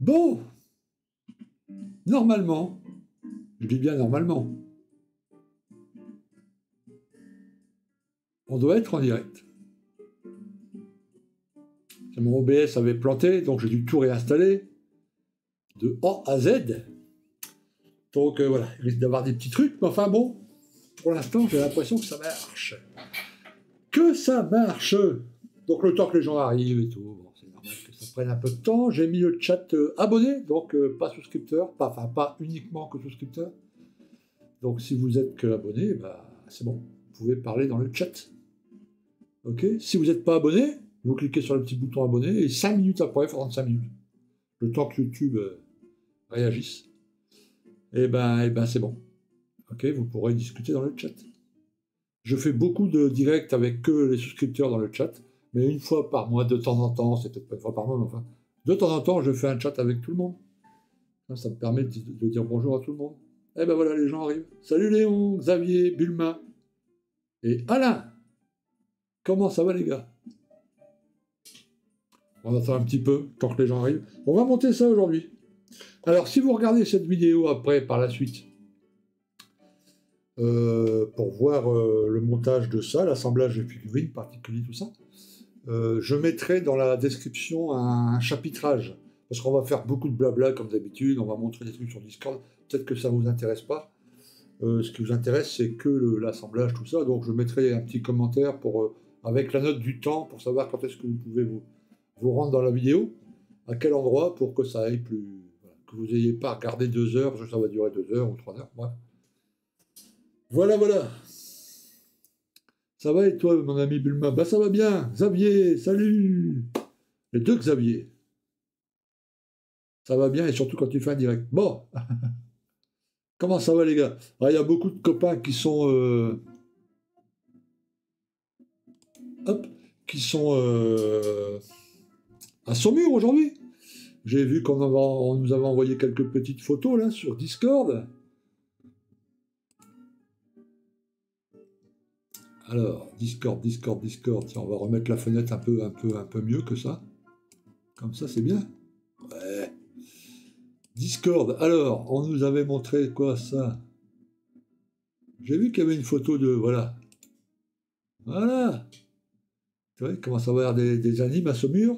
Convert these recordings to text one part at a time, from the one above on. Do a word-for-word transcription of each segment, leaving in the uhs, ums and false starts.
Bon, normalement, je dis bien normalement, on doit être en direct. Mon O B S avait planté, donc j'ai dû tout réinstaller de A à Z. Donc euh, voilà, il risque d'avoir des petits trucs, mais enfin bon, pour l'instant, j'ai l'impression que ça marche. Que ça marche. Donc le temps que les gens arrivent et tout, bon, c'est normal que ça prenne un peu de temps. J'ai mis le chat euh, abonné, donc euh, pas souscripteur, pas, enfin pas uniquement que souscripteur. Donc si vous êtes que abonné, bah, c'est bon, vous pouvez parler dans le chat. Ok. Si vous n'êtes pas abonné, vous cliquez sur le petit bouton abonné et cinq minutes après, il faut trente-cinq minutes. Le temps que YouTube euh, réagisse. Et ben, et ben c'est bon. Ok, vous pourrez discuter dans le chat. Je fais beaucoup de directs avec que les souscripteurs dans le chat, mais une fois par mois, de temps en temps, c'est peut-être pas une fois par mois, mais enfin, de temps en temps, je fais un chat avec tout le monde. Ça, ça me permet de, de dire bonjour à tout le monde. Et ben voilà, les gens arrivent. Salut Léon, Xavier, Bulma et Alain. Comment ça va les gars? On attend un petit peu, tant que les gens arrivent. On va monter ça aujourd'hui. Alors, si vous regardez cette vidéo après, par la suite, euh, pour voir euh, le montage de ça, l'assemblage de figurines, particulier, tout ça, euh, je mettrai dans la description un, un chapitrage. Parce qu'on va faire beaucoup de blabla, comme d'habitude, on va montrer des trucs sur Discord. Peut-être que ça ne vous intéresse pas. Euh, ce qui vous intéresse, c'est que l'assemblage, tout ça. Donc, je mettrai un petit commentaire pour, euh, avec la note du temps, pour savoir quand est-ce que vous pouvez vous... vous rendre dans la vidéo, à quel endroit pour que ça aille plus... Voilà, que vous n'ayez pas à regarder deux heures, parce que ça va durer deux heures ou trois heures, bref. Voilà, voilà. Ça va et toi, mon ami Bulma? Bah ça va bien. Xavier, salut. Les deux Xavier. Ça va bien, et surtout quand tu fais un direct. Bon. Comment ça va les gars? Il y a beaucoup de copains qui sont... Euh... Hop. Qui sont... Euh... à Saumur aujourd'hui. J'ai vu qu'on on nous avait envoyé quelques petites photos là sur Discord. Alors, Discord, Discord, Discord. Tiens, on va remettre la fenêtre un peu, un peu, un peu mieux que ça. Comme ça, c'est bien. Ouais. Discord. Alors, on nous avait montré quoi ça? J'ai vu qu'il y avait une photo de... Voilà. Voilà. Tu vois, il commence à avoir des, des animes à Saumur.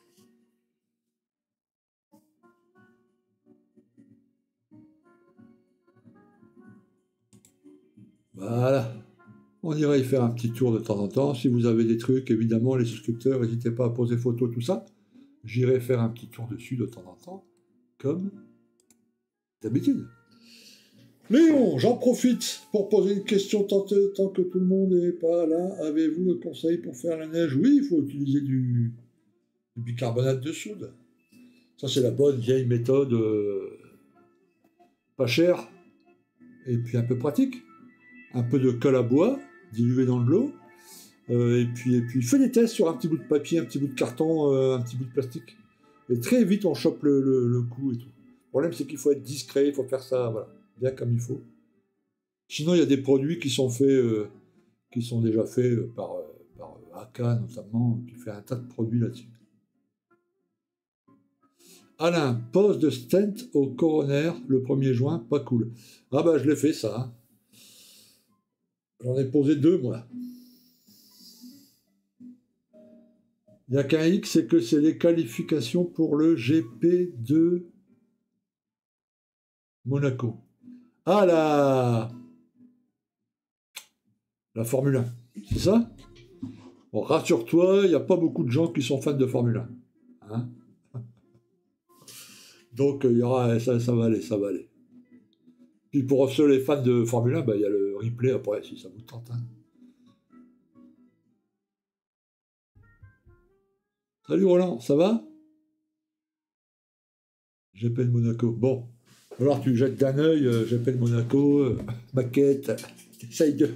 Voilà. On ira y faire un petit tour de temps en temps. Si vous avez des trucs, évidemment, les souscripteurs, n'hésitez pas à poser photo, tout ça. J'irai faire un petit tour dessus de temps en temps, comme d'habitude. Léon, j'en profite pour poser une question tant, tant que tout le monde n'est pas là. Avez-vous un conseil pour faire la neige? Oui, il faut utiliser du, du bicarbonate de soude. Ça, c'est la bonne vieille méthode, euh, pas chère, et puis un peu pratique. Un peu de colle à bois, dilué dans de l'eau, euh, et puis, et puis fais des tests sur un petit bout de papier, un petit bout de carton, euh, un petit bout de plastique. Et très vite, on chope le, le, le coup et tout. Le problème, c'est qu'il faut être discret, il faut faire ça, voilà, bien comme il faut. Sinon, il y a des produits qui sont faits, euh, qui sont déjà faits par, euh, par A K notamment, qui fait un tas de produits là-dessus. Alain, pose de stent au coroner le premier juin, pas cool. Ah bah je l'ai fait ça. Hein. J'en ai posé deux, moi. Il n'y a qu'un X, c'est que c'est les qualifications pour le G P de Monaco. Ah, la... la Formule un, c'est ça? Bon, rassure-toi, il n'y a pas beaucoup de gens qui sont fans de Formule un. Hein? Donc, il y aura, ça, ça va aller, ça va aller. Puis pour ceux les fans de Formule un, bah, il y a le replay après, si ça vous tente. Hein. Salut Roland, ça va? G P de Monaco. Bon, alors tu jettes d'un œil, euh, G P de Monaco, euh, maquette, essaye de...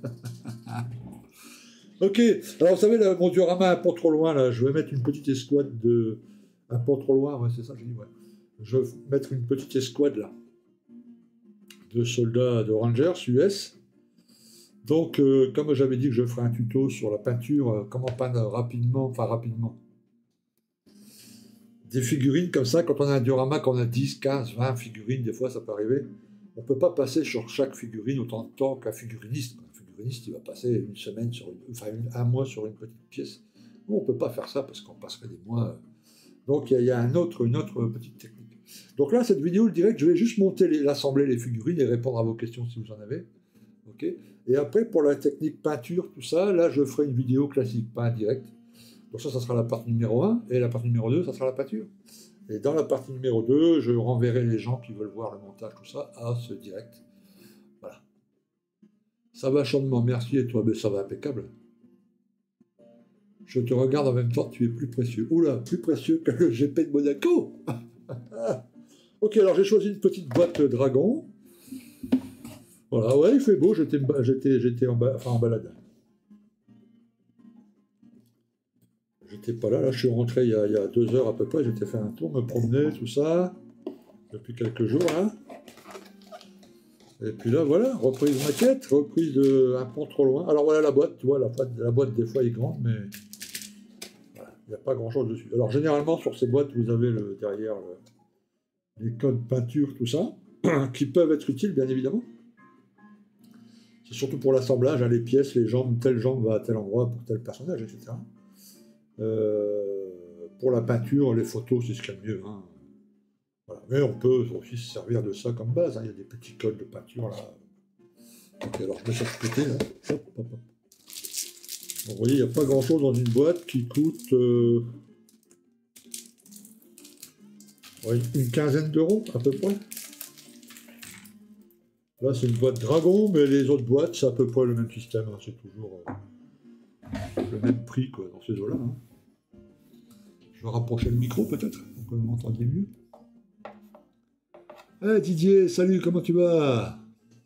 Ok, alors vous savez, là, mon diorama un peu trop loin, là, je vais mettre une petite escouade de... Un peu trop loin, ouais, c'est ça, j'ai dit, ouais. Je vais mettre une petite escouade, là, de soldats, de Rangers U S. Donc, euh, comme j'avais dit que je ferai un tuto sur la peinture, euh, comment peindre rapidement, enfin rapidement, des figurines comme ça, quand on a un diorama, qu'on a dix, quinze, vingt figurines, des fois ça peut arriver, on ne peut pas passer sur chaque figurine autant de temps qu'un figuriniste. Un figuriniste, il va passer une semaine, sur une, enfin une, un mois sur une petite pièce. Nous, on ne peut pas faire ça parce qu'on passerait des mois. Donc il y, y a un autre, une autre petite technique. Donc là, cette vidéo, le direct, je vais juste monter, les, l'assembler les figurines et répondre à vos questions si vous en avez. Okay. Et après, pour la technique peinture, tout ça, là, je ferai une vidéo classique, pas un direct. Donc ça, ça sera la partie numéro un, et la partie numéro deux, ça sera la peinture. Et dans la partie numéro deux, je renverrai les gens qui veulent voir le montage, tout ça, à ce direct. Voilà. Ça va chaudement, merci, et toi, ben, ça va impeccable. Je te regarde en même temps, tu es plus précieux. Oula, plus précieux que le G P de Monaco. Ok, alors j'ai choisi une petite boîte dragon. Voilà, ouais, il fait beau, j'étais, j'étais, j'étais en, ba... enfin, en balade. J'étais pas là, là je suis rentré il y, a, il y a deux heures à peu près, j'étais fait un tour, me promener, tout ça, depuis quelques jours, là. Et puis là, voilà, reprise maquette, reprise de un pont trop loin. Alors voilà la boîte, tu vois, la boîte, la boîte des fois est grande, mais voilà, il n'y a pas grand-chose dessus. Alors généralement, sur ces boîtes, vous avez le, derrière le, les codes peinture, tout ça, qui peuvent être utiles, bien évidemment. C'est surtout pour l'assemblage, hein, les pièces, les jambes, telle jambe va à tel endroit pour tel personnage, et cetera. Euh, pour la peinture, les photos, c'est ce qu'il y a de mieux. Hein. Voilà. Mais on peut aussi se servir de ça comme base. Hein. Il y a des petits codes de peinture là. Ok, alors je mets ça de côté là. Hop, hop, hop. Donc, vous voyez, il n'y a pas grand chose dans une boîte qui coûte euh, ouais, une quinzaine d'euros à peu près. Là, c'est une boîte Dragon, mais les autres boîtes, c'est à peu près le même système. Hein. C'est toujours euh, le même prix quoi, dans ces eaux-là. Hein. Je vais rapprocher le micro peut-être, pour que vous m'entendiez mieux. Hey Didier, salut, comment tu vas?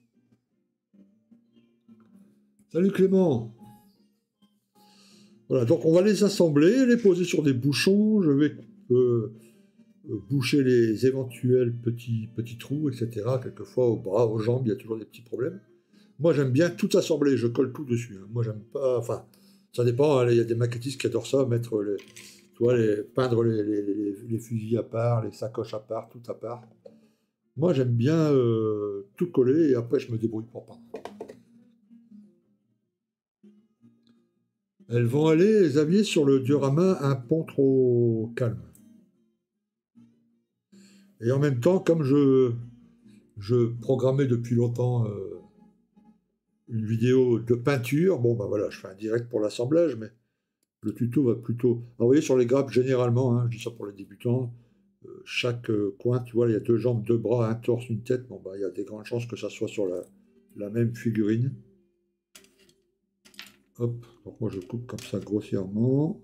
Salut Clément. Voilà, donc on va les assembler, les poser sur des bouchons. Je vais euh, boucher les éventuels petits, petits trous, et cetera. Quelquefois au bras, aux jambes, il y a toujours des petits problèmes. Moi j'aime bien tout assembler, je colle tout dessus. Hein. Moi j'aime pas, enfin, ça dépend, il hein, y a des maquettistes qui adorent ça, mettre les, tu vois, les, peindre les, les, les, les fusils à part, les sacoches à part, tout à part. Moi j'aime bien euh, tout coller et après je me débrouille pour peindre. Elles vont aller, les aviez sur le diorama, un pont trop calme. Et en même temps, comme je, je programmais depuis longtemps euh, une vidéo de peinture, bon ben voilà, je fais un direct pour l'assemblage, mais le tuto va plutôt... Alors, vous voyez, sur les grappes, généralement, hein, je dis ça pour les débutants, euh, chaque euh, coin, tu vois, il y a deux jambes, deux bras, un torse, une tête, bon ben il y a des grandes chances que ça soit sur la, la même figurine. Hop, donc moi je coupe comme ça grossièrement.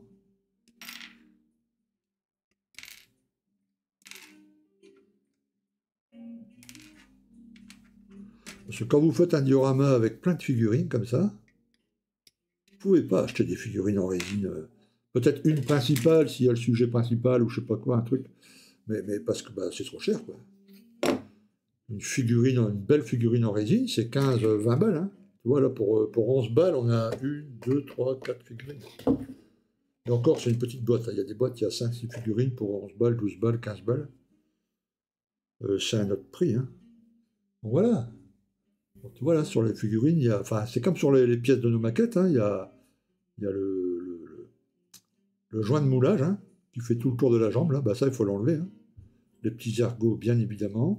Parce que quand vous faites un diorama avec plein de figurines comme ça, vous ne pouvez pas acheter des figurines en résine. Euh, peut-être une principale s'il y a le sujet principal ou je sais pas quoi, un truc. Mais, mais parce que bah, c'est trop cher, quoi. Une figurine, une belle figurine en résine, c'est quinze vingt balles. Hein. Tu vois, là, pour, pour onze balles, on a une, deux, trois, quatre figurines. Et encore, c'est une petite boîte. Hein. Il y a des boîtes, il y a cinq six figurines pour onze balles, douze balles, quinze balles. Euh, c'est un autre prix. Hein. Donc voilà. Donc, tu vois, là, sur les figurines, il y a, enfin, c'est comme sur les, les pièces de nos maquettes, hein, il y a, il y a le, le, le, le joint de moulage hein, qui fait tout le tour de la jambe. Là. Bah, ça, il faut l'enlever. Hein. Les petits ergots, bien évidemment.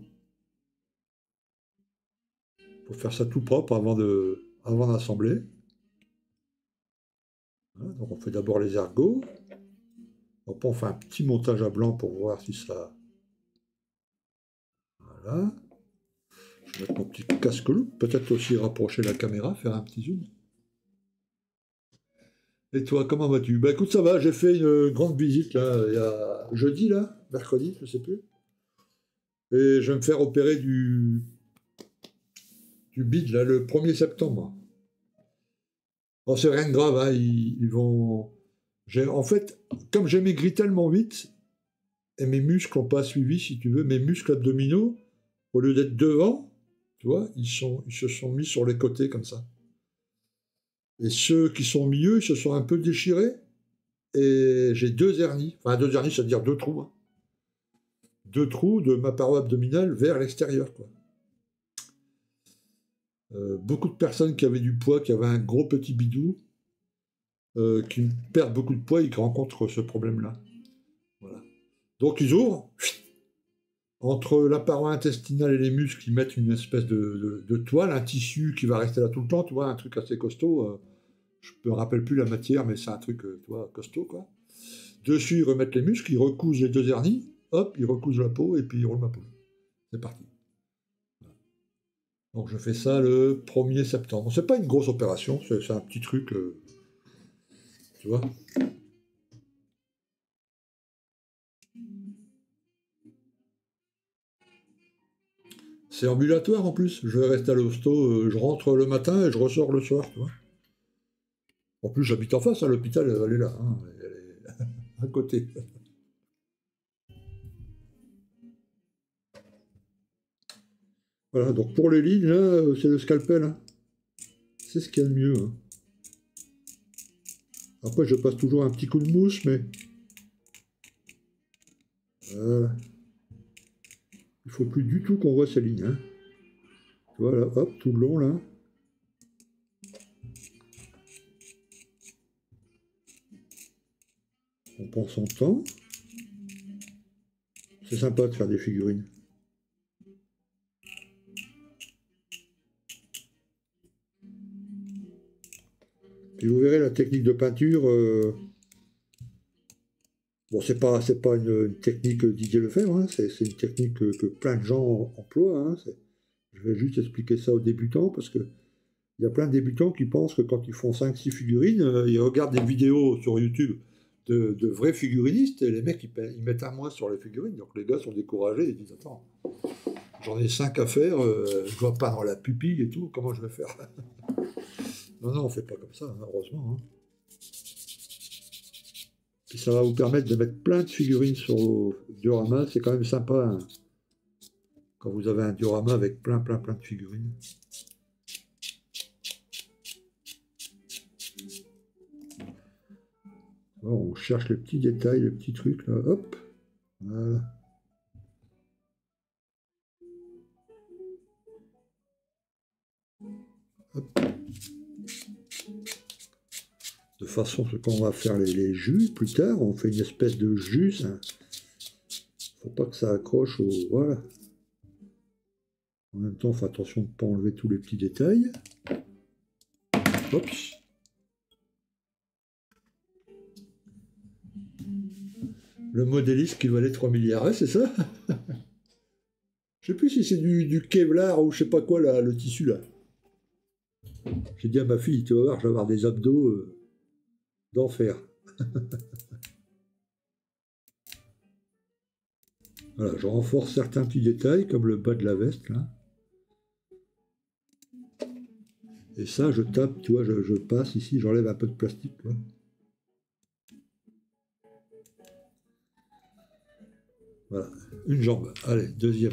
Il faut faire ça tout propre avant de, avant d'assembler. Voilà, donc on fait d'abord les ergots. Après on fait un petit montage à blanc pour voir si ça... Voilà. Je vais mettre mon petit casque loupe. Peut-être aussi rapprocher la caméra, faire un petit zoom. Et toi, comment vas-tu? Bah écoute, ça va, j'ai fait une grande visite là, il y a jeudi, là, mercredi, je sais plus. Et je vais me faire opérer du, du bide, là, le premier septembre. Bon, c'est rien de grave, hein, ils, ils vont... En fait, comme j'ai maigri tellement vite, et mes muscles n'ont pas suivi, si tu veux, mes muscles abdominaux, au lieu d'être devant, tu vois, ils, sont, ils se sont mis sur les côtés comme ça. Et ceux qui sont au milieu, ils se sont un peu déchirés, et j'ai deux hernies. Enfin, deux hernies, c'est-à-dire deux trous. Hein. deux trous de ma paroi abdominale vers l'extérieur, quoi. Euh, beaucoup de personnes qui avaient du poids, qui avaient un gros petit bidou, euh, qui perdent beaucoup de poids, ils rencontrent ce problème-là. Voilà. Donc ils ouvrent, entre la paroi intestinale et les muscles, ils mettent une espèce de, de- de toile, un tissu qui va rester là tout le temps, tu vois, un truc assez costaud. euh, je me rappelle plus la matière, mais c'est un truc, euh, tu vois, costaud, quoi. Dessus, ils remettent les muscles, ils recousent les deux hernies, hop, ils recousent la peau, et puis ils roulent ma peau. C'est parti. Donc je fais ça le premier septembre. C'est pas une grosse opération, c'est c'est un petit truc, euh, tu vois. C'est ambulatoire en plus. Je vais rester à l'hosto, euh, je rentre le matin et je ressors le soir, tu vois. En plus, j'habite en face, hein, l'hôpital, elle est là, hein, elle est à côté. Voilà, donc pour les lignes, là, euh, c'est le scalpel, hein. C'est ce qu'il y a de mieux, hein. Après, je passe toujours un petit coup de mousse, mais voilà. Il faut plus du tout qu'on voit ces lignes, hein. Voilà, hop, tout le long, là. On prend son temps. C'est sympa de faire des figurines. Puis vous verrez la technique de peinture. euh, Bon, c'est pas, c'est pas une, une technique Didier Lefebvre, hein, c'est c'est une technique que, que plein de gens emploient, hein, c'est- Je vais juste expliquer ça aux débutants parce que il y a plein de débutants qui pensent que quand ils font cinq six figurines, euh, ils regardent des vidéos sur YouTube de, de vrais figurinistes et les mecs ils, pa- ils mettent un mois sur les figurines. Donc les gars sont découragés, ils disent attends, j'en ai cinq à faire, euh, je dois peindre la pupille et tout, comment je vais faire? Non, non, on fait pas comme ça, hein, heureusement, hein. Puis ça va vous permettre de mettre plein de figurines sur vos dioramas, c'est quand même sympa, hein, quand vous avez un diorama avec plein, plein, plein de figurines. Alors, on cherche les petits détails, les petits trucs là, hop, voilà. Hop. De façon que quand on va faire les, les jus plus tard, on fait une espèce de jus. Ça, faut pas que ça accroche au. Voilà. En même temps, on fait attention de ne pas enlever tous les petits détails. Hop. Le modéliste qui valait trois milliards, ouais, c'est ça? Je sais plus si c'est du, du Kevlar ou je sais pas quoi, là, le tissu là. J'ai dit à ma fille, tu vas voir, je vais avoir des abdos euh, d'enfer. Voilà, je renforce certains petits détails, comme le bas de la veste là. Et ça, je tape, tu vois, je, je passe ici, j'enlève un peu de plastique, tu vois. Voilà, une jambe. Allez, deuxième.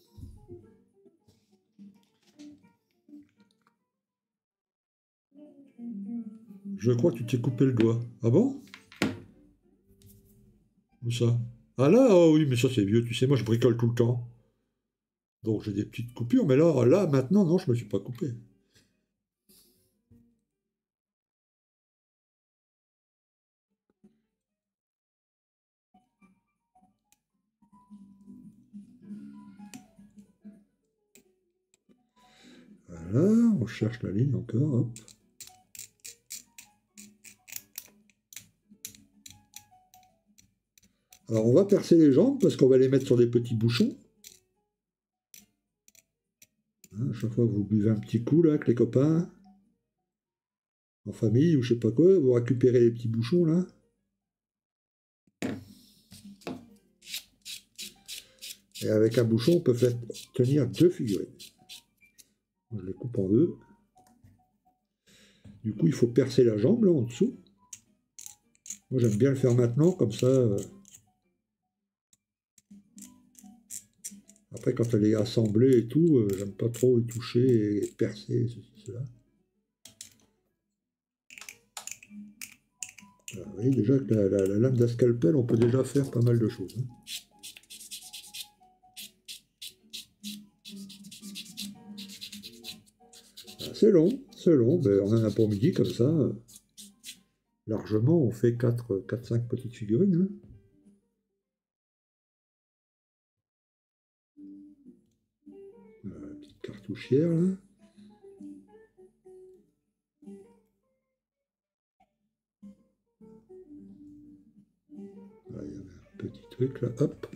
Je crois que tu t'es coupé le doigt. Ah bon? Où ça? Ah là, oh oui, mais ça c'est vieux, tu sais, moi je bricole tout le temps. Donc j'ai des petites coupures, mais là, là, maintenant, non, je me suis pas coupé. Voilà, on cherche la ligne encore, hop. Alors on va percer les jambes parce qu'on va les mettre sur des petits bouchons. Hein, à chaque fois que vous buvez un petit coup là avec les copains, en famille ou je sais pas quoi, vous récupérez les petits bouchons là. Et avec un bouchon, on peut faire tenir deux figurines. Moi, je les coupe en deux. Du coup, il faut percer la jambe là en dessous. Moi, j'aime bien le faire maintenant, comme ça. euh, Après, quand elle est assemblée et tout, euh, j'aime pas trop y toucher et percer, ceci, cela. Voilà, vous voyez déjà que la, la- la lame d'ascalpel, on peut déjà faire pas mal de choses, hein. C'est long, c'est long, mais on en a pour midi comme ça. Largement, on fait quatre cinq petites figurines. Hein. Voilà, la petite cartouchière là. Voilà, il y avait un petit truc là, hop.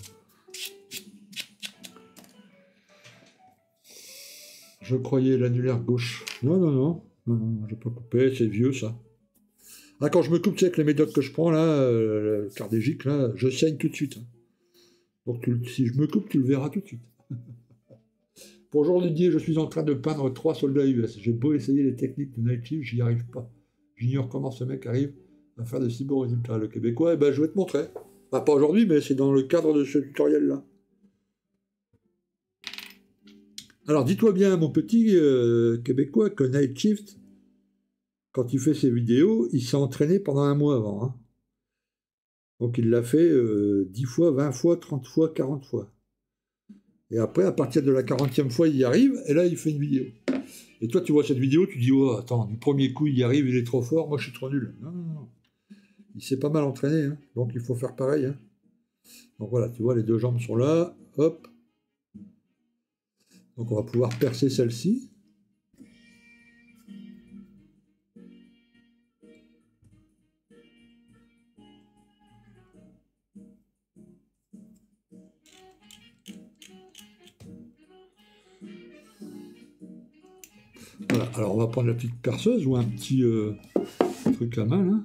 Je croyais l'annulaire gauche. Non, non, non, non, non, j'ai pas coupé, c'est vieux ça. Ah, quand je me coupe, tu sais, avec les médocs que je prends là, euh, le cardégique là, je saigne tout de suite. Hein. Donc tu, si je me coupe, tu le verras tout de suite. Pour aujourd'hui, je suis en train de peindre trois soldats U S. J'ai beau essayer les techniques de Night Shift, j'y arrive pas. J'ignore comment ce mec arrive à faire de si beaux résultats. Le Québécois, eh ben, je vais te montrer. Enfin, pas aujourd'hui, mais c'est dans le cadre de ce tutoriel-là. Alors, dis-toi bien, mon petit euh, Québécois, que Night Shift, quand il fait ses vidéos, il s'est entraîné pendant un mois avant. Hein. Donc, il l'a fait euh, dix fois, vingt fois, trente fois, quarante fois. Et après, à partir de la quarantième fois, il y arrive, et là, il fait une vidéo. Et toi, tu vois cette vidéo, tu dis, oh, attends, du premier coup, il y arrive, il est trop fort, moi, je suis trop nul. Non, non, non. Il s'est pas mal entraîné, hein. Donc il faut faire pareil. Hein. Donc voilà, tu vois, les deux jambes sont là, hop. Donc on va pouvoir percer celle-ci. Voilà, alors on va prendre la petite perceuse ou un petit euh, truc à main, là.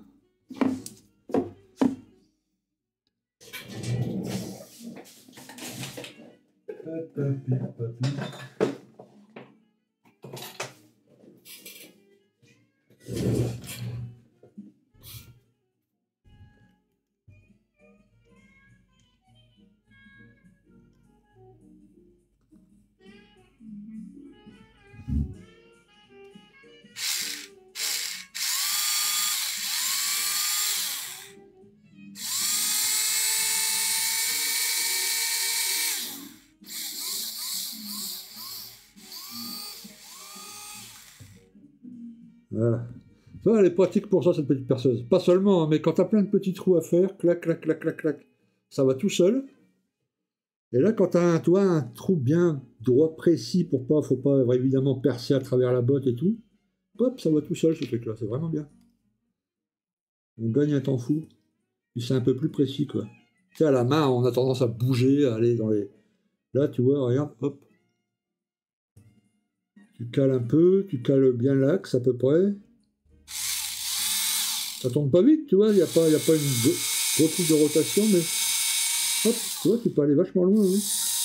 Voilà. Ça, elle est pratique pour ça, cette petite perceuse. Pas seulement, hein, mais quand tu as plein de petits trous à faire, clac, clac, clac, clac, clac, ça va tout seul. Et là, quand tu as un, toi, un trou bien droit, précis, pour pas, faut pas évidemment percer à travers la botte et tout, hop, ça va tout seul, ce truc-là, c'est vraiment bien. On gagne un temps fou. Puis c'est un peu plus précis, quoi. Tu sais, à la main, on a tendance à bouger, à aller dans les... Là, tu vois, regarde, hop. Tu cales un peu, tu cales bien l'axe à peu près. Ça tourne pas vite, tu vois, il n'y a pas, y a pas une gros, gros truc de rotation, mais hop, tu vois, tu peux aller vachement loin, oui.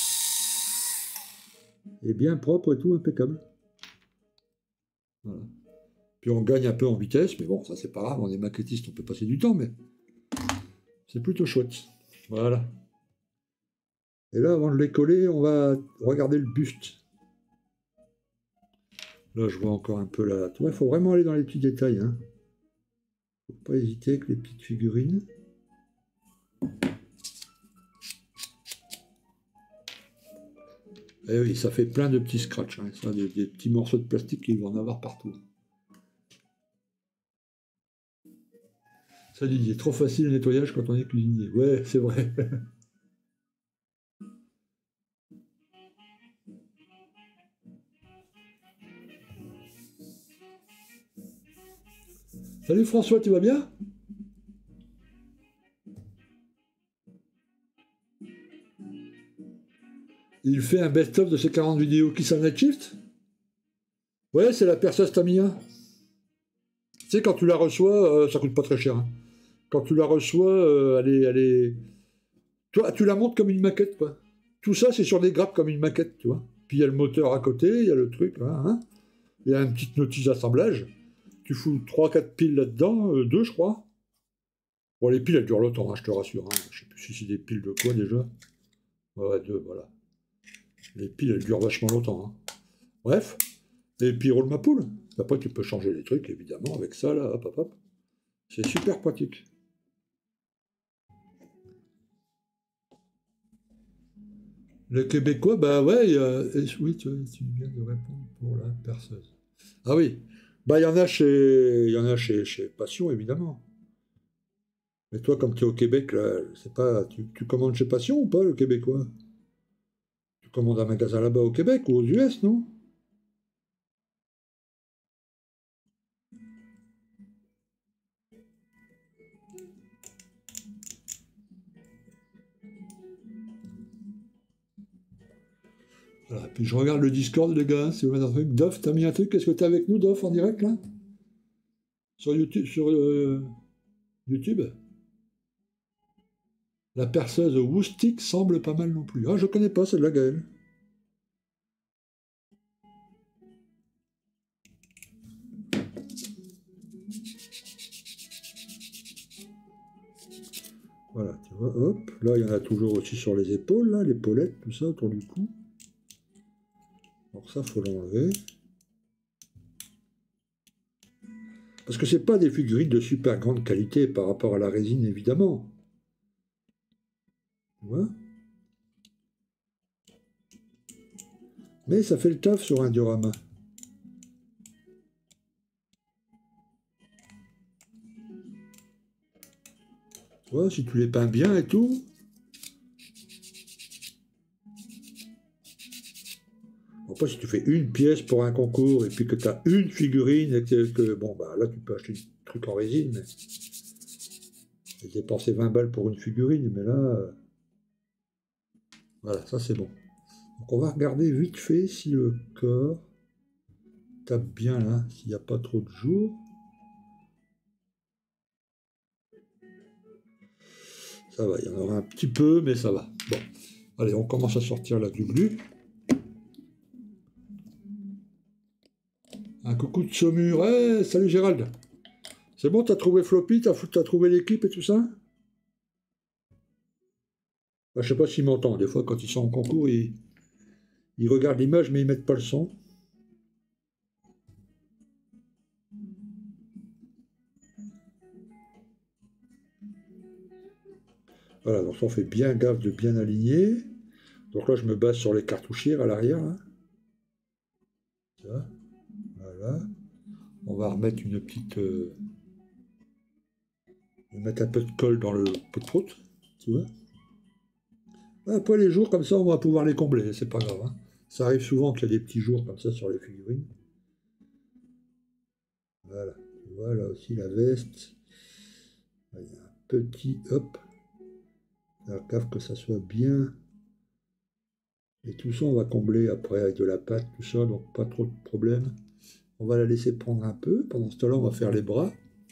Et bien propre et tout, impeccable. Voilà. Puis on gagne un peu en vitesse, mais bon, ça c'est pas grave, on est maquettiste, on peut passer du temps, mais c'est plutôt chouette. Voilà. Et là, avant de les coller, on va regarder le buste. Là, je vois encore un peu là. Il faut vraiment aller dans les petits détails. Hein. Faut pas hésiter avec les petites figurines. Et oui, ça fait plein de petits scratchs. Hein. Ça, des, des petits morceaux de plastique qu'il va en avoir partout. Ça dit, c'est trop facile le nettoyage quand on est cuisinier. Ouais, c'est vrai. Salut François, tu vas bien? Il fait un best-of de ses quarante vidéos. Qui ça, Night Shift? Ouais, c'est la perceuse Tamiya. Tu sais, quand tu la reçois, euh, ça coûte pas très cher. Hein. Quand tu la reçois, euh, elle est, elle est... Toi, tu la montes comme une maquette, quoi. Tout ça, c'est sur des grappes comme une maquette, tu vois. Puis il y a le moteur à côté, il y a le truc, là, hein. Il y a une petite notice d'assemblage. Tu fous trois quatre piles là-dedans, euh, deux, je crois. Bon, les piles, elles durent longtemps, hein, je te rassure. Hein. Je sais plus si c'est des piles de quoi, déjà. Ouais, deux, voilà. Les piles, elles durent vachement longtemps. Hein. Bref. Et puis, roule ma poule. Après, tu peux changer les trucs, évidemment, avec ça, là, hop, hop, hop. C'est super pratique. Les Québécois, bah ouais, il y a- et- oui, tu, tu viens de répondre pour la perceuse. Ah oui, bah il y en a chez, il y en a chez, chez Passion, évidemment. Mais toi, comme tu es au Québec, là, c'est pas, tu, tu commandes chez Passion ou pas, le Québécois? Tu commandes un magasin là-bas au Québec ou aux U S, non? Voilà, puis je regarde le Discord, les gars, si vous voulez un truc. Dof, t'as mis un truc, est-ce que t'es avec nous, Dof, en direct, là? Sur YouTube, sur euh, YouTube? La perceuse Woostic semble pas mal non plus. Ah, je connais pas, c'est de la Gaëlle. Voilà, tu vois, hop. Là, il y en a toujours aussi sur les épaules, là, l'épaulette, tout ça, autour du cou. Alors ça, faut l'enlever. Parce que c'est pas des figurines de super grande qualité par rapport à la résine, évidemment. Tu vois? Mais ça fait le taf sur un diorama. Tu vois, si tu les peins bien et tout. Après, si tu fais une pièce pour un concours et puis que tu as une figurine et que, que- bon, bah là, tu peux acheter un truc en résine, mais et dépenser vingt balles pour une figurine, mais là, euh, voilà, ça c'est bon. Donc on va regarder vite fait si le corps tape bien là, s'il n'y a pas trop de jours. Ça va, il y en aura un petit peu, mais ça va. Bon, allez, on commence à sortir là du glu. Un coucou de Saumur. Hey, salut Gérald. C'est bon, t'as trouvé Floppy, t'as t'as trouvé l'équipe et tout ça? Bah, je sais pas s'ils m'entendent. Des fois, quand ils sont en concours, ils, ils regardent l'image, mais ils mettent pas le son. Voilà, donc on fait bien gaffe de bien aligner. Donc là, je me base sur les cartouchières à l'arrière, là. Tu vois, voilà. On va remettre une petite. Euh, on va mettre un peu de colle dans le pot de prout. Tu vois. Après, les jours comme ça, on va pouvoir les combler. C'est pas grave, hein. Ça arrive souvent qu'il y a des petits jours comme ça sur les figurines. Voilà. Tu vois, là aussi, la veste. Il y a un petit. Hop. Faire gaffe que ça soit bien. Et tout ça, on va combler après avec de la pâte, tout ça, donc pas trop de problème. On va la laisser prendre un peu. Pendant ce temps-là, on va faire les bras.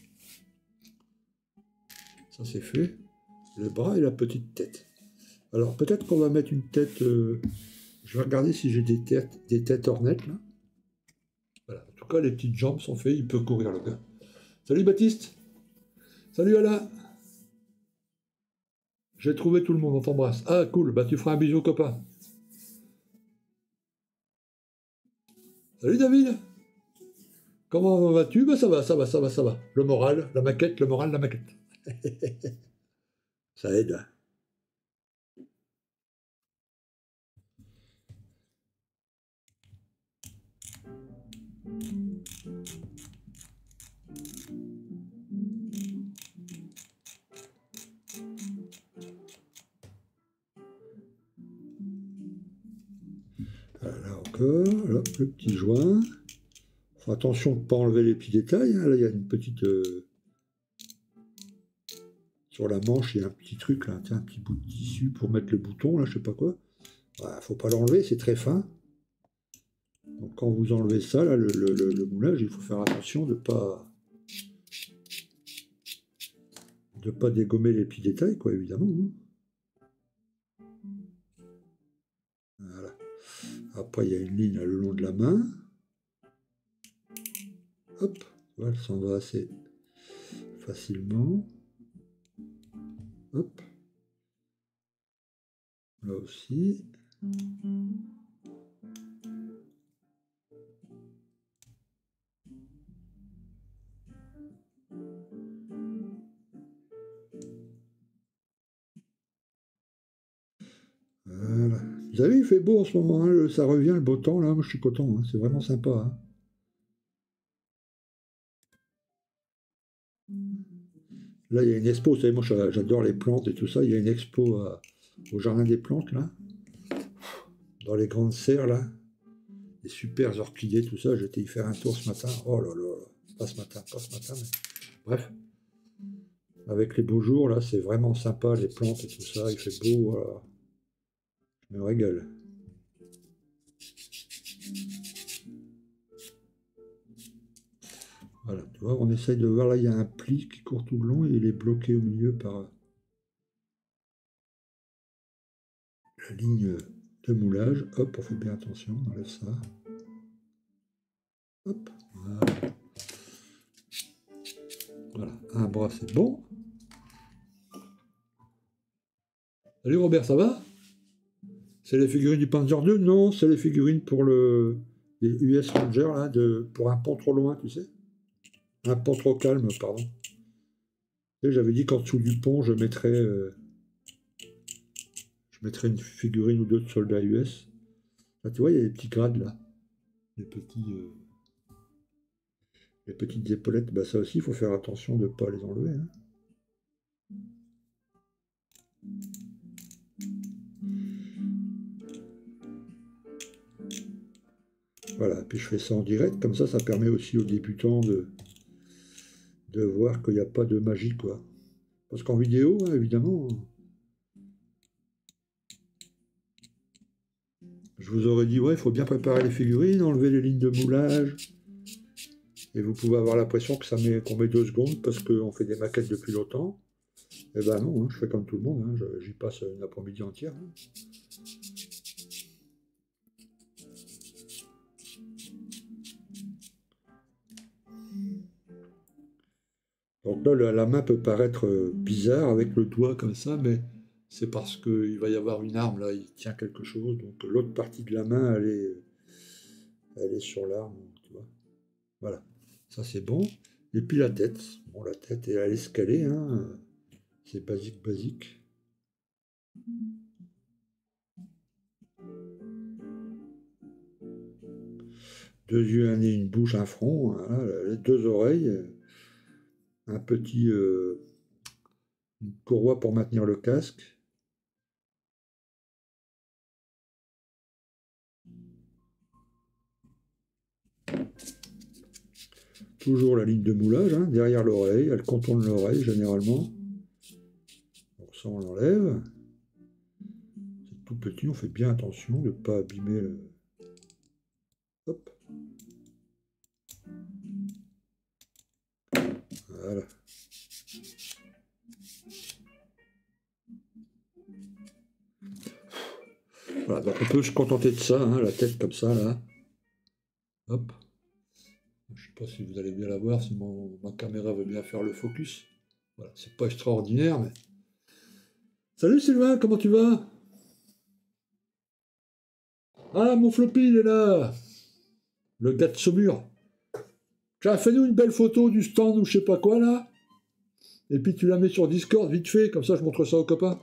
Ça, c'est fait. Les bras et la petite tête. Alors, peut-être qu'on va mettre une tête. Euh, je vais regarder si j'ai des têtes, des têtes ornettes, là. Voilà. En tout cas, les petites jambes sont faites. Il peut courir, le gars. Salut, Baptiste. Salut, Alain. J'ai trouvé tout le monde. On t'embrasse. Ah, cool. Bah, tu feras un bisou, copain. Salut, David. Comment vas-tu? Bah, ça va, ça va, ça va, ça va. Le moral, la maquette, le moral, la maquette. Ça aide. Là encore, hop, le petit joint. Faut attention de ne pas enlever les petits détails, hein. Là, il y a une petite. Euh, sur la manche, il y a un petit truc, là, tiens, un petit bout de tissu pour mettre le bouton, là, je sais pas quoi. Voilà, faut pas l'enlever, c'est très fin. Donc quand vous enlevez ça, là, le, le- le- le moulage, il faut faire attention de pas de pas dégommer les petits détails, quoi, évidemment, hein. Voilà. Après, il y a une ligne là, le long de la main. Hop, voilà, elle s'en va assez facilement. Hop, là aussi. Voilà. Vous avez vu, il fait beau en ce moment, hein, le- ça revient le beau temps, là, moi je suis content, hein, c'est vraiment sympa. Hein. Là, il y a une expo, vous savez, moi j'a- j'adore les plantes et tout ça, il y a une expo à- au Jardin des Plantes, là, dans les grandes serres, là, des super orchidées, tout ça, j'étais y faire un tour ce matin, oh là là, pas ce matin, pas ce matin, mais bref, avec les beaux jours, là, c'est vraiment sympa, les plantes et tout ça, il fait beau, voilà, je me régale. Voilà, tu vois, on essaye de voir, là, il y a un pli qui court tout le long et il est bloqué au milieu par la ligne de moulage. Hop, on fait bien attention, on enlève ça. Hop, voilà. Voilà, un bras, c'est bon. Salut Robert, ça va? C'est les figurines du Panzer deux? Non, c'est les figurines pour le les U S Ranger, là, de, pour un pont trop loin, tu sais? Un pont trop calme, pardon. Et j'avais dit qu'en dessous du pont, je mettrais, euh, je mettrais une figurine ou deux de soldats U S. Là, tu vois, il y a des petits grades, là. Les petits, euh, les petites épaulettes, bah ça aussi, il faut faire attention de ne pas les enlever. Hein. Voilà, puis je fais ça en direct, comme ça, ça permet aussi aux débutants de, de voir qu'il n'y a pas de magie, quoi. Parce qu'en vidéo, hein, évidemment, je vous aurais dit, ouais, il faut bien préparer les figurines, enlever les lignes de moulage, et vous pouvez avoir l'impression que ça met, qu'on met deux secondes parce qu'on fait des maquettes depuis longtemps. Eh ben non, hein, je fais comme tout le monde, hein, je- j'y passe une après-midi entière. Hein. Donc là, la, la main peut paraître euh, bizarre avec le doigt comme ça, mais c'est parce qu'il va y avoir une arme, là, il tient quelque chose, donc l'autre partie de la main, elle est, elle est sur l'arme, tu vois. Voilà, ça c'est bon. Et puis la tête, bon, la tête est à l'escalier, hein, c'est basique, basique. Deux yeux, un nez, une bouche, un front, voilà, les deux oreilles, un petit euh, une courroie pour maintenir le casque. Toujours la ligne de moulage, hein, derrière l'oreille, elle contourne l'oreille généralement. Donc ça on l'enlève. C'est tout petit, on fait bien attention de ne pas abîmer le. Hop, voilà. Voilà, donc on peut se contenter de ça, hein, la tête comme ça, là. Hop. Je sais pas si vous allez bien la voir, si mon, ma caméra veut bien faire le focus. Voilà, c'est pas extraordinaire, mais. Salut Sylvain, comment tu vas? Ah, mon floppy, il est là! Le gars de Saumur. Tiens, fais-nous une belle photo du stand ou je sais pas quoi, là. Et puis tu la mets sur Discord, vite fait, comme ça je montre ça aux copains.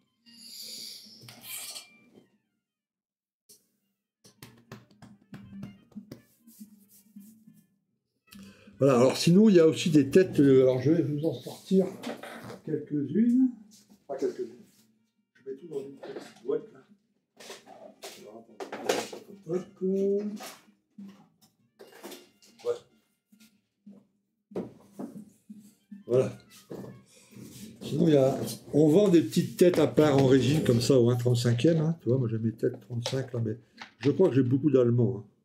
Voilà, alors sinon, il y a aussi des têtes. euh, alors je vais vous en sortir quelques-unes. Pas quelques-unes. Je mets tout dans une petite boîte, là. Alors, attendez. Hop. euh, Ouais. Voilà. Sinon, il y a. On vend des petites têtes à part en régime comme ça au un trente-cinquième. Hein. Tu vois, moi j'ai mes têtes trente-cinq là, mais je crois que j'ai beaucoup d'Allemands. Hein.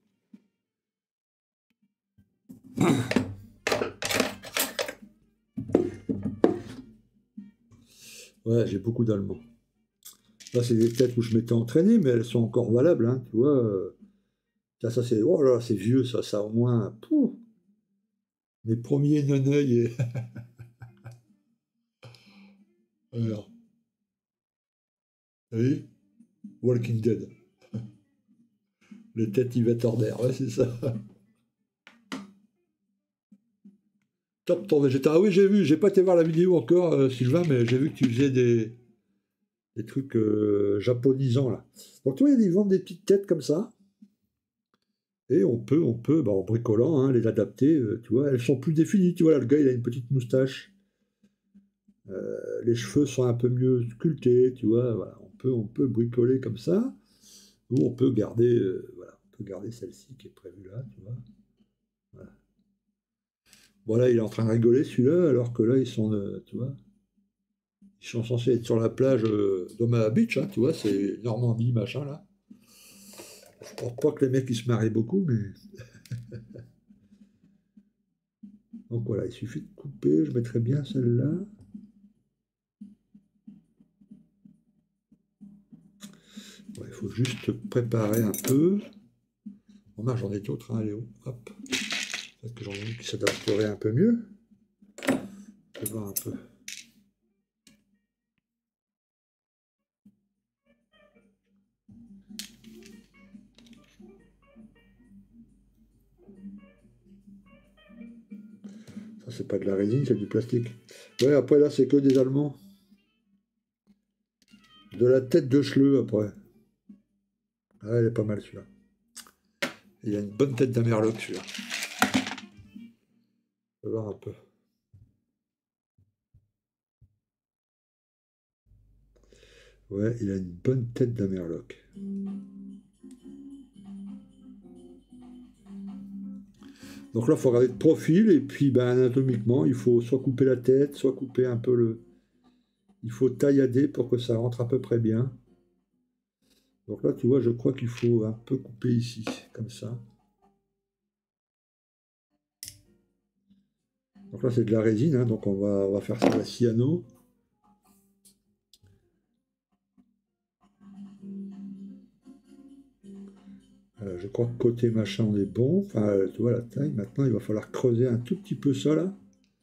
Ouais, j'ai beaucoup d'Allemands. Là, c'est des têtes où je m'étais entraîné, mais elles sont encore valables. Hein, tu vois. euh, Ça, ça c'est. Oh là, là, c'est vieux, ça, ça au moins. Pouf, mes premiers neneuils et. Alors, vous voyez Walking Dead. Les têtes Yvette Horner, ouais, c'est ça. Top ton végétarien. Ah oui, j'ai vu, j'ai pas été voir la vidéo encore, euh, Sylvain, mais j'ai vu que tu faisais des, des trucs euh, japonisants là. Donc tu vois, ils vendent des petites têtes comme ça. Et on peut, on peut, bah, en bricolant, hein, les adapter, euh, tu vois, elles sont plus définies, tu vois, là, le gars, il a une petite moustache, euh, les cheveux sont un peu mieux sculptés, tu vois, voilà, on peut, on peut bricoler comme ça, ou on peut garder, euh, voilà, on peut garder celle-ci qui est prévue là, tu vois. Voilà. Voilà, il est en train de rigoler celui-là, alors que là, ils sont, euh, tu vois, ils sont censés être sur la plage euh, d'Omaha Beach, hein, tu vois, c'est Normandie, machin, là. Je pense pas que les mecs, ils se marient beaucoup, mais... Donc voilà, il suffit de couper, je mettrai bien celle-là. Ouais, il faut juste préparer un peu. Bon, ben, j'en ai d'autres, hein, Léo. Hop. Peut-être que j'en ai une qui s'adapterait un peu mieux. Je vais voir un peu. Ça, c'est pas de la résine, c'est du plastique. Ouais, après, là, c'est que des Allemands. De la tête de Schleu, après. Ah, elle est pas mal, celui-là. Il a une bonne tête d'Amerloc, celui-là. Je vais voir un peu. Ouais, il a une bonne tête d'Amerloc. Donc là, il faut regarder de profil, et puis ben, anatomiquement, il faut soit couper la tête, soit couper un peu le... Il faut taillader pour que ça rentre à peu près bien. Donc là, tu vois, je crois qu'il faut un peu couper ici, comme ça. Donc là, c'est de la résine, hein, donc on va, on va faire ça à la cyano. Euh, je crois que côté machin, on est bon. Enfin, euh, tu vois la taille. Maintenant, il va falloir creuser un tout petit peu ça, là.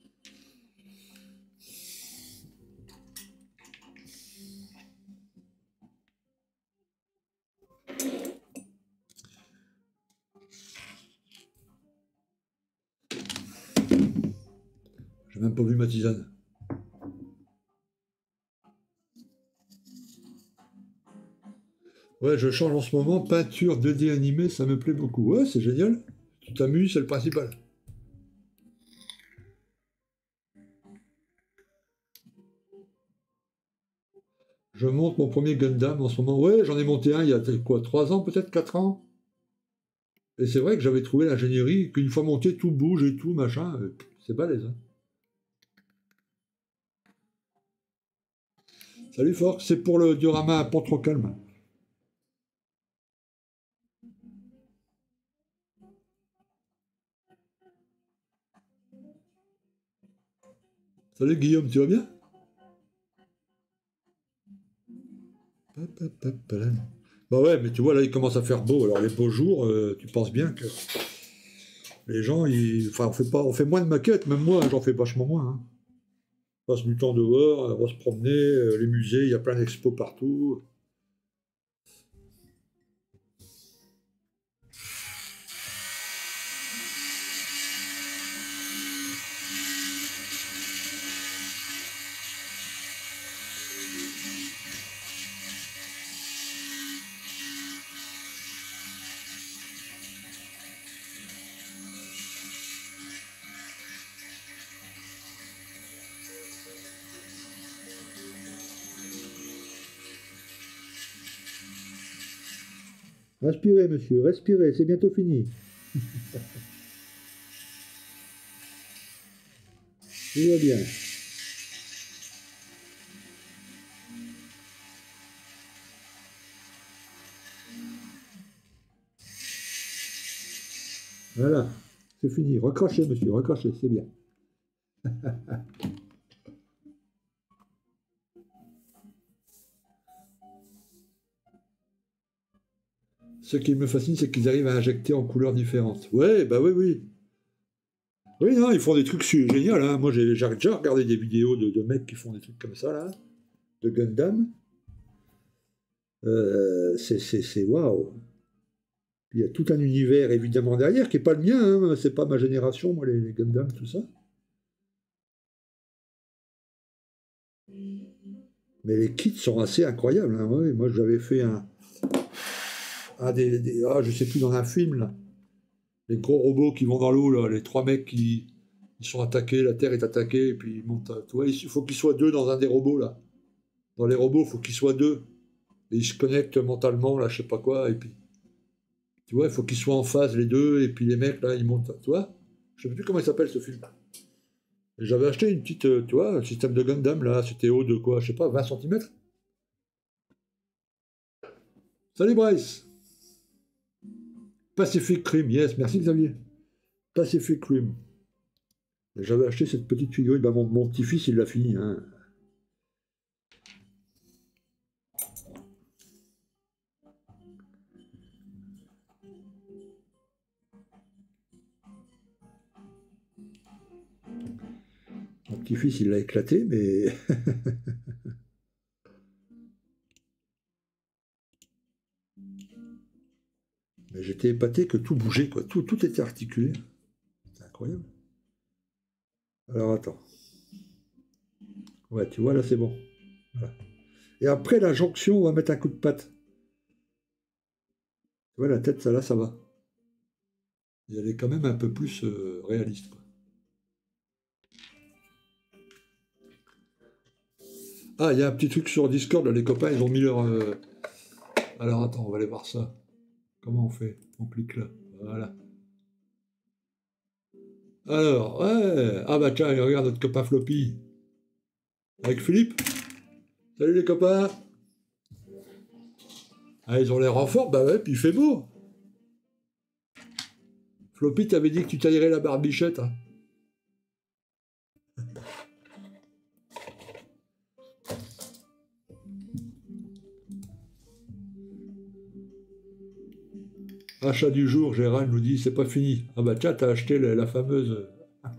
J'ai même pas vu ma tisane. Ouais, je change en ce moment. Peinture deux D animée, ça me plaît beaucoup. Ouais, c'est génial. Tu t'amuses, c'est le principal. Je monte mon premier Gundam en ce moment. Ouais, j'en ai monté un il y a quoi, trois ans, peut-être quatre ans. Et c'est vrai que j'avais trouvé l'ingénierie, qu'une fois monté, tout bouge et tout, machin. euh, C'est balèze, hein. Salut Fork, c'est pour le diorama à pont trop calme. Salut Guillaume, tu vas bien? Bah ouais, mais tu vois, là, il commence à faire beau. Alors, les beaux jours, euh, tu penses bien que les gens, ils... enfin, on fait pas, on fait moins de maquettes, même moi, j'en fais vachement moins, hein. On passe du temps dehors, on va se promener, euh, les musées, il y a plein d'expos partout. Respirez, monsieur, respirez, c'est bientôt fini. Tout va bien. Voilà, c'est fini. Recrachez, monsieur, recrachez, c'est bien. Ce qui me fascine, c'est qu'ils arrivent à injecter en couleurs différentes. Ouais, bah oui, oui. Oui, non, ils font des trucs su- géniaux, hein. Moi, j'ai j'ai déjà regardé des vidéos de, de mecs qui font des trucs comme ça, là, de Gundam. Euh, c'est c'est- c'est waouh. Il y a tout un univers, évidemment, derrière, qui n'est pas le mien, hein. C'est pas ma génération, moi, les, les Gundam, tout ça. Mais les kits sont assez incroyables. Hein. Ouais, moi, j'avais fait un, un des, des- ah, je sais plus, dans un film, là. Les gros robots qui vont dans l'eau, là, les trois mecs qui ils sont attaqués, la Terre est attaquée, et puis ils montent. à- Tu vois, il faut qu'ils soient deux dans un des robots, là. Dans les robots, il faut qu'ils soient deux. Et ils se connectent mentalement, là, je sais pas quoi, et puis, tu vois, il faut qu'ils soient en phase, les deux, et puis les mecs, là, ils montent. Tu vois? Je sais plus comment il s'appelle, ce film. Et j'avais acheté une petite, euh, tu vois, un système de Gundam, là, c'était haut de quoi, je sais pas, vingt centimètres. Salut Bryce! Pacific Rim, yes, merci Xavier. Pacific Rim. J'avais acheté cette petite figurine, bah, mon, mon petit-fils, il l'a fini, hein. Mon petit-fils, il l'a éclaté, mais... mais j'étais épaté que tout bougeait, quoi. Tout, tout était articulé. C'est incroyable. Alors attends. Ouais, tu vois, là, c'est bon. Voilà. Et après la jonction, on va mettre un coup de patte. Tu vois, la tête, ça là, ça va. Et elle est quand même un peu plus euh, réaliste, quoi. Ah, il y a un petit truc sur Discord, là, les copains, ils ont mis leur... euh, Alors attends, on va aller voir ça. Comment on fait? On clique là. Voilà. Alors, ouais. Ah bah tiens, regarde notre copain Floppy. Avec Philippe. Salut les copains. Ah, ils ont l'air en forme, bah ouais, puis il fait beau. Floppy, t'avais dit que tu taillerais la barbichette, hein. Achat du jour, Gérald nous dit, c'est pas fini. Ah bah tiens, t'as acheté la, la fameuse...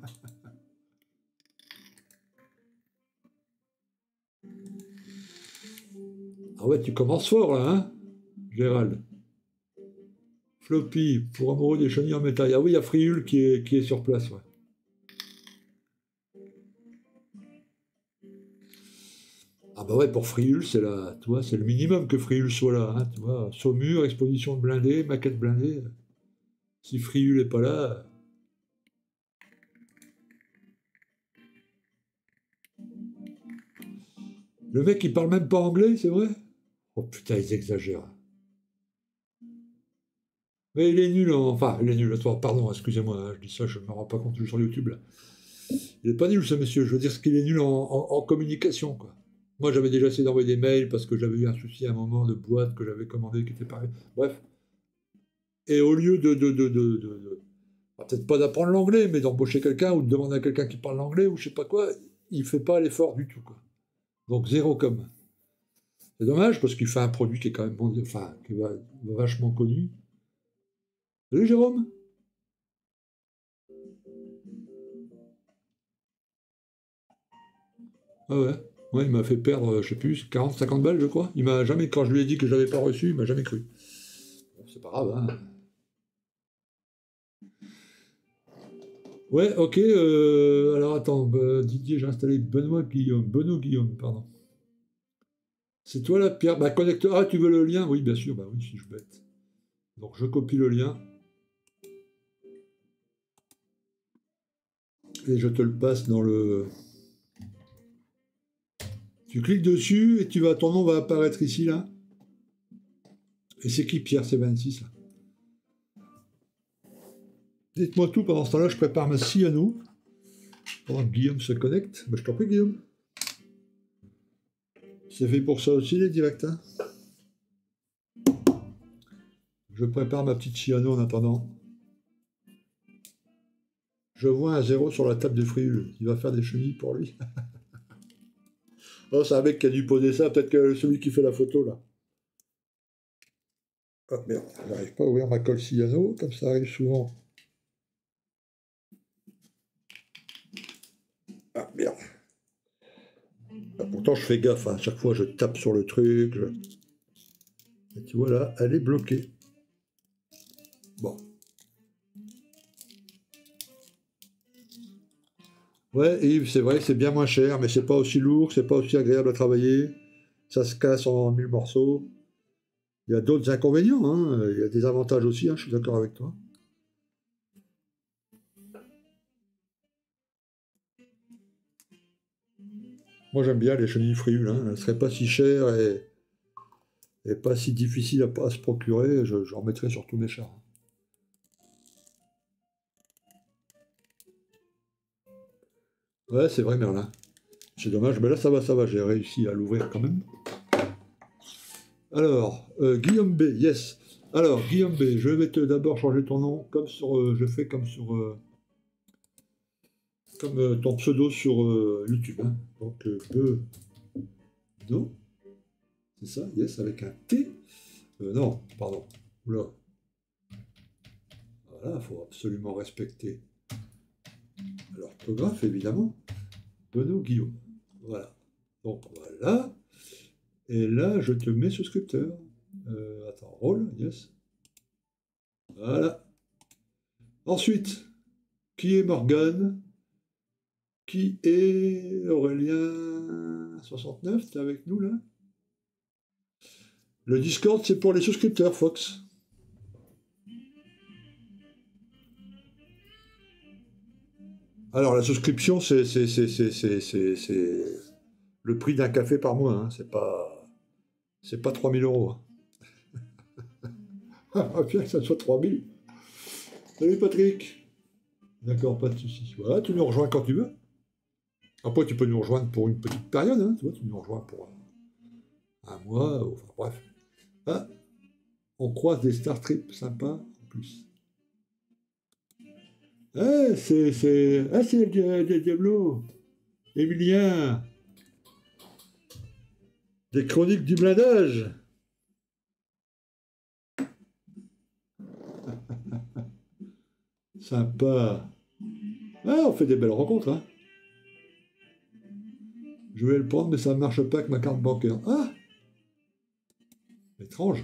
Ah ouais, tu commences fort là, hein, Gérald. Floppy, pour amoureux des chenilles en métal. Ah oui, il y a Frioul qui est, qui est sur place, ouais. Ah bah ouais, pour Frioul, c'est la, tu vois, c'est le minimum que Frioul soit là, hein, tu vois. Saumur, exposition de blindés, maquette blindée. Si Frioul n'est pas là... Le mec, il parle même pas anglais, c'est vrai? Oh putain, ils exagèrent. Mais il est nul, en... enfin, il est nul. Attends, pardon, excusez-moi, hein, je dis ça, je ne me rends pas compte sur YouTube, là. Il est pas nul, ce monsieur. Je veux dire, ce qu'il est nul en, en- en communication, quoi. Moi, j'avais déjà essayé d'envoyer des mails parce que j'avais eu un souci à un moment de boîte que j'avais commandé qui était pareil. Bref. Et au lieu de, de, de, de, de- de- bah, peut-être pas d'apprendre l'anglais, mais d'embaucher quelqu'un ou de demander à quelqu'un qui parle l'anglais ou je sais pas quoi, il fait pas l'effort du tout, quoi. Donc, zéro com. C'est dommage parce qu'il fait un produit qui est quand même bon, enfin, qui est va- vachement connu. Salut Jérôme. Ah ouais. Ouais, il m'a fait perdre, euh, je sais plus, quarante, cinquante balles, je crois. Il m'a jamais, quand je lui ai dit que je l'avais pas reçu, il m'a jamais cru. Bon, c'est pas grave, hein. Ouais, ok. Euh, alors attends, bah, Didier, j'ai installé Benoît Guillaume. Benoît Guillaume, pardon. C'est toi là, Pierre? Bah, connecteur. Ah, tu veux le lien? Oui, bien sûr. Bah oui, si je suis bête. Donc je copie le lien et je te le passe dans le. Tu cliques dessus et tu vas, ton nom va apparaître ici là. Et c'est qui Pierre? C'est vingt-six là. Dites-moi tout pendant ce temps-là, je prépare ma scie à nous. Pendant que Guillaume se connecte. Bah, je t'en prie, Guillaume. C'est fait pour ça aussi les directs, hein. Je prépare ma petite Chiano en attendant. Je vois un zéro sur la table de Frioul. Il va faire des chenilles pour lui. Oh, c'est un mec qui a dû poser ça. Peut-être que celui qui fait la photo, là. Ah merde, j'arrive pas à ouvrir ma colle Chiano, comme ça arrive souvent. Ah merde. Ah, pourtant, je fais gaffe, hein. À chaque fois, je tape sur le truc. je- Et tu vois, là, elle est bloquée. Bon. Ouais, Yves, c'est vrai, c'est bien moins cher, mais c'est pas aussi lourd, c'est pas aussi agréable à travailler. ça se casse en mille morceaux. Il y a d'autres inconvénients, hein. Il y a des avantages aussi, hein, je suis d'accord avec toi. Moi j'aime bien les chenilles friules, hein. Elles ne seraient pas si chères et, et pas si difficiles à, à se procurer, je- j'en mettrais sur tous mes chars. Ouais, c'est vrai, Merlin. C'est dommage, mais là ça va, ça va, j'ai réussi à l'ouvrir quand même. Alors, euh, Guillaume B, yes. Alors, Guillaume B, je vais te d'abord changer ton nom, comme sur, euh, je fais comme sur, euh, comme euh, ton pseudo sur euh, YouTube, hein. Donc, euh, B, non, c'est ça, yes, avec un T. Euh, non, pardon. Oula. Voilà, il faut absolument respecter l'orthographe, évidemment. Benoît Guillaume. Voilà. Donc, voilà. Et là, je te mets souscripteur. Euh, attends, rôle, yes. Voilà. Ensuite, qui est Morgane? Qui est Aurélien soixante-neuf? T'es avec nous là? Le Discord, c'est pour les souscripteurs, Fox. Alors, la souscription, c'est c'est- c'est- c'est- c'est- c'est- c'est le prix d'un café par mois, hein. C'est pas, c'est pas trois mille euros, hein. Ah, bien que ça soit trois mille. Salut Patrick. D'accord, pas de soucis. Voilà, tu nous rejoins quand tu veux. Après, tu peux nous rejoindre pour une petite période, hein. Tu vois, tu nous rejoins pour un, un mois, ou- enfin bref. Ah, on croise des Star Trip sympas en plus. Ah, c'est, c'est, ah, c'est le Dia- Dia- Diablo. Emilien, des chroniques du blindage. Sympa. Ah, on fait des belles rencontres, hein. Je vais le prendre, mais ça ne marche pas avec ma carte bancaire. Ah, étrange.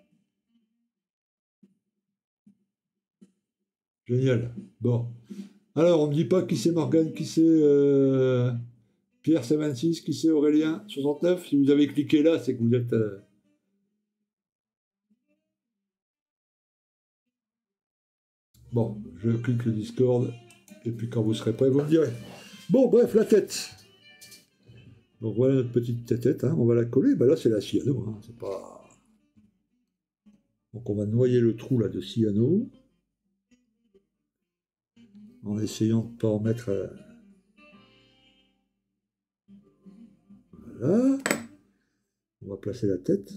Génial. Bon. Alors, on ne me dit pas qui c'est Morgane, qui c'est euh, Pierre soixante-six, qui c'est Aurélien soixante-neuf. Si vous avez cliqué là, c'est que vous êtes... euh, Bon, je clique le Discord, et puis quand vous serez prêt, vous me direz. Bon, bref, la tête. Donc voilà notre petite tête, hein. On va la coller. Ben là, c'est la cyano, hein. C'est pas... Donc on va noyer le trou là de cyano, en essayant de ne pas en mettre... euh, Voilà. On va placer la tête.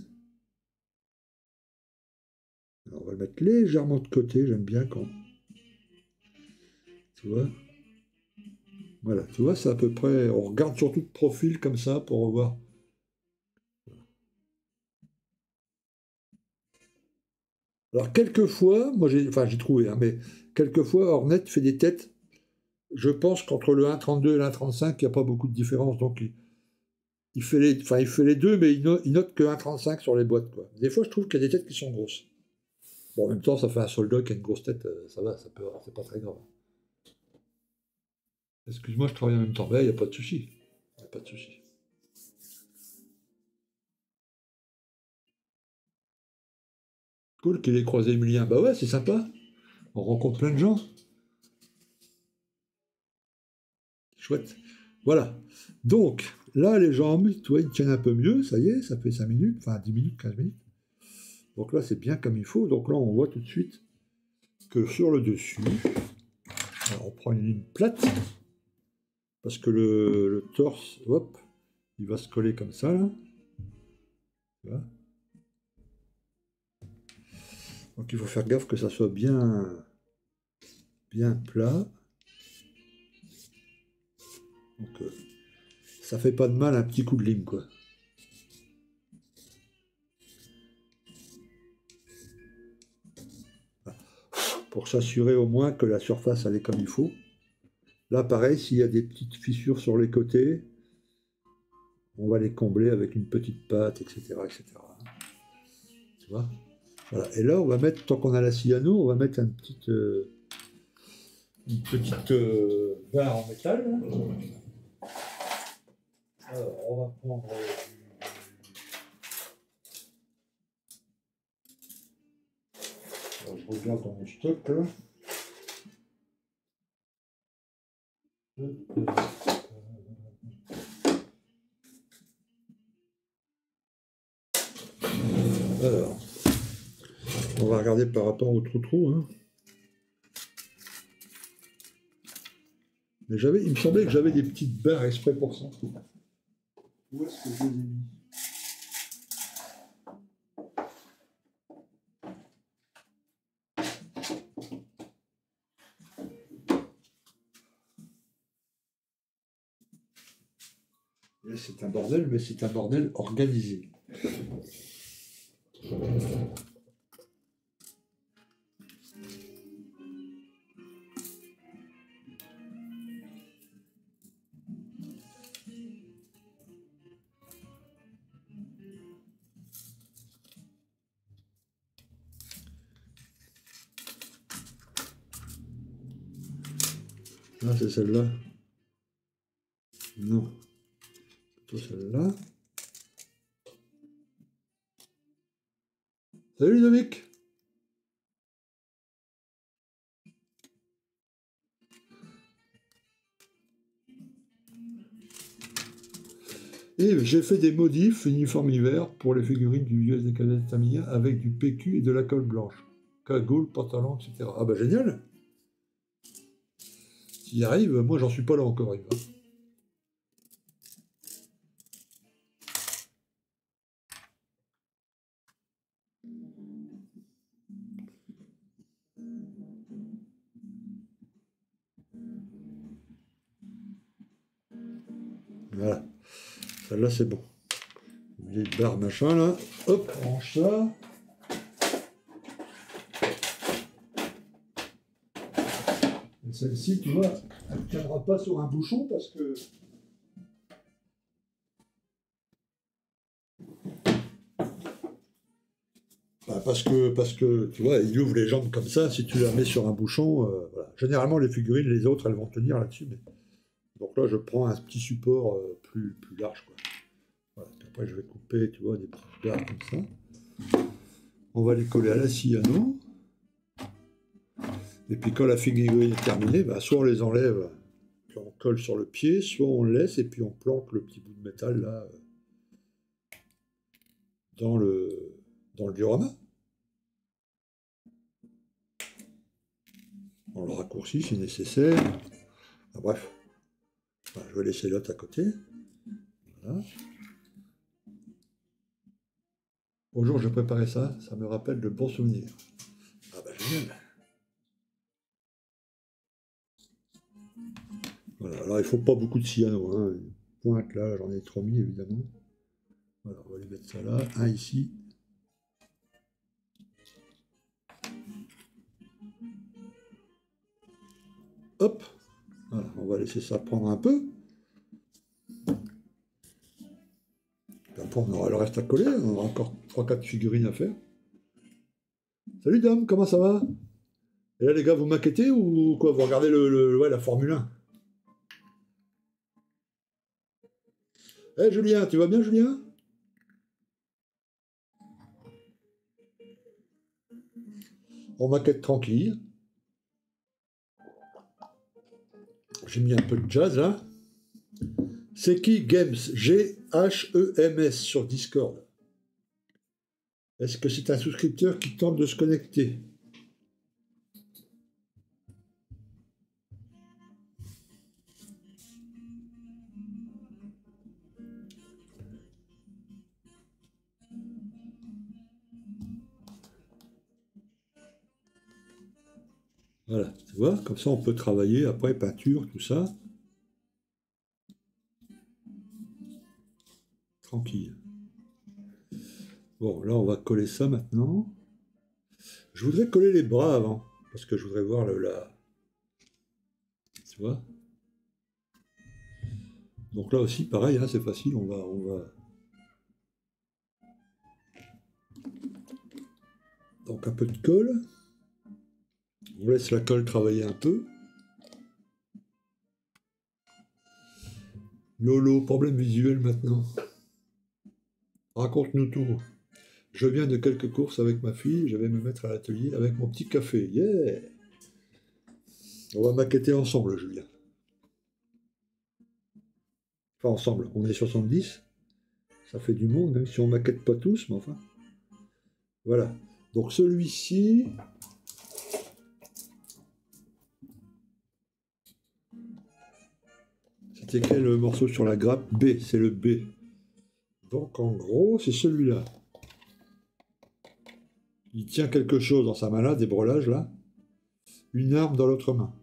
Alors, on va le mettre légèrement de côté, j'aime bien quand... Tu vois? Voilà, tu vois, c'est à peu près... On regarde surtout de profil comme ça pour revoir. Alors, quelquefois, moi j'ai enfin, j'ai trouvé, hein, mais quelquefois, Hornet fait des têtes. Je pense qu'entre le un virgule trente-deux et le un virgule trente-cinq, il n'y a pas beaucoup de différence. Donc, il, il fait les, enfin, il fait les deux, mais il, no- il note que un virgule trente-cinq sur les boîtes, quoi. Des fois, je trouve qu'il y a des têtes qui sont grosses. Bon, en même temps, ça fait un soldat qui a une grosse tête, euh, ça va, ça peut, c'est pas très grave. Excuse-moi, je travaille en même temps. Mais il n'y a pas de souci. Il n'y a pas de souci. Cool qu'il ait croisé Emilien. Bah ouais, c'est sympa. On rencontre plein de gens. Chouette. Voilà. Donc, là, les jambes, tu vois, ils tiennent un peu mieux. Ça y est, ça fait cinq minutes, enfin dix minutes, quinze minutes. Donc là, c'est bien comme il faut. Donc là, on voit tout de suite que sur le dessus, alors on prend une ligne plate, parce que le, le torse, hop, il va se coller comme ça, là. Tu vois. Donc il faut faire gaffe que ça soit bien, bien plat. Donc euh, ça fait pas de mal un petit coup de lime, quoi. Pour s'assurer au moins que la surface elle est comme il faut. Là, pareil, s'il y a des petites fissures sur les côtés, on va les combler avec une petite pâte, et cetera, et cetera. Tu vois? Voilà. Et là, on va mettre, tant qu'on a la cyano, on va mettre une petite, euh, une petite euh, barre en métal, là. Alors, on va prendre Je regarde dans mon stock là. Alors, on va regarder par rapport au trou-trou. Hein. Mais j'avais, il me semblait que j'avais des petites barres exprès pour ça. Où est-ce que je les ai mis? Là, c'est un bordel, mais c'est un bordel organisé. Ah, c'est celle-là. Non. Plutôt celle-là. Salut Ludovic. Et j'ai fait des modifs uniforme hiver pour les figurines du U S des cadettes Tamiya avec du P Q et de la colle blanche. Cagoule, pantalon, et cetera. Ah bah génial. S'il y arrive, moi j'en suis pas là encore. Yves. Voilà. Celle-là c'est bon. Les barres machin là. Hop, on range ça. Et celle-ci, tu vois, elle ne tiendra pas sur un bouchon parce que. Bah parce que, parce que, tu vois, il ouvre les jambes comme ça, si tu la mets sur un bouchon, euh, voilà. Généralement, les figurines, les autres, elles vont tenir là-dessus. Mais... Donc là, je prends un petit support euh, plus, plus large, quoi. Voilà. Après, je vais couper, tu vois, des petites barres comme ça. On va les coller à la scie à nous. Et puis quand la figurine est terminée, bah, soit on les enlève, puis on colle sur le pied, soit on le laisse et puis on plante le petit bout de métal là dans le, dans le diorama. On le raccourcit si nécessaire. Ah, bref, enfin, je vais laisser l'autre à côté. Voilà. Au jour où j'ai préparé ça, ça me rappelle de bons souvenirs. Ah bah génial. Voilà, alors il ne faut pas beaucoup de cyano, hein. Une pointe là, j'en ai trop mis évidemment. Voilà, on va les mettre ça là, un ici. Hop, voilà, on va laisser ça prendre un peu. Après, on aura le reste à coller, on aura encore trois quatre figurines à faire. Salut Dom, comment ça va? Et là les gars, vous m'inquiétez ou quoi? Vous regardez le, le- ouais, la Formule un? Eh hey, Julien, tu vas bien Julien? On m'inquiète tranquille. J'ai mis un peu de jazz là. C'est qui Games? G H E M S sur Discord. Est-ce que c'est un souscripteur qui tente de se connecter? Voilà, tu vois, comme ça on peut travailler après peinture, tout ça. Tranquille. Bon, là on va coller ça maintenant. Je voudrais coller les bras avant, parce que je voudrais voir le, la... Tu vois? Donc là aussi, pareil, hein, c'est facile, on va, on va... Donc un peu de colle. On laisse la colle travailler un peu. Lolo, problème visuel maintenant. Raconte-nous tout. Je viens de quelques courses avec ma fille, je vais me mettre à l'atelier avec mon petit café. Yeah! On va maqueter ensemble, Julien. Enfin, ensemble, on est soixante-dix, ça fait du monde, même si on maquette pas tous, mais enfin. Voilà. Donc celui-ci, c'était quel morceau sur la grappe? B, c'est le B. Donc en gros, c'est celui-là. Il tient quelque chose dans sa main là, des brelages là, une arme dans l'autre main.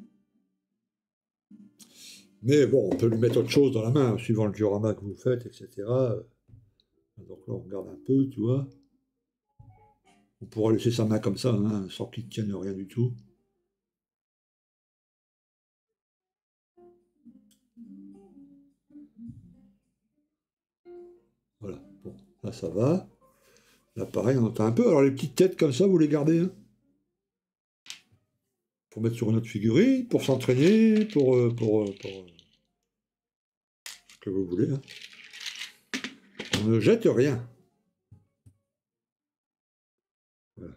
Mais bon, on peut lui mettre autre chose dans la main, suivant le diorama que vous faites, et cetera. Donc là, on regarde un peu, tu vois. On pourra laisser sa main comme ça, hein, sans qu'il tienne rien du tout. Voilà, bon, là ça va. Là pareil, on entend un peu. Alors les petites têtes comme ça, vous les gardez, hein, pour mettre sur une autre figurine, pour s'entraîner, pour, euh, pour, euh, pour, euh, ce que vous voulez. Hein. On ne jette rien. Voilà.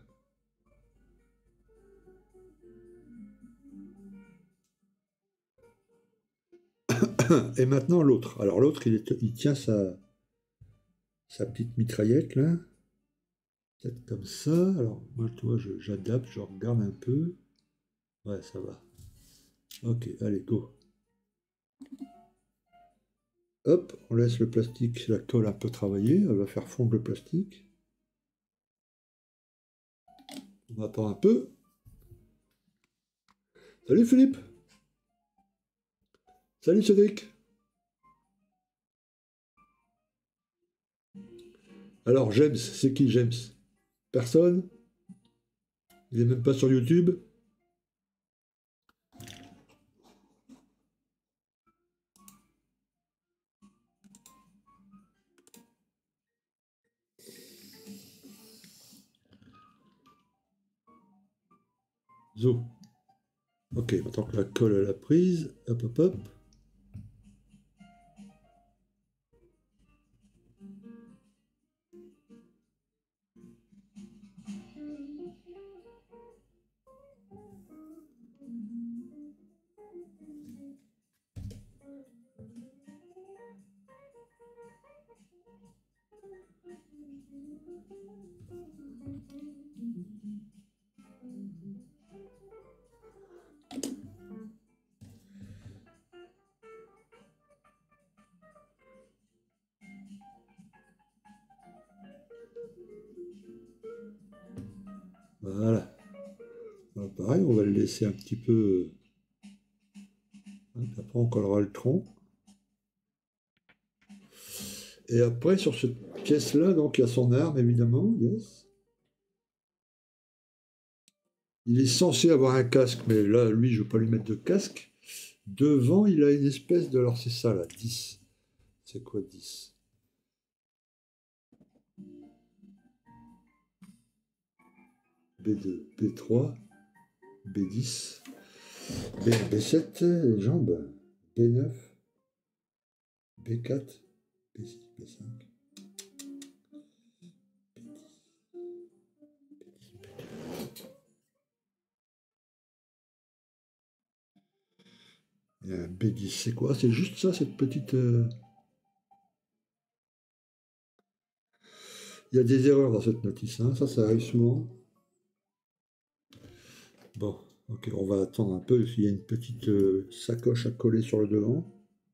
Et maintenant l'autre. Alors l'autre, il, est- il tient sa, sa petite mitraillette là. Peut-être comme ça. Alors moi, tu vois, je- j'adapte, je regarde un peu. Ouais, ça va. Ok, allez, go. Hop, on laisse le plastique, la colle un peu travailler. Elle va faire fondre le plastique. On attend un peu. Salut Philippe. Salut Cédric. Alors James, c'est qui James? Personne? Il est même pas sur YouTube? Zo. Ok, maintenant que la colle elle a prise, hop hop hop. Voilà. Alors, pareil, on va le laisser un petit peu. Hop, après, on collera le tronc. Et après, sur cette pièce-là, donc, il y a son arme, évidemment. Yes. Il est censé avoir un casque, mais là, lui, je ne veux pas lui mettre de casque. Devant, il a une espèce de. Alors, c'est ça, là, dix. C'est quoi dix? B deux, B trois, B dix, B, B7, les jambes, B neuf, B quatre, B six, B cinq. Il y a un B dix, c'est quoi? C'est juste ça, cette petite. euh, Il y a des erreurs dans cette notice, hein. Ça, ça arrive souvent. Bon, ok, on va attendre un peu. Il y a une petite euh, sacoche à coller sur le devant.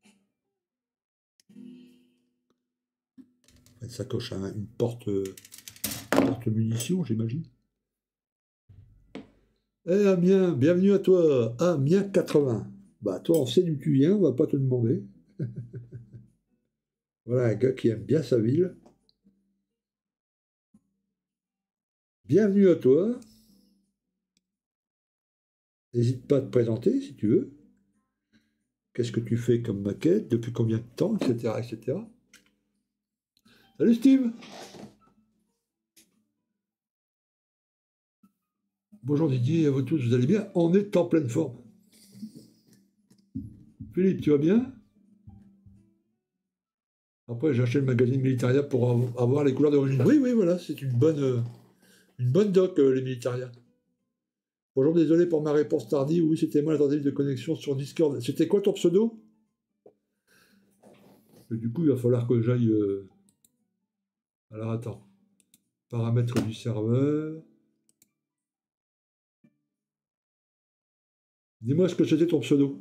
Une sacoche à une porte, euh, porte munitions, j'imagine. Eh Amiens, bienvenue à toi, Amiens quatre-vingts. Bah toi, on sait d'où tu viens, on va pas te demander. Voilà un gars qui aime bien sa ville. Bienvenue à toi. N'hésite pas à te présenter si tu veux. Qu'est-ce que tu fais comme maquette, depuis combien de temps, et cetera, et cetera. Salut Steve. Bonjour Didier, à vous tous, vous allez bien? On est en pleine forme. Philippe, tu vas bien? Après, j'ai acheté le magazine Militaria pour av- avoir les couleurs d'origine. Oui, oui, voilà, c'est une bonne, euh, une bonne doc, euh, les Militaria. Bonjour, désolé pour ma réponse tardive. Oui, c'était moi la tentative de connexion sur Discord. C'était quoi ton pseudo? Et du coup, il va falloir que j'aille. euh, Alors attends. Paramètres du serveur. Dis-moi ce que c'était ton pseudo.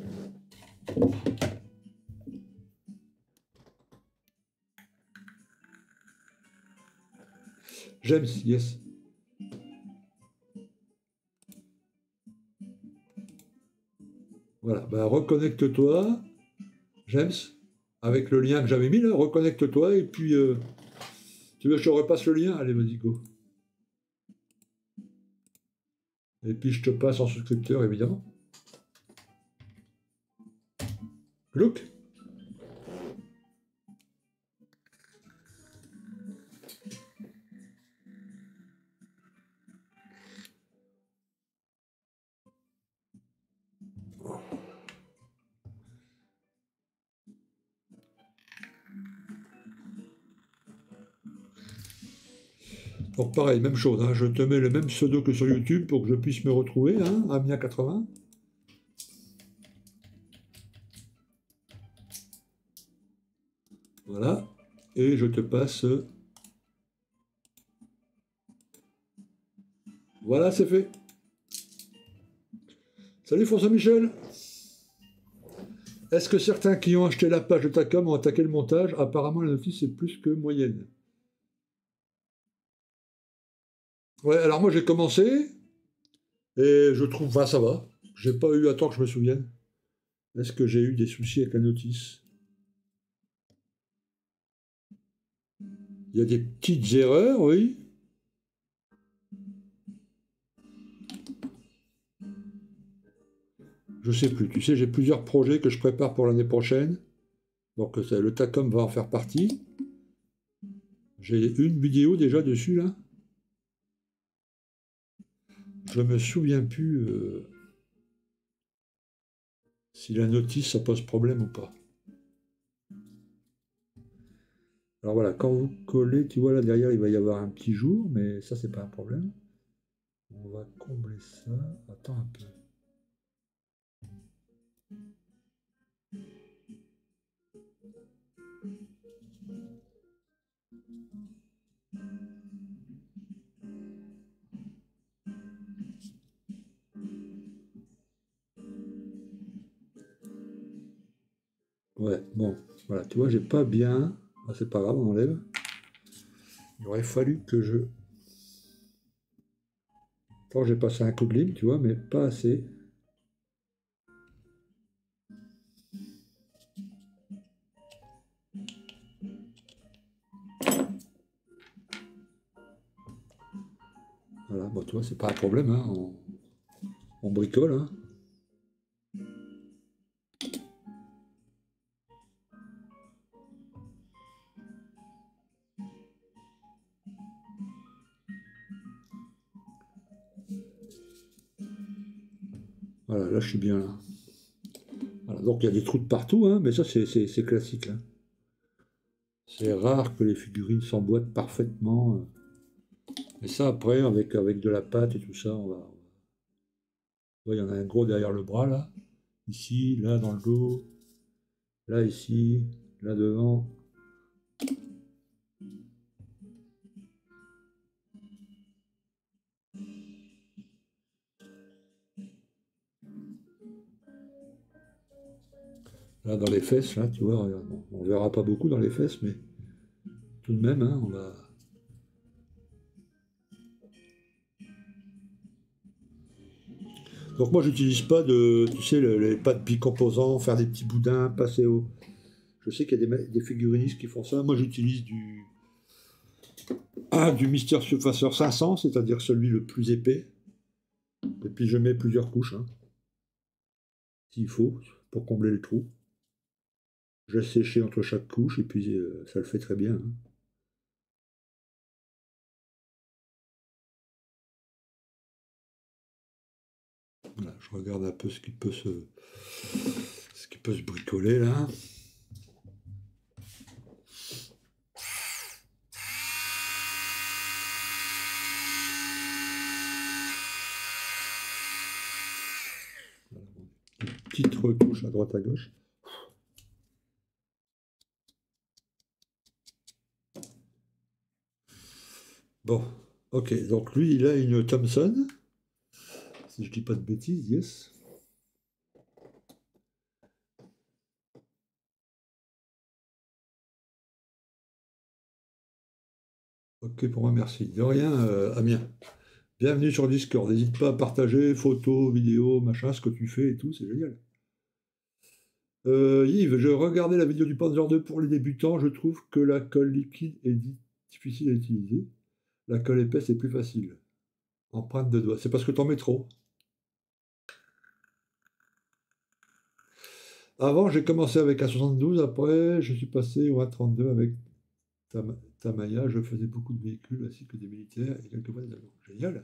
James, yes. Voilà, bah, reconnecte-toi, James, avec le lien que j'avais mis là, reconnecte-toi et puis euh, tu veux que je te repasse le lien? Allez, vas-y, go. Et puis je te passe en souscripteur, évidemment. Look. Donc pareil, même chose, hein, je te mets le même pseudo que sur YouTube pour que je puisse me retrouver, hein, Amia quatre-vingts. Voilà. Et je te passe. Voilà, c'est fait. Salut François Michel. Est-ce que certains qui ont acheté la page de Tacom ont attaqué le montage? Apparemment, la notice est plus que moyenne. Ouais, alors moi j'ai commencé et je trouve, enfin ça va. J'ai pas eu, attends que je me souvienne. Est-ce que j'ai eu des soucis avec la notice? Il y a des petites erreurs, oui. Je sais plus. Tu sais, j'ai plusieurs projets que je prépare pour l'année prochaine. Donc ça- le Tacom va en faire partie. J'ai une vidéo déjà dessus là. Je me souviens plus euh, si la notice ça pose problème ou pas. Alors voilà, quand vous collez, tu vois là derrière il va y avoir un petit jour, mais ça c'est pas un problème. On va combler ça. Attends un peu. Ouais, bon, voilà, tu vois, j'ai pas bien. Ah, c'est pas grave, on enlève. Il aurait fallu que je. Quand j'ai passé un coup de lime, tu vois, mais pas assez. Voilà, bon, tu vois, c'est pas un problème, hein. On, on bricole, hein. Voilà, là, je suis bien là. Voilà, donc il y a des trous de partout, hein, mais ça, c'est c'est- c'est classique, hein. C'est rare que les figurines s'emboîtent parfaitement. euh. Mais ça, après, avec, avec de la pâte et tout ça, on va. Ouais, il y en a un gros derrière le bras, là. Ici, là, dans le dos. Là, ici. Là, devant. Là, dans les fesses, là, tu vois, regarde, bon, on verra pas beaucoup dans les fesses, mais tout de même, hein, on va. Donc moi, j'utilise pas de, tu sais, le- les pâtes bicomposants, faire des petits boudins, passer au. Je sais qu'il y a des, ma- des figurinistes qui font ça. Moi, j'utilise du, ah, du Mister Surfacer cinq cents, c'est-à-dire celui le plus épais. Et puis je mets plusieurs couches, hein, s'il faut, pour combler le trou. Je laisse sécher entre chaque couche et puis euh, ça le fait très bien, hein. Voilà, je regarde un peu ce qui peut se, ce qui peut se bricoler là. petites retouches à droite à gauche. Bon, ok, donc lui, il a une Thomson, si je dis pas de bêtises, yes. Ok, pour moi, merci. De rien, euh, Amiens. Bienvenue sur Discord. N'hésite pas à partager photos, vidéos, machin, ce que tu fais et tout, c'est génial. Euh, Yves, je regardais la vidéo du Panzer deux pour les débutants. Je trouve que la colle liquide est di- difficile à utiliser. La colle épaisse est plus facile. Empreinte de doigt. C'est parce que t'en mets trop. Avant, j'ai commencé avec un soixante-douze. Après, je suis passé au un trente-deux avec Tam- Tamaya. Je faisais beaucoup de véhicules ainsi que des militaires et quelquefois des avions. Génial.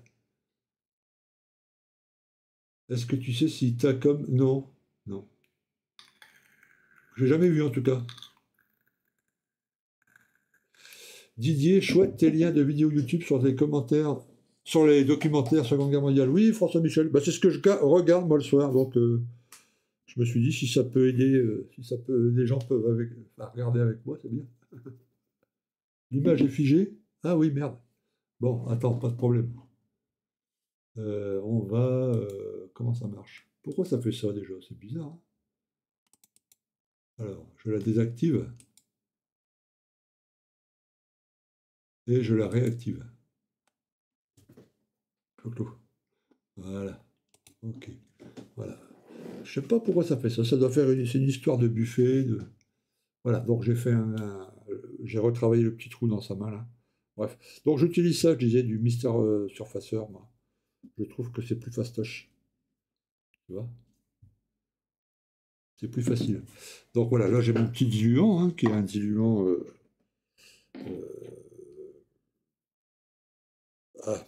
Est-ce que tu sais si t'as comme... Non. Non. J'ai jamais vu en tout cas. Didier, chouette tes liens de vidéos YouTube sur les commentaires, sur les documentaires Seconde Guerre mondiale. Oui, François Michel, bah, c'est ce que je ga- regarde moi le soir, donc euh, je me suis dit si ça peut aider, euh, si ça peut, les gens peuvent avec, enfin, regarder avec moi, c'est bien. L'image est figée? Ah oui, merde. Bon, attends, pas de problème. Euh, on va, euh, comment ça marche? Pourquoi ça fait ça déjà? C'est bizarre, hein. Alors, je la désactive et je la réactive. Clou-clou. Voilà. Ok. Voilà. Je sais pas pourquoi ça fait ça. Ça doit faire une, c'est une histoire de buffet. De... Voilà. Donc j'ai fait un, un- j'ai retravaillé le petit trou dans sa main là. Bref. Donc j'utilise ça, je disais, du Mister euh, Surfaceur, moi. Je trouve que c'est plus fastoche. Tu vois? C'est plus facile. Donc voilà, là j'ai mon petit diluant, hein, qui est un diluant. euh, euh, ah,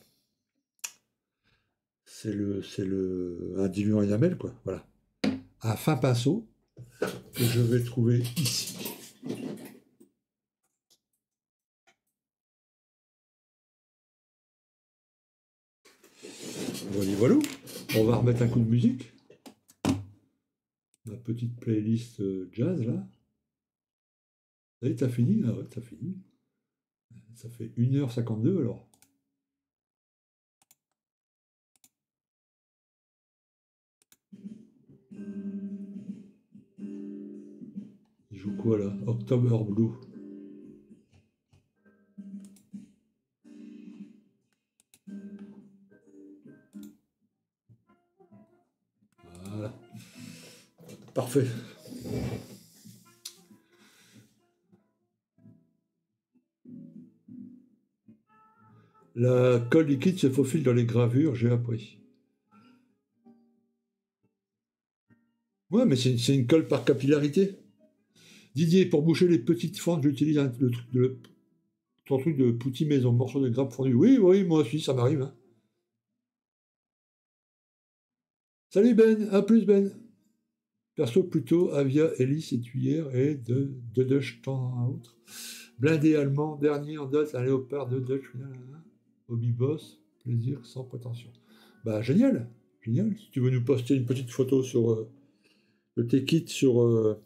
c'est le, c'est le, un diluant enamel, quoi. Voilà. Un fin pinceau que je vais trouver ici. Voilà, voilà. On va remettre un coup de musique. Ma petite playlist euh, jazz là. Ça y est, t'as fini? Ah ouais, t'as fini. Ça fait une heure cinquante-deux alors. Il joue quoi là? October Blue. Voilà. Parfait. La colle liquide se faufile dans les gravures, j'ai appris. Ouais, mais c'est c'est une colle par capillarité. Didier, pour boucher les petites fentes, j'utilise un- le truc de, ton truc de poutis maison, morceau de grappe fondu. Oui, oui, moi aussi, ça m'arrive, hein. Salut Ben, à plus Ben. Perso plutôt Avia, hélice, étuyère et de, de Dutch temps à autre. Blindé allemand, dernier en date, un léopard de Dutch. Hobby boss, plaisir sans prétention. Bah génial, génial. Si tu veux nous poster une petite photo sur euh, de tes kits sur, euh,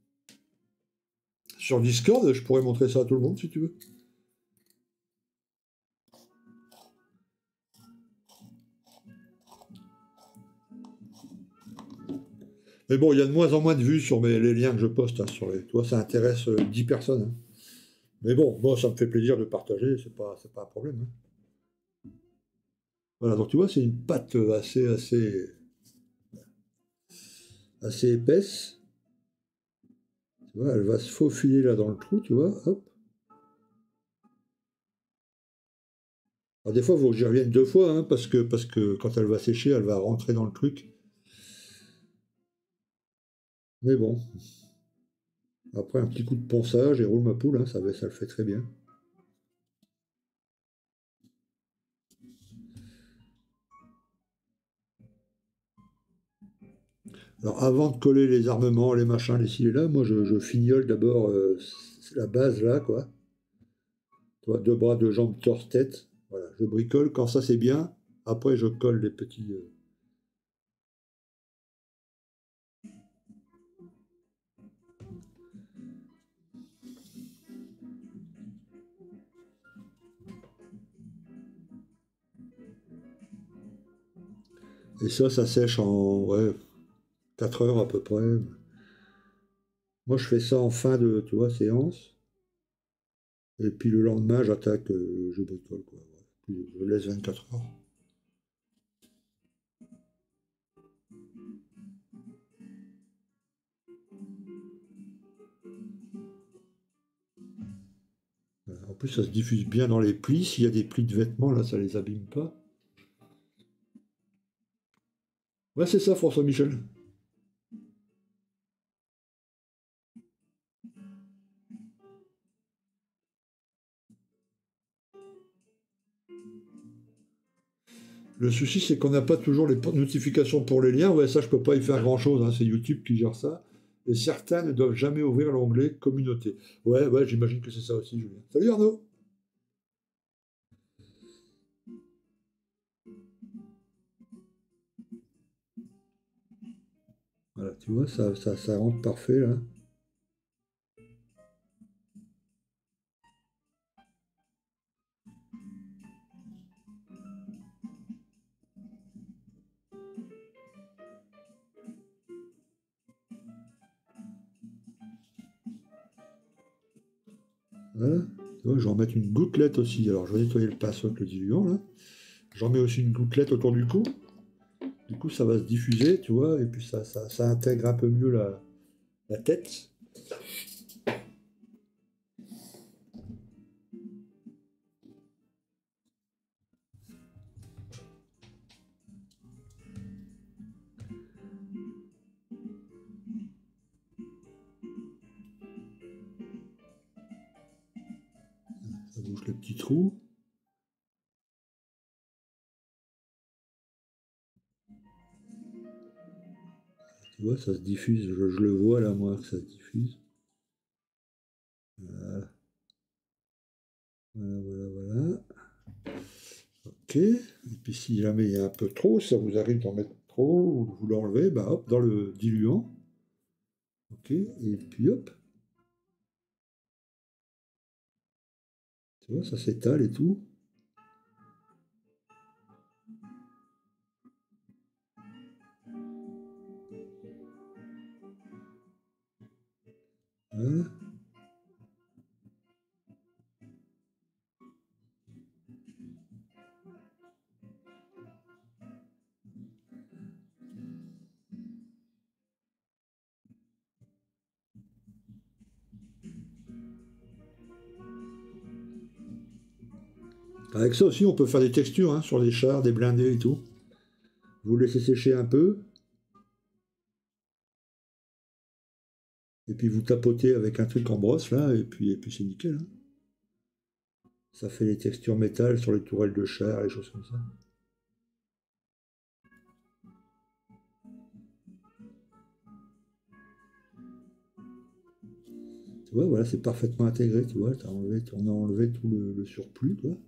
sur Discord, je pourrais montrer ça à tout le monde si tu veux. Mais bon, il y a de moins en moins de vues sur mes, les liens que je poste, hein, sur les. Toi, ça intéresse euh, dix personnes, hein. Mais bon, moi, ça me fait plaisir de partager, c'est pas, c'est pas un problème, hein. Voilà, donc tu vois, c'est une pâte euh, assez, assez, assez épaisse. Tu vois, elle va se faufiler là dans le trou, tu vois, hop. Alors des fois, il faut que j'y revienne deux fois, hein, parce que, parce que quand elle va sécher, elle va rentrer dans le truc. Mais bon, après un petit coup de ponçage et roule ma poule, hein, ça, va- ça le fait très bien. Alors avant de coller les armements, les machins, les ci, les là, moi je, je fignole d'abord euh, la base là, quoi. Tu vois, deux bras, deux jambes, torse, tête. Voilà, je bricole. Quand ça c'est bien, après je colle les petits. euh, Et ça, ça sèche en ouais, quatre heures à peu près. Moi, je fais ça en fin de, tu vois, séance. Et puis le lendemain, j'attaque, euh, je bricole, quoi. Ouais. Puis je laisse vingt-quatre heures. Voilà. En plus, ça se diffuse bien dans les plis. S'il y a des plis de vêtements, là, ça les abîme pas. Ouais, c'est ça, François Michel. Le souci, c'est qu'on n'a pas toujours les notifications pour les liens. Ouais, ça, je peux pas y faire grand-chose, hein. C'est YouTube qui gère ça. Et certains ne doivent jamais ouvrir l'onglet communauté. Ouais, ouais, j'imagine que c'est ça aussi, Julien. Salut Arnaud! Voilà, tu vois, ça, ça, ça rentre parfait là. Voilà. Tu vois, je vais en mettre une gouttelette aussi. Alors, je vais nettoyer le pinceau avec le diluant là. J'en mets aussi une gouttelette autour du cou. Du coup, ça va se diffuser, tu vois, et puis ça, ça, ça intègre un peu mieux la, la tête. Ça bouge le petit trou. Tu vois, ça se diffuse. Je, je le vois là, moi, que ça se diffuse. Voilà, voilà, voilà, voilà. Ok. Et puis si jamais il y a un peu trop, ça vous arrive d'en mettre trop, ou vous l'enlevez, bah hop, dans le diluant. Ok. Et puis hop, tu vois, ça s'étale et tout. Voilà. Avec ça aussi, on peut faire des textures hein, sur des chars, des blindés et tout. Vous laissez sécher un peu, et puis vous tapotez avec un truc en brosse là, et puis, et puis c'est nickel, hein. Ça fait les textures métal sur les tourelles de char, les choses comme ça. Tu vois, voilà, c'est parfaitement intégré, tu vois. T'as enlevé, on a enlevé tout le, le surplus, quoi.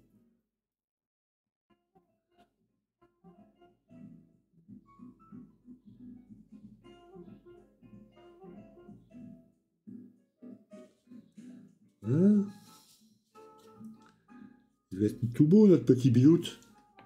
Voilà. Il va être tout beau, notre petit biloute.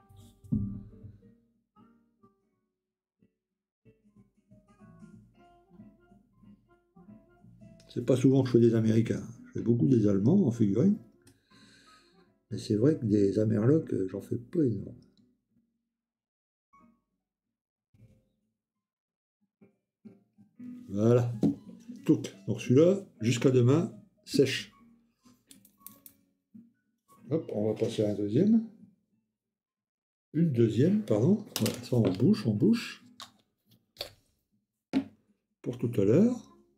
C'est pas souvent que je fais des Américains. Je fais beaucoup des Allemands en figurine. Mais c'est vrai que des Amerlocs, euh, j'en fais pas énorme. Voilà. Touc. Donc celui-là, jusqu'à demain, sèche. Hop, on va passer à un deuxième. Une deuxième, pardon. Voilà, ça on bouche, on bouche. Pour tout à l'heure.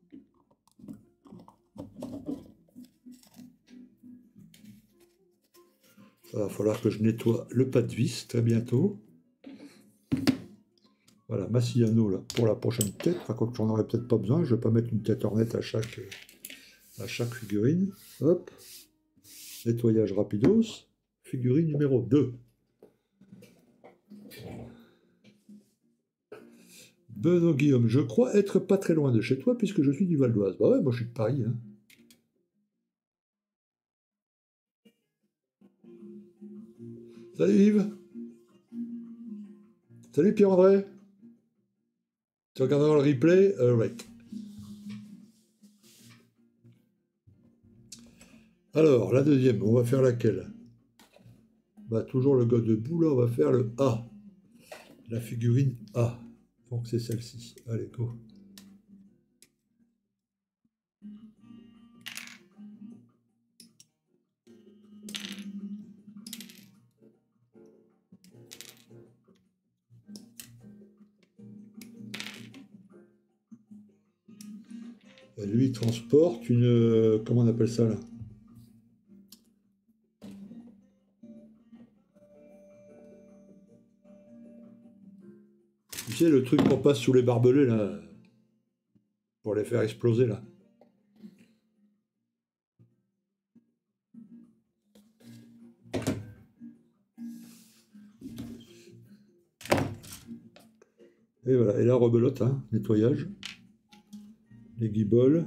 Ça va falloir que je nettoie le pas de vis très bientôt. Voilà, Massillano là, pour la prochaine tête. Enfin, quoi que j'en aurais peut-être pas besoin, je ne vais pas mettre une tête ornette à chaque, à chaque figurine. Hop, nettoyage rapidos. Figurine numéro deux. Benoît Guillaume, je crois être pas très loin de chez toi puisque je suis du Val d'Oise. Bah ouais, moi je suis de Paris, hein. Salut Yves. Salut Pierre-André. Tu regarderas le replay? All right. Alors, la deuxième, on va faire laquelle? Bah, toujours le gars debout, là, on va faire le A. La figurine A. Donc c'est celle-ci. Allez, go. Et lui, il transporte une... euh, comment on appelle ça, là? Tu sais, le truc qu'on passe sous les barbelés, là, pour les faire exploser, là. Et voilà, et là, rebelote, hein, nettoyage. Les guibolles.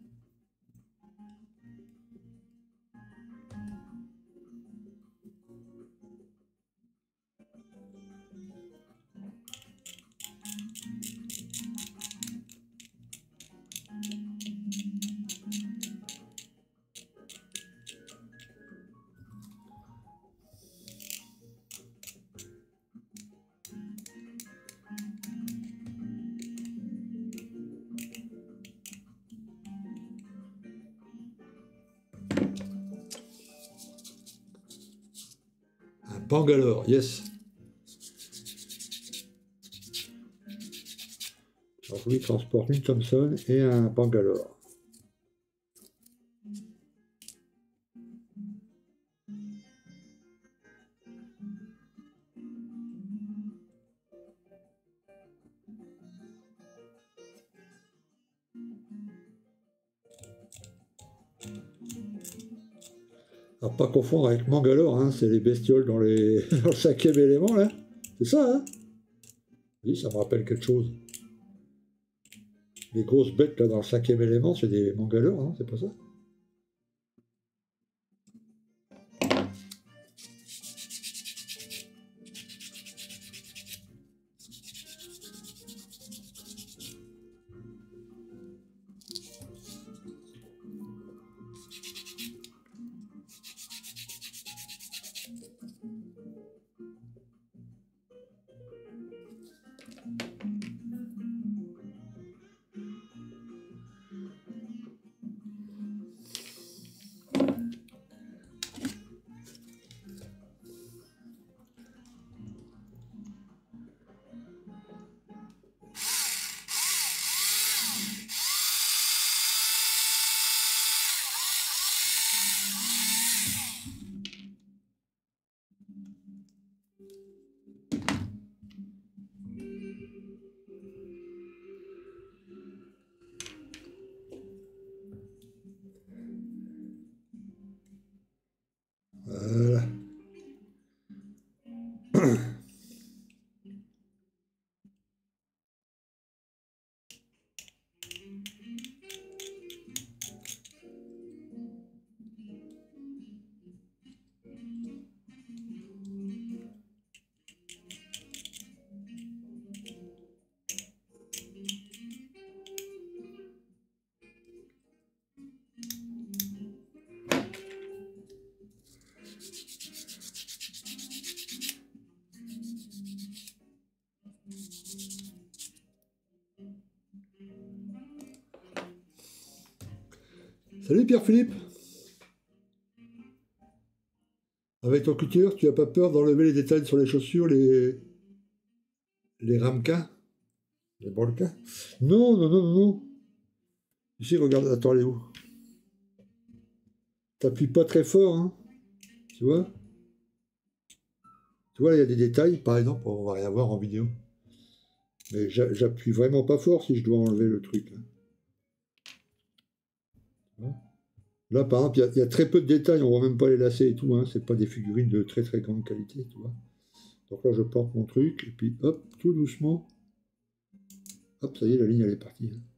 Un Bangalore, yes. Donc lui, il transporte une Thompson et un Bangalore. À pas confondre avec Mangalore, hein, c'est les bestioles dans, les... dans le cinquième élément, là. C'est ça, hein? Oui, ça me rappelle quelque chose. Les grosses bêtes, là, dans le cinquième élément, c'est des Mangalore, non? C'est pas ça? Voilà. Salut Pierre-Philippe. Avec ton couture, tu n'as pas peur d'enlever les détails sur les chaussures, les, les ramequins, les branlequins? Non, non, non, non, non. Ici, regarde, attends, elle est où? T'appuies pas très fort, hein? Tu vois? Tu vois, il y a des détails, par exemple, on va rien voir en vidéo. Mais j'a- j'appuie vraiment pas fort si je dois enlever le truc, là. Tu vois. Là, par exemple, il y, a- il y a très peu de détails, on voit même pas les lacets et tout, hein. C'est pas des figurines de très très grande qualité, tu vois. Donc là, je plante mon truc, et puis hop, tout doucement. Hop, ça y est, la ligne, elle est partie, hein.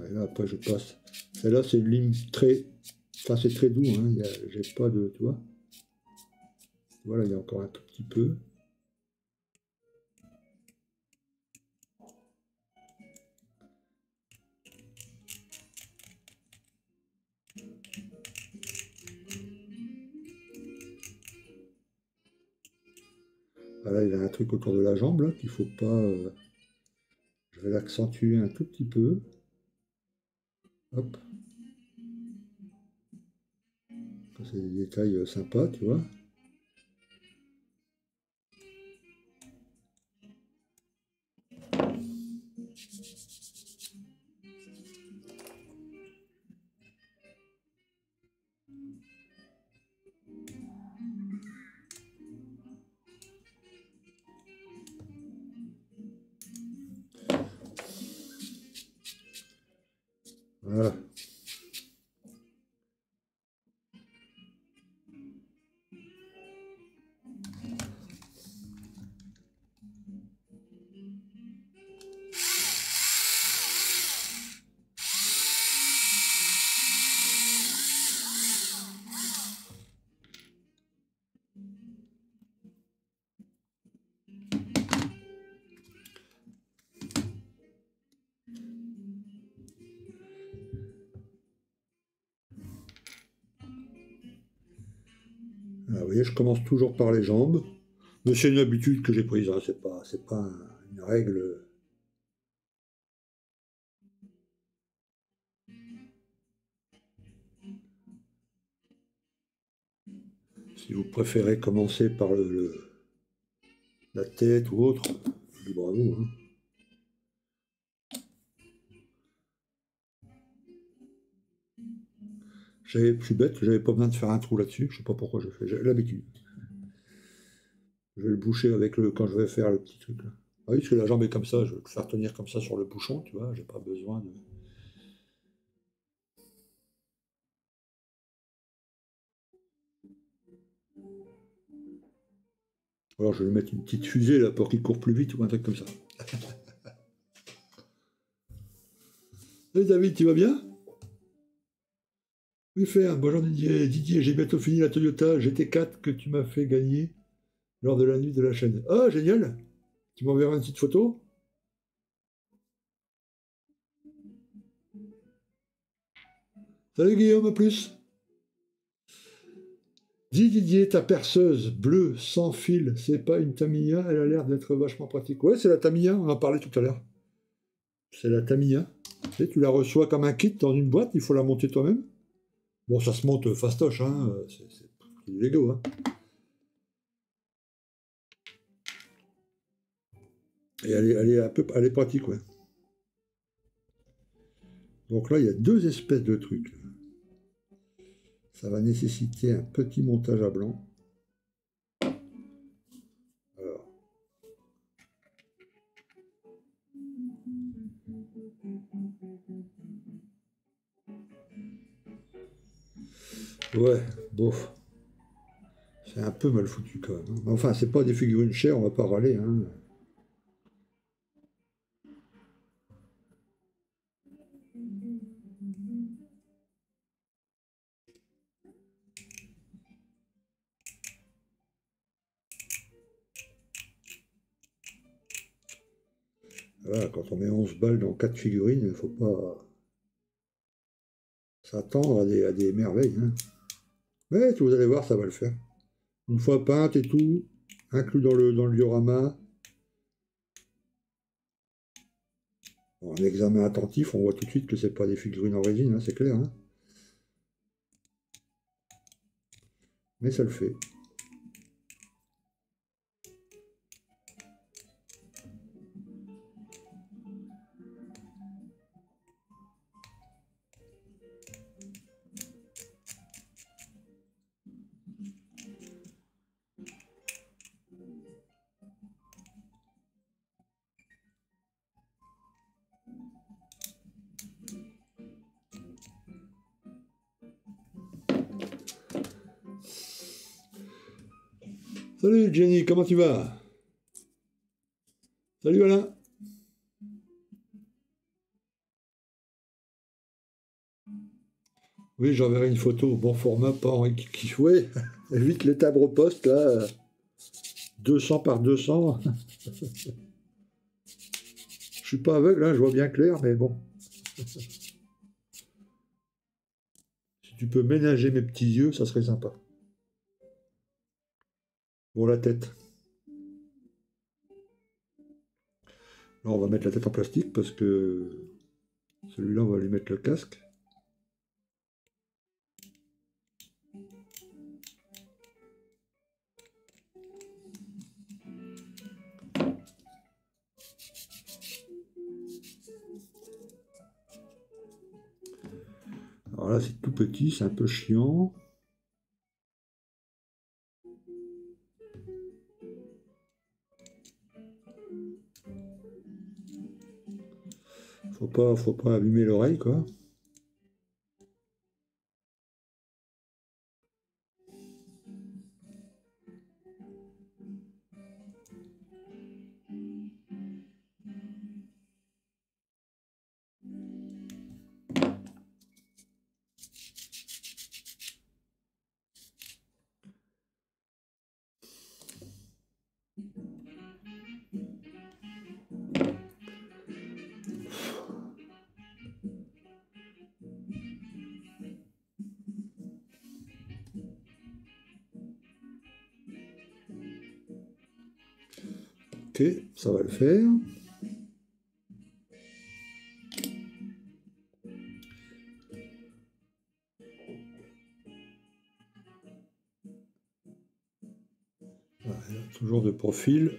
Et là, après, je passe. Celle-là, c'est une ligne très... Enfin, c'est très doux, hein. J'ai pas de... Tu vois. Voilà, il y a encore un tout petit peu. Voilà, il a un truc autour de la jambe, là, qu'il faut pas... euh, Je vais l'accentuer un tout petit peu. Hop. C'est des détails euh, sympas, tu vois. Voilà. Ah, vous voyez, je commence toujours par les jambes. Mais c'est une habitude que j'ai prise, hein. C'est pas, c'est pas un- une règle. Si vous préférez commencer par le, le- la tête ou autre, libre à vous, hein. J'avais, je suis bête, j'avais pas besoin de faire un trou là-dessus. Je sais pas pourquoi je fais. J'ai l'habitude. Je vais le boucher avec le quand je vais faire le petit truc là. Ah oui, parce que la jambe est comme ça, je vais le faire tenir comme ça sur le bouchon, tu vois. J'ai pas besoin de. Alors je vais lui mettre une petite fusée là pour qu'il court plus vite ou un truc comme ça. Hey David, tu vas bien? Oui, faire. Bonjour Didier. Didier, j'ai bientôt fini la Toyota G T quatre que tu m'as fait gagner lors de la nuit de la chaîne. Ah, génial! Tu m'enverras une petite photo? Salut Guillaume, à plus! Dis Didier, ta perceuse bleue sans fil, c'est pas une Tamiya? Elle a l'air d'être vachement pratique. Ouais, c'est la Tamiya, on en parlait tout à l'heure. C'est la Tamiya. Tu sais, tu la reçois comme un kit dans une boîte, il faut la monter toi-même. Bon, ça se monte fastoche, hein. euh, C'est c'est c'est Lego, hein. Et elle est, elle est un peu, elle est pratique, ouais. Donc là, il y a deux espèces de trucs. Ça va nécessiter un petit montage à blanc. Alors, ouais, bof. C'est un peu mal foutu quand même, hein. Enfin, c'est pas des figurines chères, on va pas râler, hein. Voilà, quand on met onze balles dans quatre figurines, il faut pas s'attendre à des, à des merveilles, hein. Mais vous allez voir, ça va le faire. Une fois peinte et tout, inclus dans le, dans le diorama, bon, un examen attentif, on voit tout de suite que c'est pas des figurines en résine, hein, c'est clair, hein. Mais ça le fait. Salut Jenny, comment tu vas? Salut Alain. Oui, j'enverrai une photo. Bon format, pas en qui ouais. Évite les tableaux poste là. deux cents par deux cents. Je suis pas aveugle, hein, je vois bien clair, mais bon. Si tu peux ménager mes petits yeux, ça serait sympa. Pour la tête. Là, on va mettre la tête en plastique parce que celui-là, on va lui mettre le casque. Alors là, c'est tout petit, c'est un peu chiant. Faut pas, faut pas abîmer l'oreille, quoi. Ok, ça va le faire. Voilà, toujours de profil.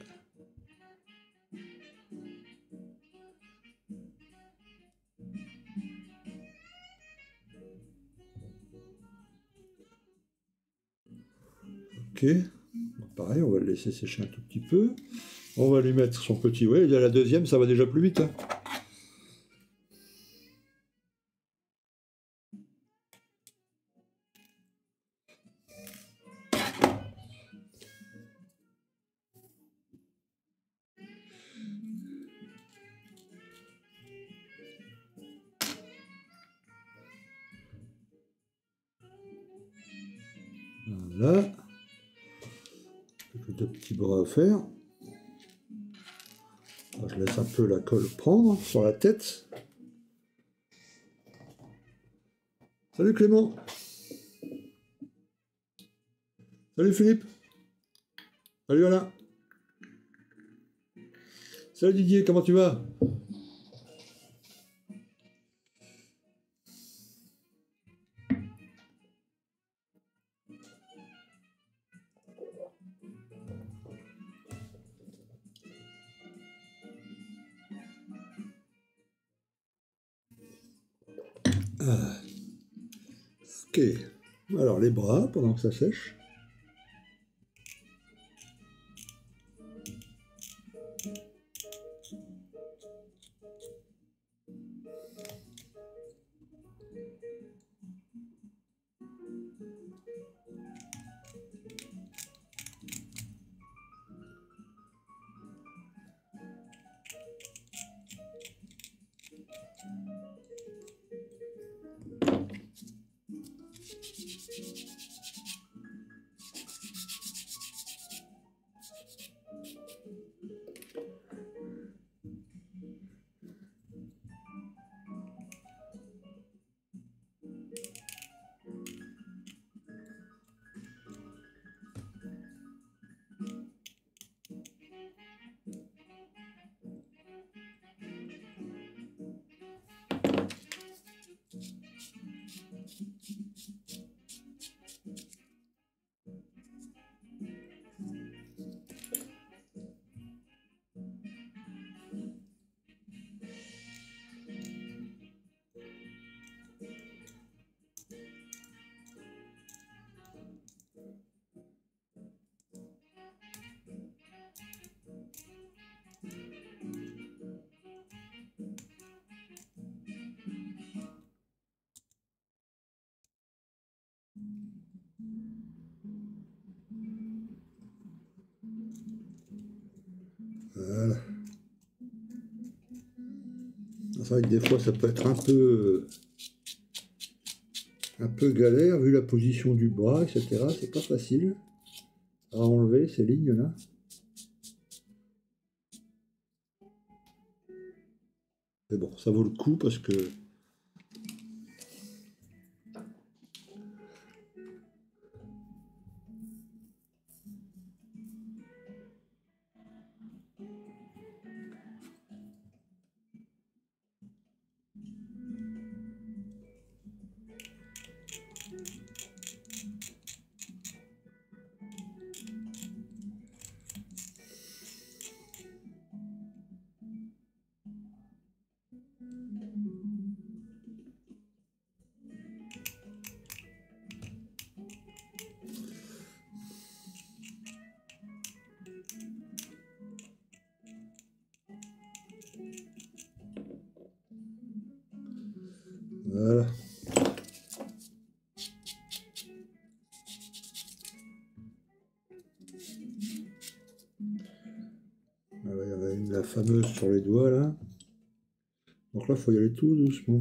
Ok, pareil, on va le laisser sécher un tout petit peu. On va lui mettre son petit... Ouais, il y a la deuxième, ça va déjà plus vite. Hein. Voilà. Deux petits bras à faire. Alors, je laisse un peu la colle prendre sur la tête. Salut Clément. Salut Philippe. Salut Alain. Salut Didier, comment tu vas? Ah. Ok. Alors les bras pendant que ça sèche. Voilà. C'est vrai que des fois ça peut être un peu un peu galère vu la position du bras, et cetera. C'est pas facile à enlever ces lignes-là. Mais bon, ça vaut le coup parce que voilà. Voilà, il y en a une, la fameuse sur les doigts là. Donc là, il faut y aller tout doucement.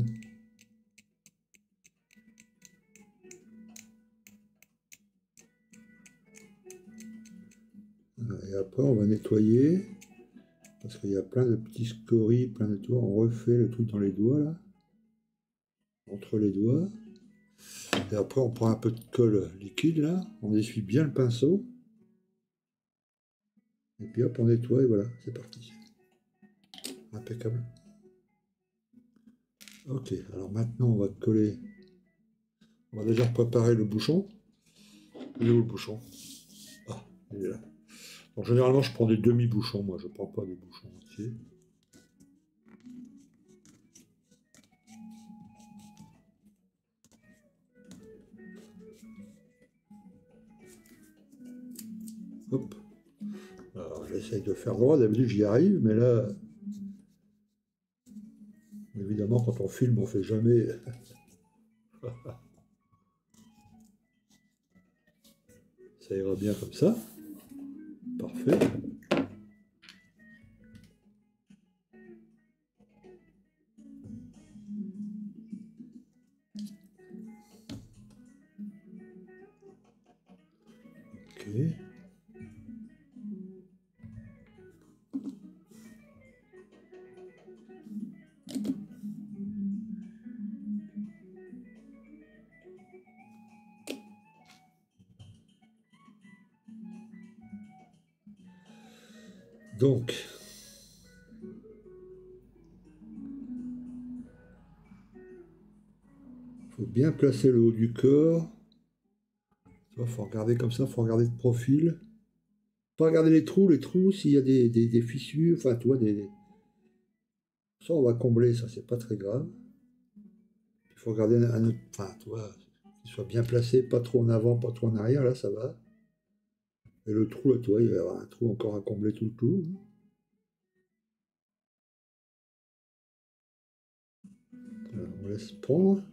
Et après, on va nettoyer. Parce qu'il y a plein de petits scories, plein de doigts. On refait le truc dans les doigts là. Entre les doigts. Et après, on prend un peu de colle liquide là. On essuie bien le pinceau. Et puis hop, on nettoie et voilà, c'est parti. Impeccable. Ok, alors maintenant on va coller. On va déjà préparer le bouchon. Il est où le bouchon? Ah, il est là. Donc généralement je prends des demi-bouchons, moi je prends pas des bouchons entiers. Hop. Alors j'essaye de faire droit, d'habitude j'y arrive, mais là, évidemment quand on filme on fait jamais. Ça ira bien comme ça. Parfait. Ok. Donc, il faut bien placer le haut du corps. Il faut regarder comme ça, il faut regarder de profil. Pas regarder les trous, les trous, s'il y a des, des, des fissures, enfin, tu vois, des... Ça, on va combler, ça, c'est pas très grave. Il faut regarder un, un autre, enfin, tu vois, qu'il soit bien placé, pas trop en avant, pas trop en arrière, là, ça va. Et le trou, là, tu vois, il va y avoir un trou encore à combler tout le tour. Alors, on laisse prendre.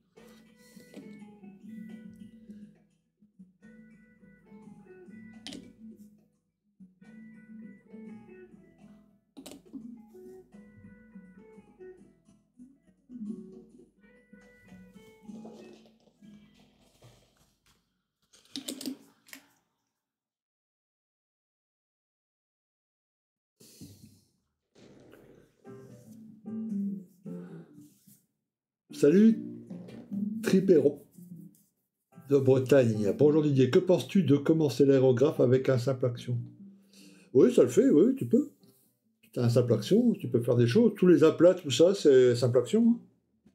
Salut, Tripéro de Bretagne. Bonjour Didier, que penses-tu de commencer l'aérographe avec un simple action? Oui, ça le fait, oui, tu peux. Tu as un simple action, tu peux faire des choses. Tous les aplats, tout ça, c'est simple action, hein.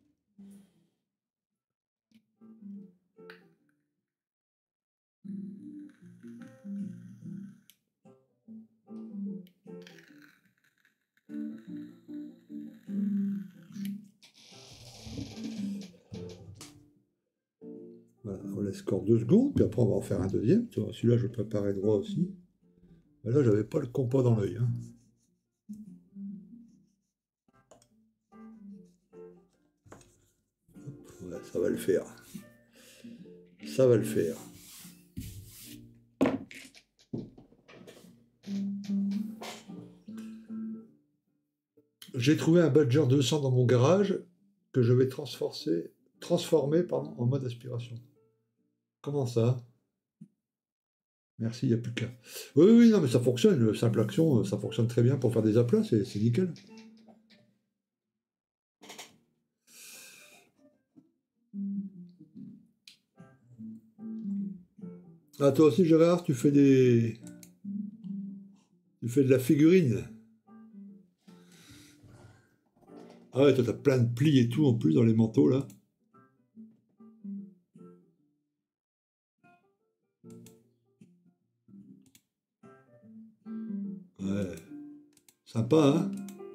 Voilà, on laisse encore deux secondes, puis après on va en faire un deuxième. Tu vois, celui-là, je préparais droit aussi. Mais là, j'avais pas le compas dans l'œil, hein. Ouais, ça va le faire. Ça va le faire. J'ai trouvé un Badger deux cents dans mon garage que je vais transforcer, transformé pardon, en mode aspiration. Comment ça? Merci, il n'y a plus qu'à. Oui, oui, non, mais ça fonctionne. Le simple action, ça fonctionne très bien pour faire des aplats, c'est c'est nickel. Ah, toi aussi, Gérard, tu fais des. Tu fais de la figurine. Ah ouais, toi, t'as plein de plis et tout en plus dans les manteaux là. Ouais, sympa, hein?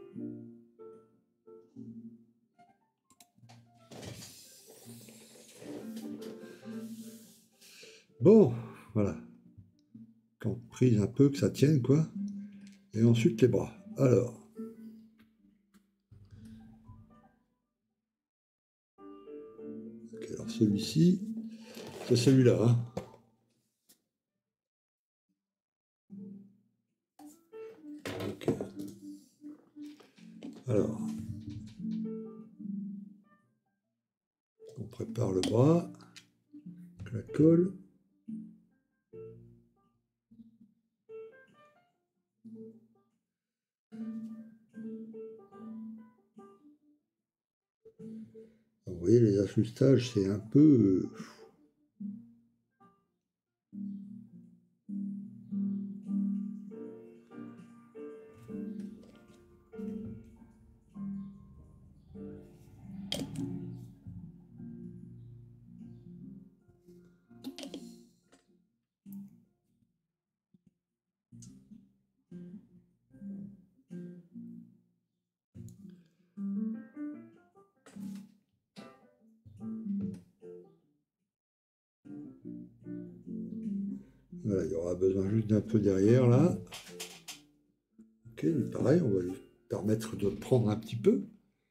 Bon, voilà. Quand prise un peu, que ça tienne, quoi. Et ensuite les bras. Alors, ok, alors celui-ci, c'est celui-là, hein. Ok. Alors, on prépare le bras, la colle. Vous voyez, les ajustages, c'est un peu. euh, Voilà, il y aura besoin juste d'un peu derrière là. Ok, lui pareil, on va lui permettre de prendre un petit peu.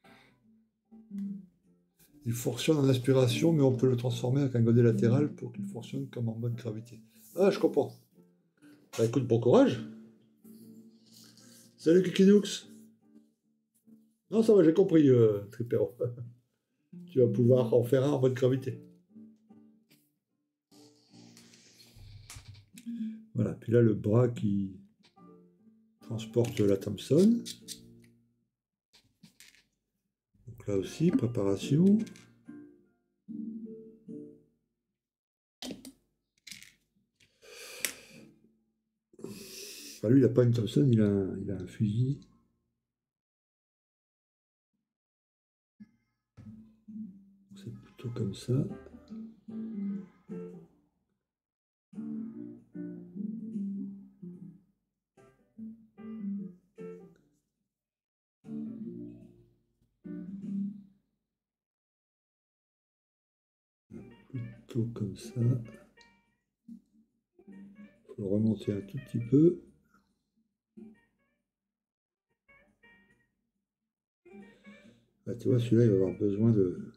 Il fonctionne en aspiration, mais on peut le transformer avec un godet latéral pour qu'il fonctionne comme en mode gravité. Ah, je comprends. Bah écoute, bon courage. Salut Kikinoux. Non, ça va, j'ai compris, euh, Tripero. Tu vas pouvoir en faire un en mode gravité. Voilà, puis là, le bras qui transporte la Thompson. Donc là aussi, préparation. Enfin, lui, il n'a pas une Thompson, il a un, il a un fusil. C'est plutôt comme ça. Plutôt comme ça. Il faut le remonter un tout petit peu. Là, tu vois, celui-là, il va avoir besoin de.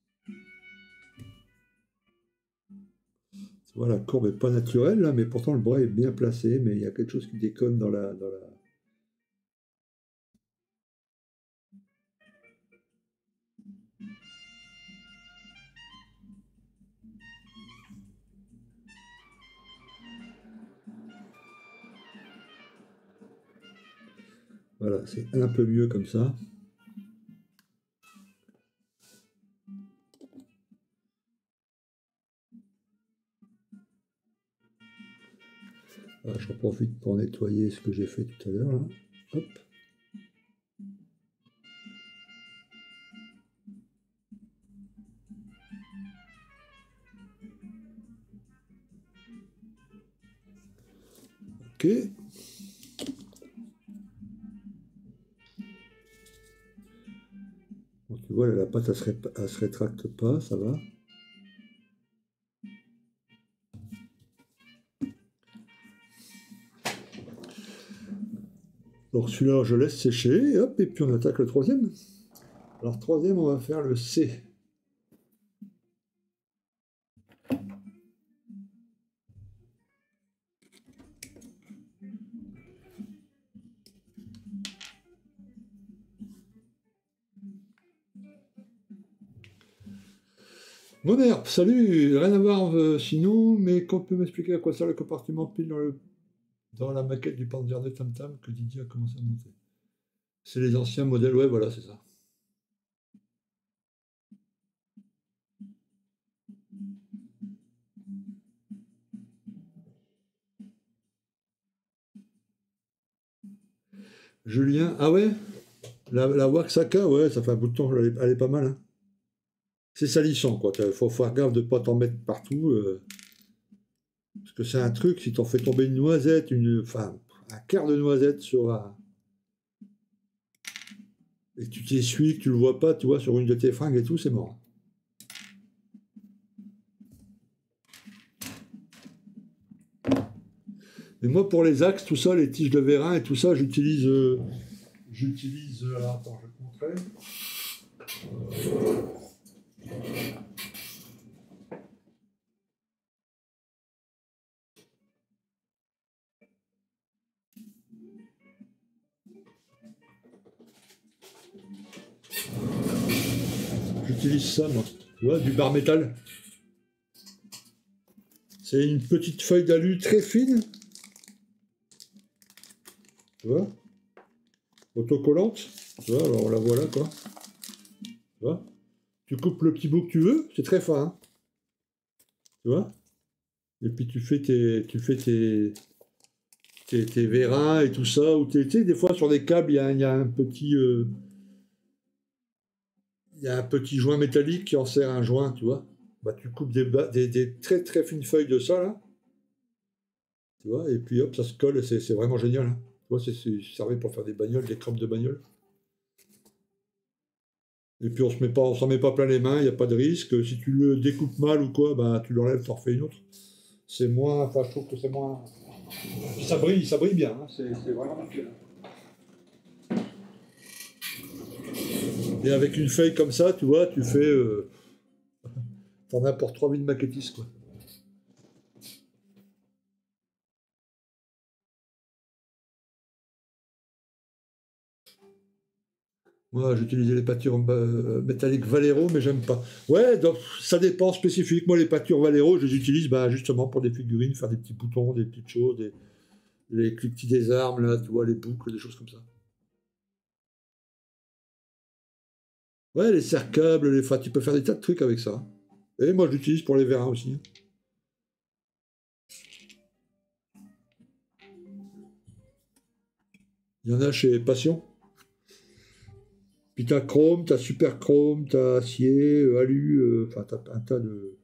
Tu vois, la courbe n'est pas naturelle, là, mais pourtant le bras est bien placé, mais il y a quelque chose qui déconne dans la, dans la... Voilà, c'est un peu mieux comme ça. Voilà, j'en profite pour nettoyer ce que j'ai fait tout à l'heure, là. Hop. Ok. Bon, tu vois, là, la pâte, elle se, ré- elle se rétracte pas, ça va. Donc celui-là, je laisse sécher, hop, et puis on attaque le troisième. Alors, troisième, on va faire le C. Mon herbe, salut, rien à voir euh, sinon, mais qu'on peut m'expliquer à quoi sert le compartiment pile dans, le, dans la maquette du Panzer deux Tam Tam que Didier a commencé à monter. C'est les anciens modèles, ouais, voilà, c'est ça. Julien, ah ouais, la, la Waxaka, ouais, ça fait un bout de temps, elle est, elle est pas mal. Hein. C'est salissant, quoi. Il faut faire gaffe de ne pas t'en mettre partout. euh, parce que c'est un truc, si t'en fais tomber une noisette, une, enfin, un quart de noisette sur un, et que tu t'essuies, que tu le vois pas, tu vois, sur une de tes fringues et tout, c'est mort. Mais moi, pour les axes, tout ça, les tiges de vérin et tout ça, j'utilise. euh, j'utilise. euh, alors, attends, je vais te montrer. J'utilise ça, moi. Tu vois, du bar métal. C'est une petite feuille d'alu très fine. Tu vois, autocollante. Tu vois, alors on la voit là, quoi. Tu vois, tu coupes le petit bout que tu veux, c'est très fin. Hein, tu vois, et puis tu fais tes, tu fais tes, tes, tes vérins et tout ça. Ou tu sais, des fois sur des câbles, il y a, il y a un petit. euh, il y a un petit joint métallique qui en sert un joint, tu vois. Bah, tu coupes des, ba- des, des très très fines feuilles de ça, là, tu vois, et puis hop, ça se colle, et c'est c'est vraiment génial. Hein. Tu vois, c'est c'est servi pour faire des bagnoles, des crommes de bagnoles. Et puis on se met pas, on s'en met pas plein les mains, il n'y a pas de risque. Si tu le découpes mal ou quoi, bah, tu l'enlèves, tu en refais une autre. C'est moins, enfin, je trouve que c'est moins. Puis ça brille, ça brille bien, hein. C'est c'est vraiment nickel. Et avec une feuille comme ça, tu vois, tu fais. Euh, t'en as pour trois mille maquettistes, quoi. Moi, j'utilisais les pâtures euh, métalliques Valero, mais j'aime pas. Ouais, donc ça dépend spécifique. Moi, les pâtures Valero, je les utilise bah, justement pour des figurines, faire des petits boutons, des petites choses, des, les cliquetis des armes, là, tu vois, les boucles, des choses comme ça. Ouais, les cercles, les... enfin, tu peux faire des tas de trucs avec ça. Et moi, je l'utilise pour les vérins aussi. Il y en a chez Passion. Puis t'as chrome, t'as super chrome, t'as acier, euh, alu, euh, enfin, t'as un tas de.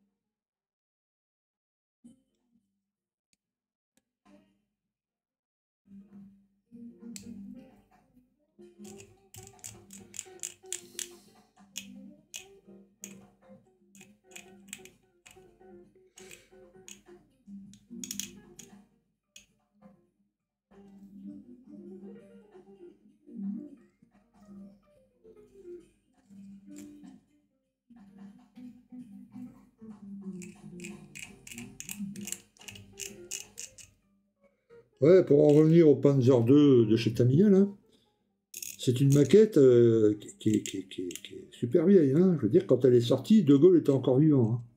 Ouais, pour en revenir au Panzer deux de chez Tamiya, là, c'est une maquette euh, qui, qui- qui- qui- qui est super vieille. Hein. Je veux dire, quand elle est sortie, De Gaulle était encore vivant. Hein.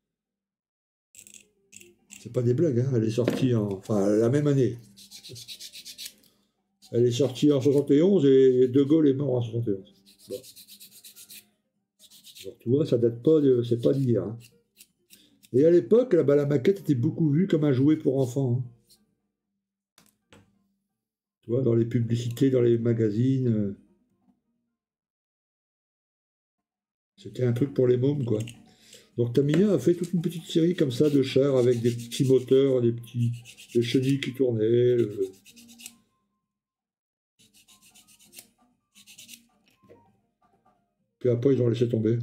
C'est pas des blagues, hein. Elle est sortie en. Enfin, la même année. Elle est sortie en soixante et onze et De Gaulle est mort en soixante et onze. Bon. Donc, tu vois, ça date pas de. C'est pas d'hier. Hein. Et à l'époque, là, bah, la maquette était beaucoup vue comme un jouet pour enfants. Hein. Tu vois, dans les publicités, dans les magazines. euh, C'était un truc pour les mômes, quoi. Donc Tamiya a fait toute une petite série comme ça de chars avec des petits moteurs, des petits des chenilles qui tournaient. euh, Puis après, ils ont laissé tomber.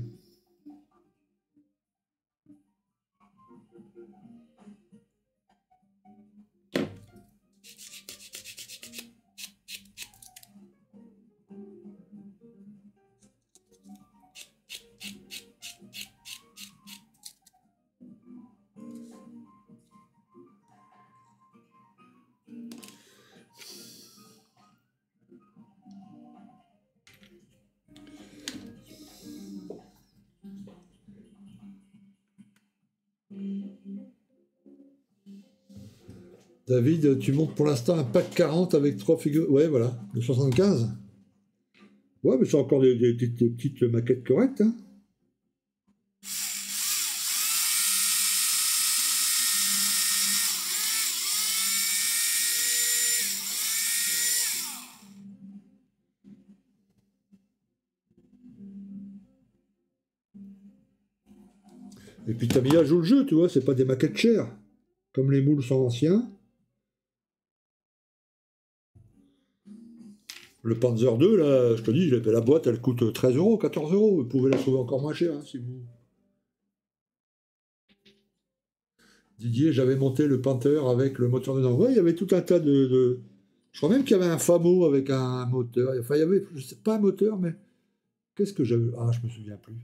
David, tu montes pour l'instant un pack quarante avec trois figures. Ouais, voilà, de soixante-quinze. Ouais, mais c'est encore des, des- des- des petites maquettes correctes, hein. Et puis Tamiya joue le jeu, tu vois, c'est pas des maquettes chères. Comme les moules sont anciens. Le Panzer deux, là, je te dis, la boîte, elle coûte treize euros, quatorze euros. Vous pouvez la trouver encore moins chère, hein, si vous. Didier, j'avais monté le Panther avec le moteur dedans. Ouais, il y avait tout un tas de. de- Je crois même qu'il y avait un Famo avec un moteur. Enfin, il y avait, je sais pas un moteur, mais qu'est-ce que j'avais. Ah, je me souviens plus.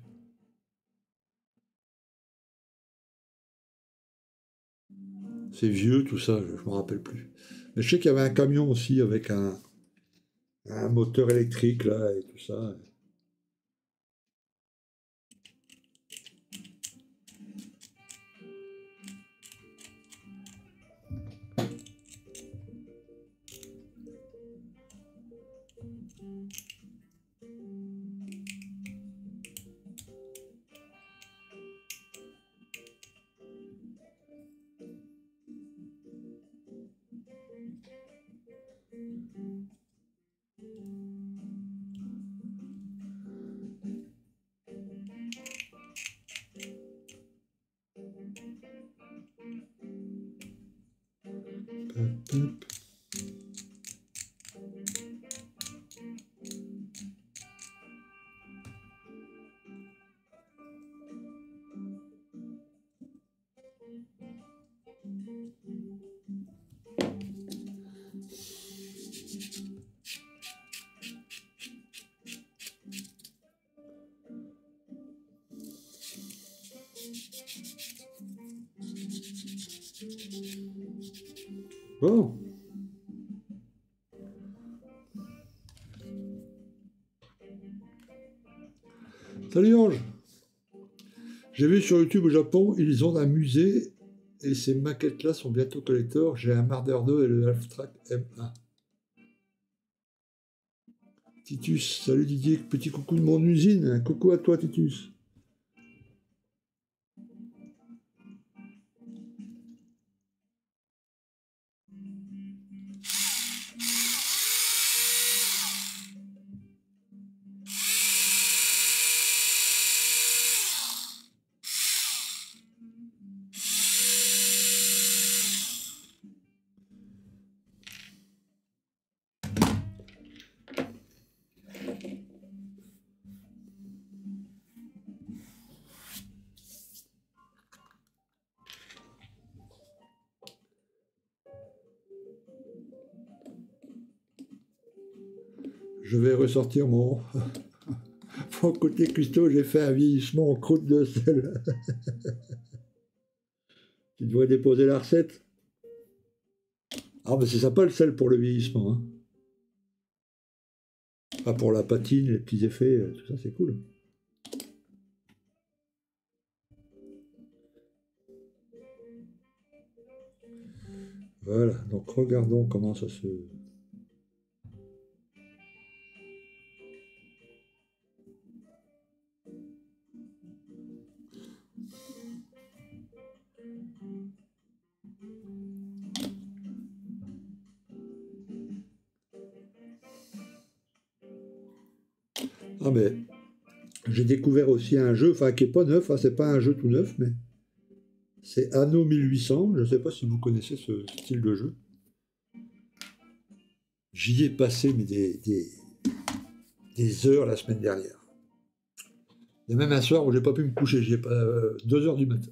C'est vieux, tout ça, je, je me rappelle plus. Mais je sais qu'il y avait un camion aussi avec un, un moteur électrique, là, et tout ça. Hop, hop. Bon, salut Ange. J'ai vu sur YouTube au Japon, ils ont un musée et ces maquettes-là sont bientôt collector. J'ai un Marder deux et le Half-Track M un. Titus, salut Didier, petit coucou de mon usine. Un coucou à toi, Titus. Je vais ressortir mon, mon côté cuistot. J'ai fait un vieillissement en croûte de sel. Tu devrais déposer la recette. Ah, mais c'est sympa le sel pour le vieillissement, hein. Ah, pour la patine, les petits effets, euh, tout ça, c'est cool. Voilà, donc regardons comment ça se. Ah, mais j'ai découvert aussi un jeu, enfin qui est pas neuf, hein, c'est pas un jeu tout neuf, mais c'est Anno mille huit cents. Je ne sais pas si vous connaissez ce style de jeu. J'y ai passé mais des, des, des heures la semaine dernière. Il y a même un soir où j'ai pas pu me coucher, j'y ai pas euh, deux heures du matin.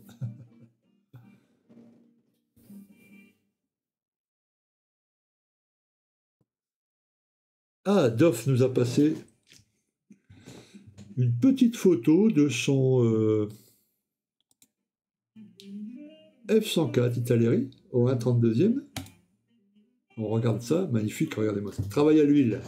Ah, Doff nous a passé une petite photo de son euh, F cent quatre Italeri au un trente-deuxième. On regarde ça, magnifique, regardez-moi ça. Travail à l'huile.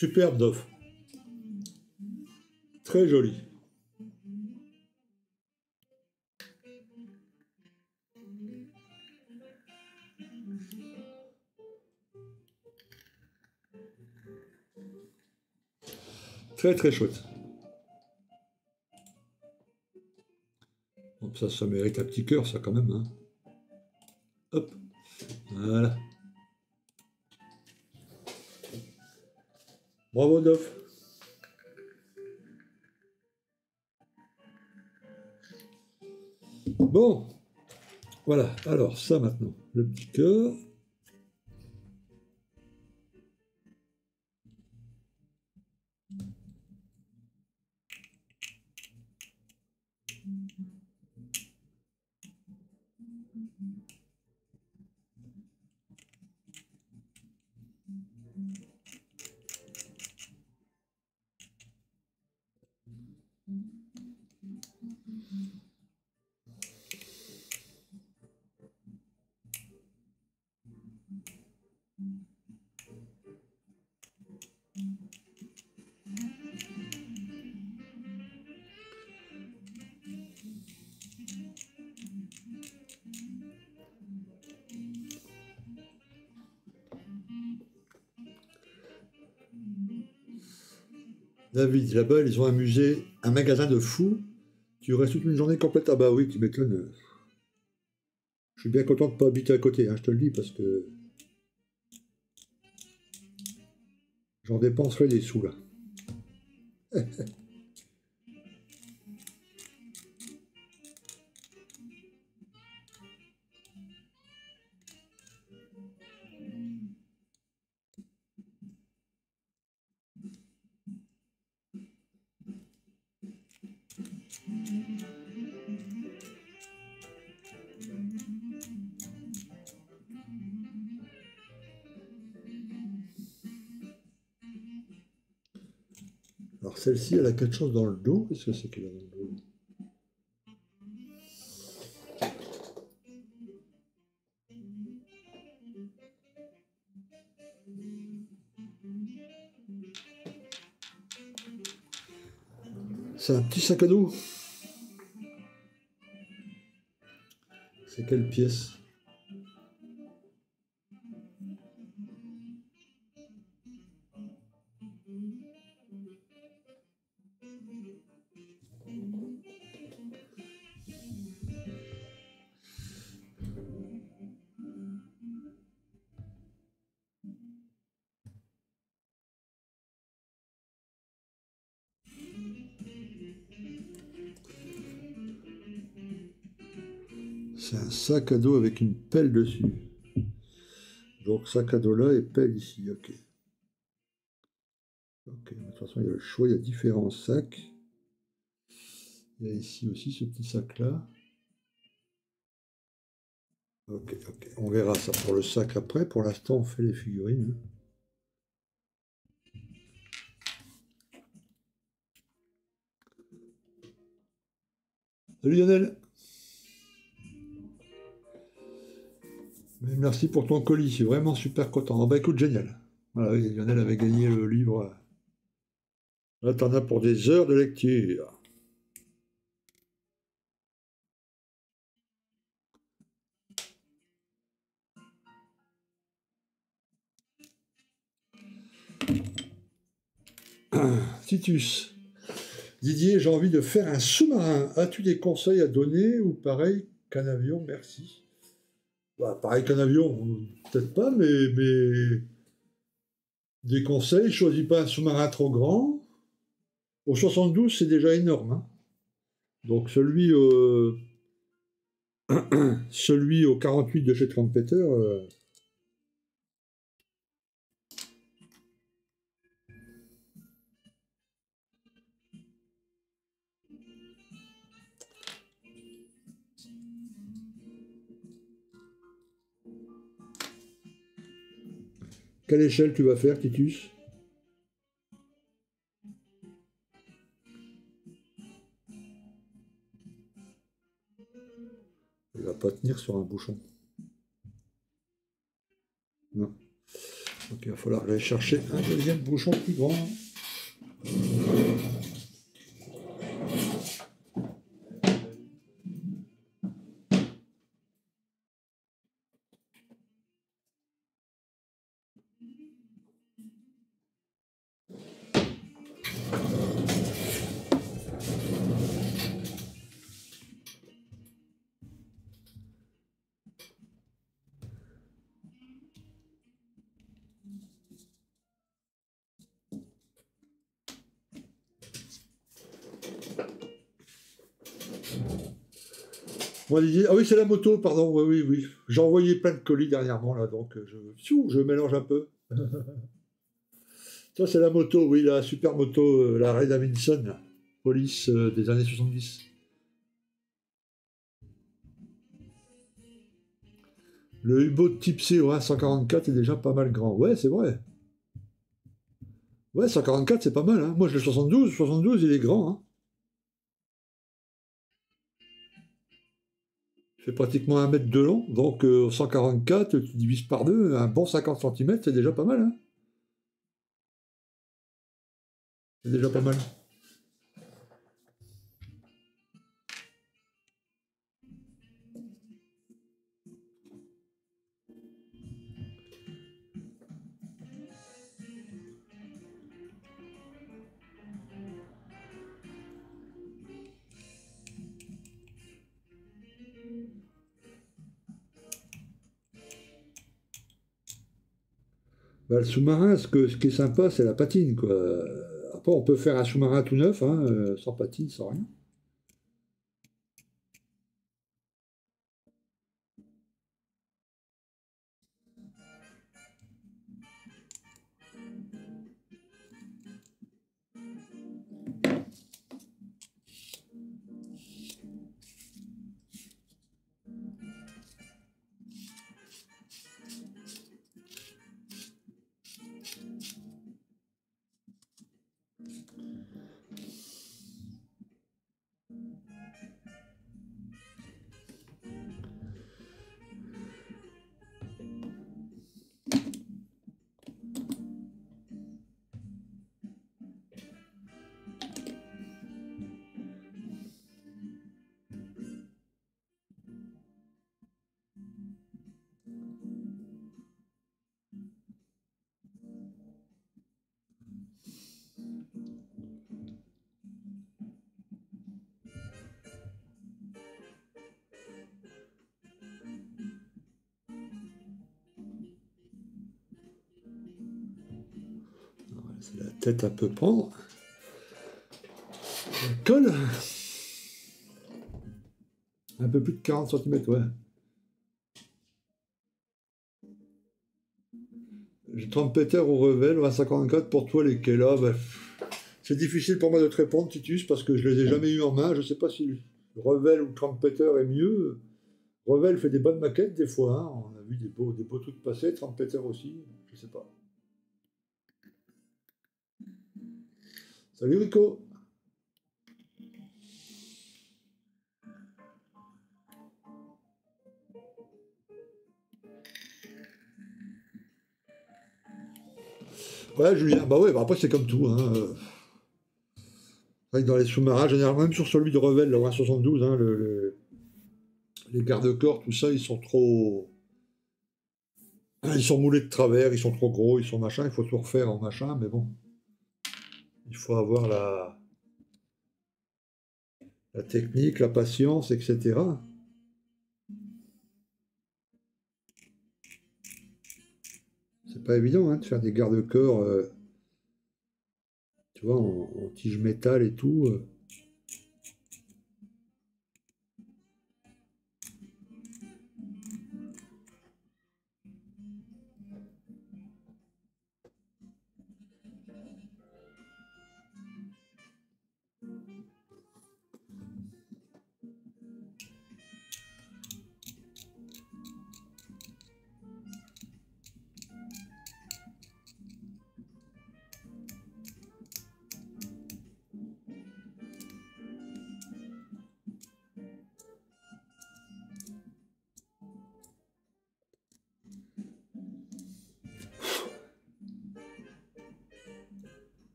Superbe d'offre. Très joli. Très très chouette. Donc ça, ça mérite un petit cœur, ça quand même. Hein. Hop. Voilà. Bravo Doff. Bon. Voilà. Alors ça maintenant. Le petit cœur. David, là-bas, ils ont un musée, un magasin de fous. Tu restes toute une journée complète. Ah bah oui, tu m'étonnes. Je suis bien content de ne pas habiter à côté, hein, je te le dis, parce que j'en dépenserai des sous, là. Alors celle-ci, elle a quelque chose dans le dos. Qu'est-ce que c'est qu'elle a dans le dos? C'est un petit sac à dos. C'est quelle pièce? C'est un sac à dos avec une pelle dessus. Donc sac à dos là et pelle ici, ok. Ok, de toute façon il y a le choix, il y a différents sacs. Il y a ici aussi ce petit sac là. Ok, ok, on verra ça pour le sac après. Pour l'instant on fait les figurines. Salut Lionel. Mais merci pour ton colis, je suis vraiment super content. Ah bah écoute, génial. Voilà, oui, Lionel avait gagné le livre. Là, t'en as pour des heures de lecture. Titus. Didier, j'ai envie de faire un sous-marin. As-tu des conseils à donner ou pareil qu'un avion? Merci. Bah, pareil qu'un avion, peut-être pas, mais, mais des conseils. Choisis pas un sous-marin trop grand. Au soixante-douze, c'est déjà énorme. Hein. Donc celui, euh, celui au quarante-huit de chez Trumpeter, euh, quelle échelle tu vas faire, Titus? Il va pas tenir sur un bouchon. Non. Donc il va falloir que j'aille chercher un deuxième bouchon plus grand. Moi, Didier- Ah oui, c'est la moto, pardon. Oui, oui, oui. J'ai envoyé plein de colis dernièrement, là, donc euh, je, Pfiou, je mélange un peu. Ça, c'est la moto, oui, la super moto, euh, la Ray Davidson, police euh, des années soixante-dix. Le U-boat type C au un cent quarante-quatre est déjà pas mal grand. Ouais, c'est vrai. Ouais, cent quarante-quatre, c'est pas mal, hein. Moi, je l'ai soixante-douze. soixante-douze, il est grand, hein. Il fait pratiquement un mètre de long. Donc, euh, cent quarante-quatre, tu divises par deux, un bon cinquante centimètres, c'est déjà pas mal, hein. C'est déjà pas mal. Bah, le sous-marin, ce, que, ce qui est sympa, c'est la patine, quoi. Après, on peut faire un sous-marin tout neuf, hein, euh, sans patine, sans rien. C'est la tête un peu prendre. Colle. Un peu plus de quarante centimètres, ouais. J'ai trompeter ou Revel ou un cinquante-quatre pour toi, lesquels là, bah, c'est difficile pour moi de te répondre, Titus, parce que je les ai jamais eu en main. Je sais pas si Revel ou trompeter est mieux. Revel fait des bonnes maquettes des fois, hein. On a vu des beaux, des beaux trucs passer, trompeter aussi, je sais pas. Salut Rico. Ouais, Julien, bah ouais, bah après c'est comme tout, hein. euh, C'est vrai que dans les sous-marins, généralement, même sur celui de Revel, le un soixante-douze, hein, le- le- les garde-corps, tout ça, ils sont trop. Ah, ils sont moulés de travers, ils sont trop gros, ils sont machin, il faut tout refaire en machin, mais bon, il faut avoir la, la technique, la patience, et cetera. C'est pas évident, hein, de faire des garde-corps, euh, tu vois, en, en tige métal et tout. euh.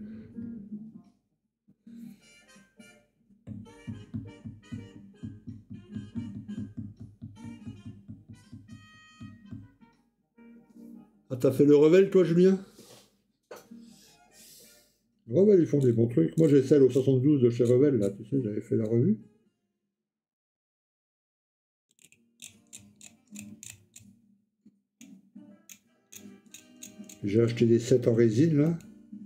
Ah, t'as fait le Revel, toi, Julien? Revel, ils font des bons trucs. Moi, j'ai celle au soixante-douze de chez Revel, là, tu sais, j'avais fait la revue. J'ai acheté des sets en résine, là.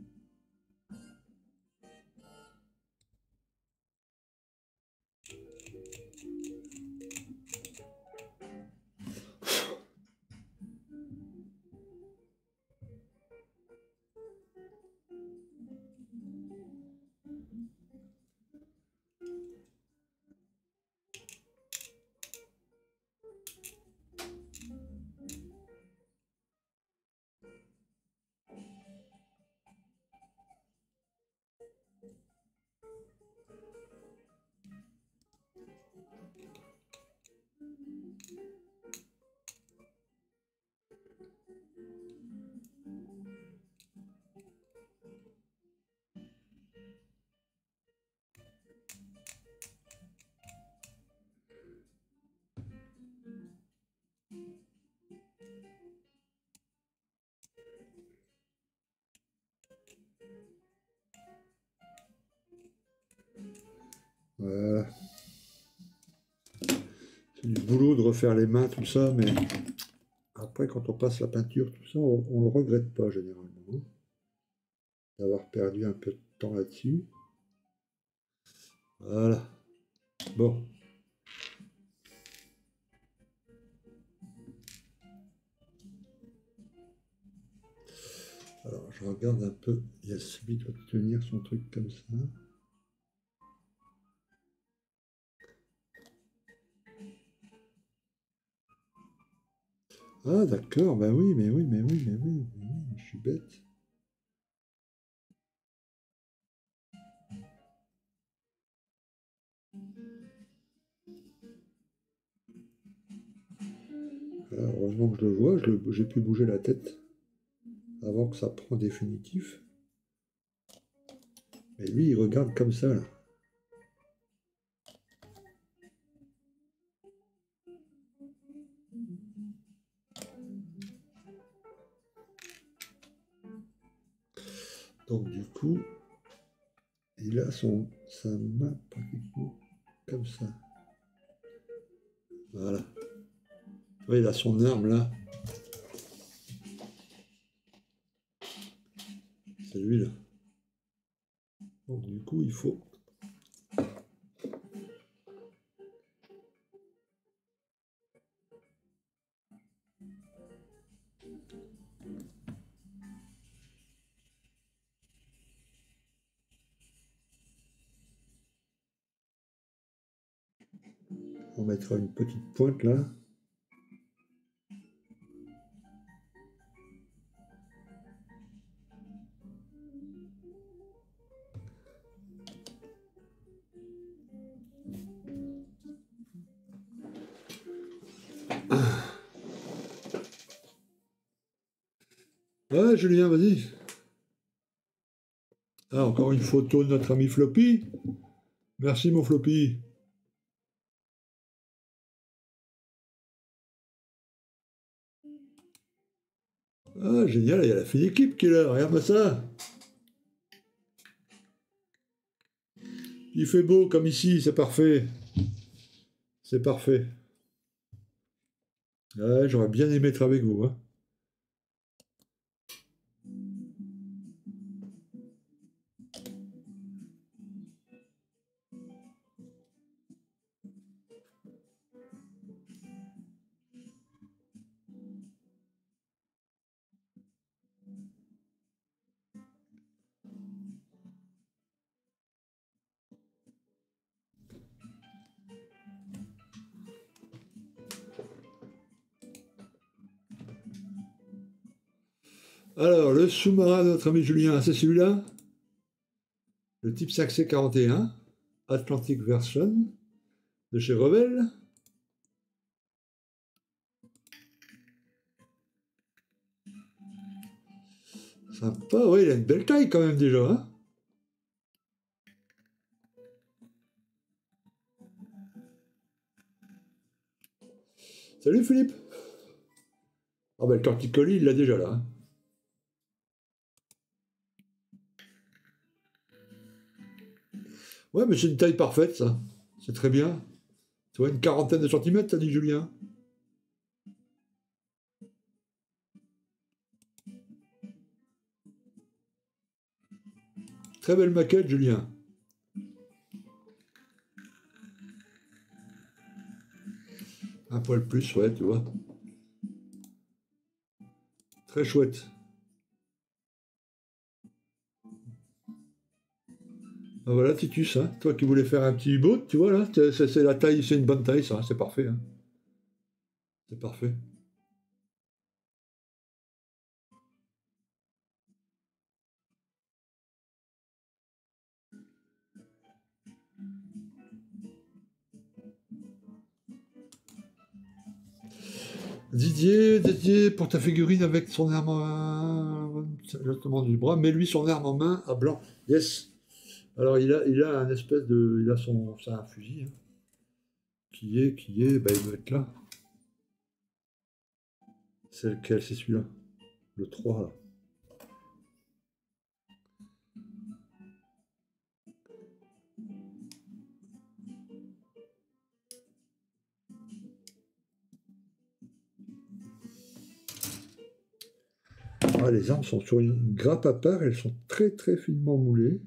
Voilà. C'est du boulot de refaire les mains, tout ça, mais après, quand on passe la peinture, tout ça, on, on le regrette pas généralement, hein, d'avoir perdu un peu de temps là-dessus. Voilà. Bon. Alors, je regarde un peu. Yasmi doit tenir son truc comme ça. Ah, d'accord, bah oui, mais oui, mais oui, mais oui, mais oui, je suis bête. Ah, heureusement que je le vois, je le- j'ai pu bouger la tête avant que ça prenne définitif. Mais lui, il regarde comme ça, là. Donc, du coup, il a son, sa main pratiquement comme ça. Voilà. Oui, il a son arme, là. C'est lui, là. Donc, du coup, il faut... On mettra une petite pointe, là. Ouais, Julien, vas-y. Ah, encore une photo de notre ami Floppy. Merci, mon Floppy. Ah, génial, il y a la fine équipe qui est là, regarde ça. Il fait beau comme ici, c'est parfait. C'est parfait. Ouais, j'aurais bien aimé être avec vous, hein. Alors, le sous-marin de notre ami Julien, c'est celui-là. Le type cinq C quarante et un, Atlantic Version, de chez Revel. Sympa, ouais, il a une belle taille quand même déjà, hein. Salut Philippe. Ah ben le torticolis, il l'a déjà là, hein. Ouais, mais c'est une taille parfaite, ça. C'est très bien. Tu vois, une quarantaine de centimètres, t'as dit Julien. Très belle maquette, Julien. Un poil plus, ouais, tu vois. Très chouette. Ah, voilà, Titus, hein. Toi qui voulais faire un petit U-boat, tu vois là, c'est c'est- c'est la taille, c'est une bonne taille, ça, c'est parfait, hein. C'est parfait. Didier, Didier, pour ta figurine avec son arme en... Je te demande du bras, mets-lui son arme en main à blanc. Yes. Alors il a, il a un espèce de, il a son, c'est un fusil, hein, qui est, qui est, bah, il doit être là. C'est lequel? C'est celui-là. Le trois là. Ah, les armes sont sur une grappe à part, elles sont très très finement moulées.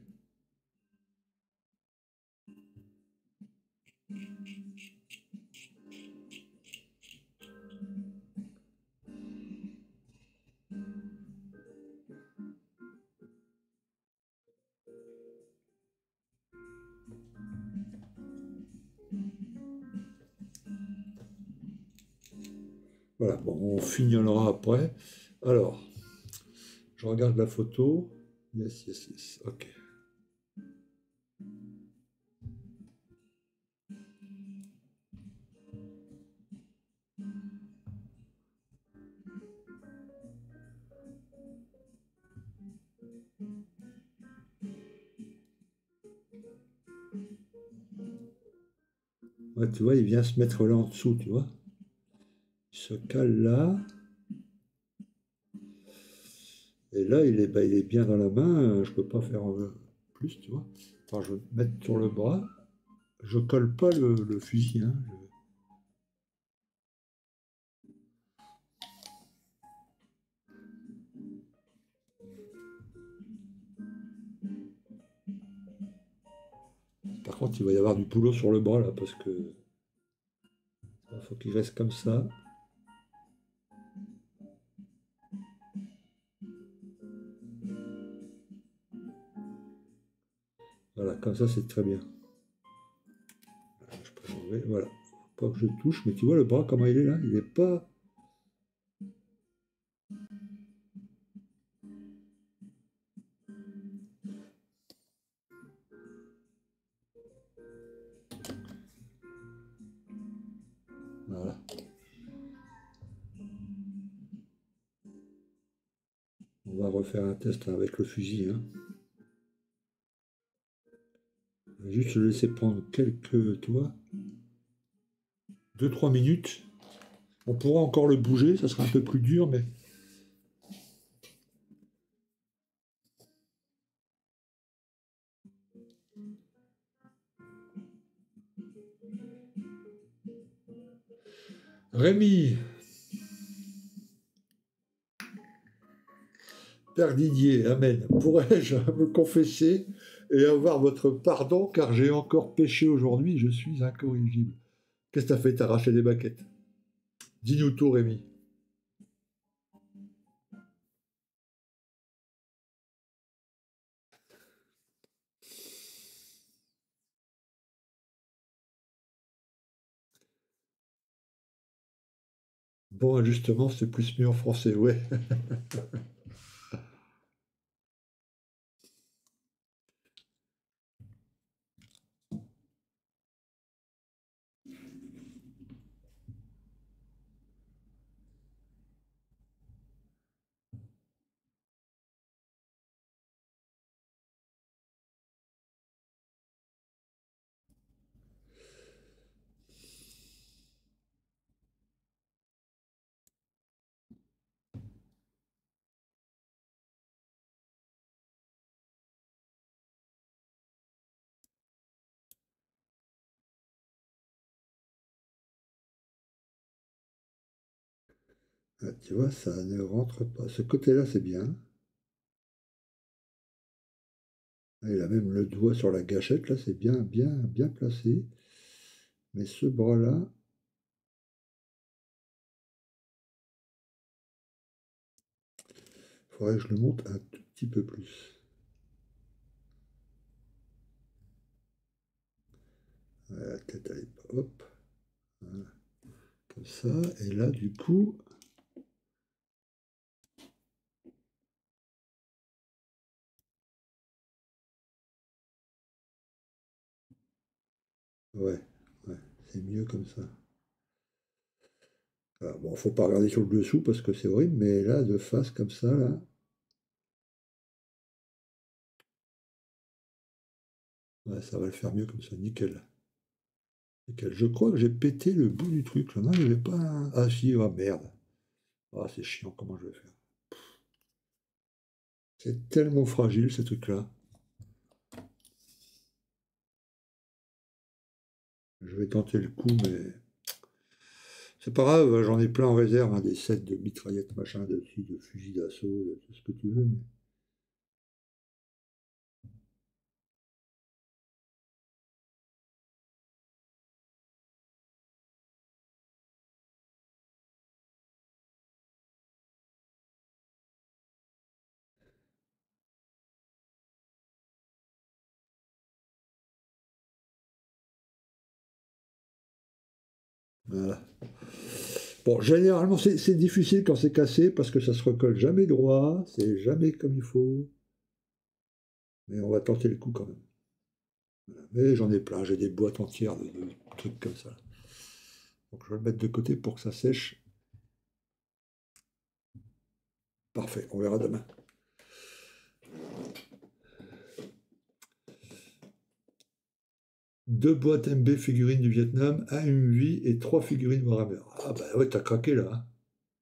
Voilà, bon, on fignolera après. Alors, je regarde la photo. Yes, yes, yes. Ok. Ouais, tu vois, il vient se mettre là en dessous, tu vois. Il se cale là. Et là, il est, bah, il est bien dans la main. euh, Je peux pas faire euh, plus, tu vois. Attends, je vais me mettre sur le bras. Je colle pas le, le fusil, hein. Je- Par contre, il va y avoir du boulot sur le bras là, parce que il faut qu'il reste comme ça. Voilà, comme ça, c'est très bien. Je peux enlever, voilà. Faut pas que je touche, mais tu vois le bras, comment il est là? Il est pas. Voilà. On va refaire un test avec le fusil, hein. On va juste le laisser prendre quelques, tu vois, deux trois minutes. On pourra encore le bouger, ça sera un peu plus dur, mais Rémi, Père Didier, Amen. Pourrais-je me confesser et avoir votre pardon car j'ai encore péché aujourd'hui, je suis incorrigible. Qu'est-ce que t'as fait? T'as arraché des baquettes. Dis-nous tout, Rémi. Bon, justement, c'est plus mieux en français, ouais. Ah, tu vois, ça ne rentre pas. Ce côté-là, c'est bien. Ah, il a même le doigt sur la gâchette, là, c'est bien, bien, bien placé. Mais ce bras-là, il faudrait que je le monte un tout petit peu plus. Ouais, la tête, elle est pas. Hop, voilà, comme ça. Et là, du coup, ouais, ouais, c'est mieux comme ça. Alors, bon, faut pas regarder sur le dessous parce que c'est horrible, mais là, de face comme ça, là, ouais, ça va le faire mieux comme ça, nickel. Nickel. Je crois que j'ai pété le bout du truc, là. Non, il n'y avait pas un... Ah si, ah merde. Ah, c'est chiant, comment je vais faire? C'est tellement fragile, ces trucs-là. Je vais tenter le coup, mais c'est pas grave, j'en ai plein en réserve, hein, des sets de mitraillettes, machin, de, de fusils d'assaut, de tout ce que tu veux. Mais... Voilà. Bon, généralement, c'est c'est difficile quand c'est cassé parce que ça se recolle jamais droit, c'est jamais comme il faut. Mais on va tenter le coup quand même. Voilà. Mais j'en ai plein, j'ai des boîtes entières de, de trucs comme ça. Donc je vais le mettre de côté pour que ça sèche. Parfait, on verra demain. Deux boîtes M B figurines du Vietnam, un M V et trois figurines Warhammer. Ah bah ouais, t'as craqué là, hein.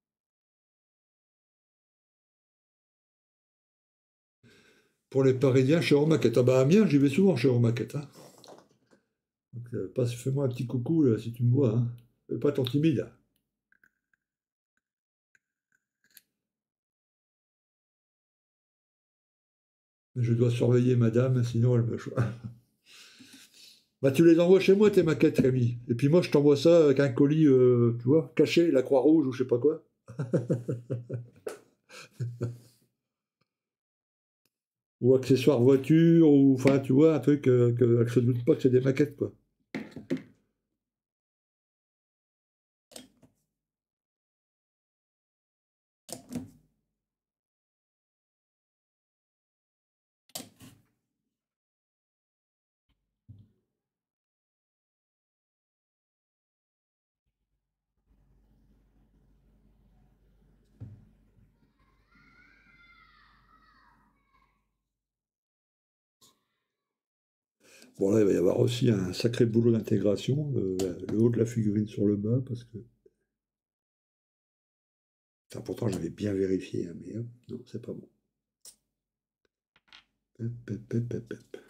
Pour les Parisiens, chez Euromaquette. Ah bah Amiens, j'y vais souvent chez Euromaquette, hein. Donc, euh, passe, fais-moi un petit coucou là, si tu me vois, hein. Fais pas ton timide. Je dois surveiller madame, sinon elle me choisit. Bah tu les envoies chez moi tes maquettes, Rémi. Et puis moi je t'envoie ça avec un colis, euh, tu vois, caché, la Croix-Rouge ou je sais pas quoi. Ou accessoires voiture, ou enfin tu vois, un truc euh, que je se doute pas que c'est des maquettes quoi. Bon là il va y avoir aussi un sacré boulot d'intégration, le, le haut de la figurine sur le bas, parce que. Enfin, pourtant j'avais bien vérifié, hein, mais hop, non, c'est pas bon. Hop, hop, hop, hop, hop.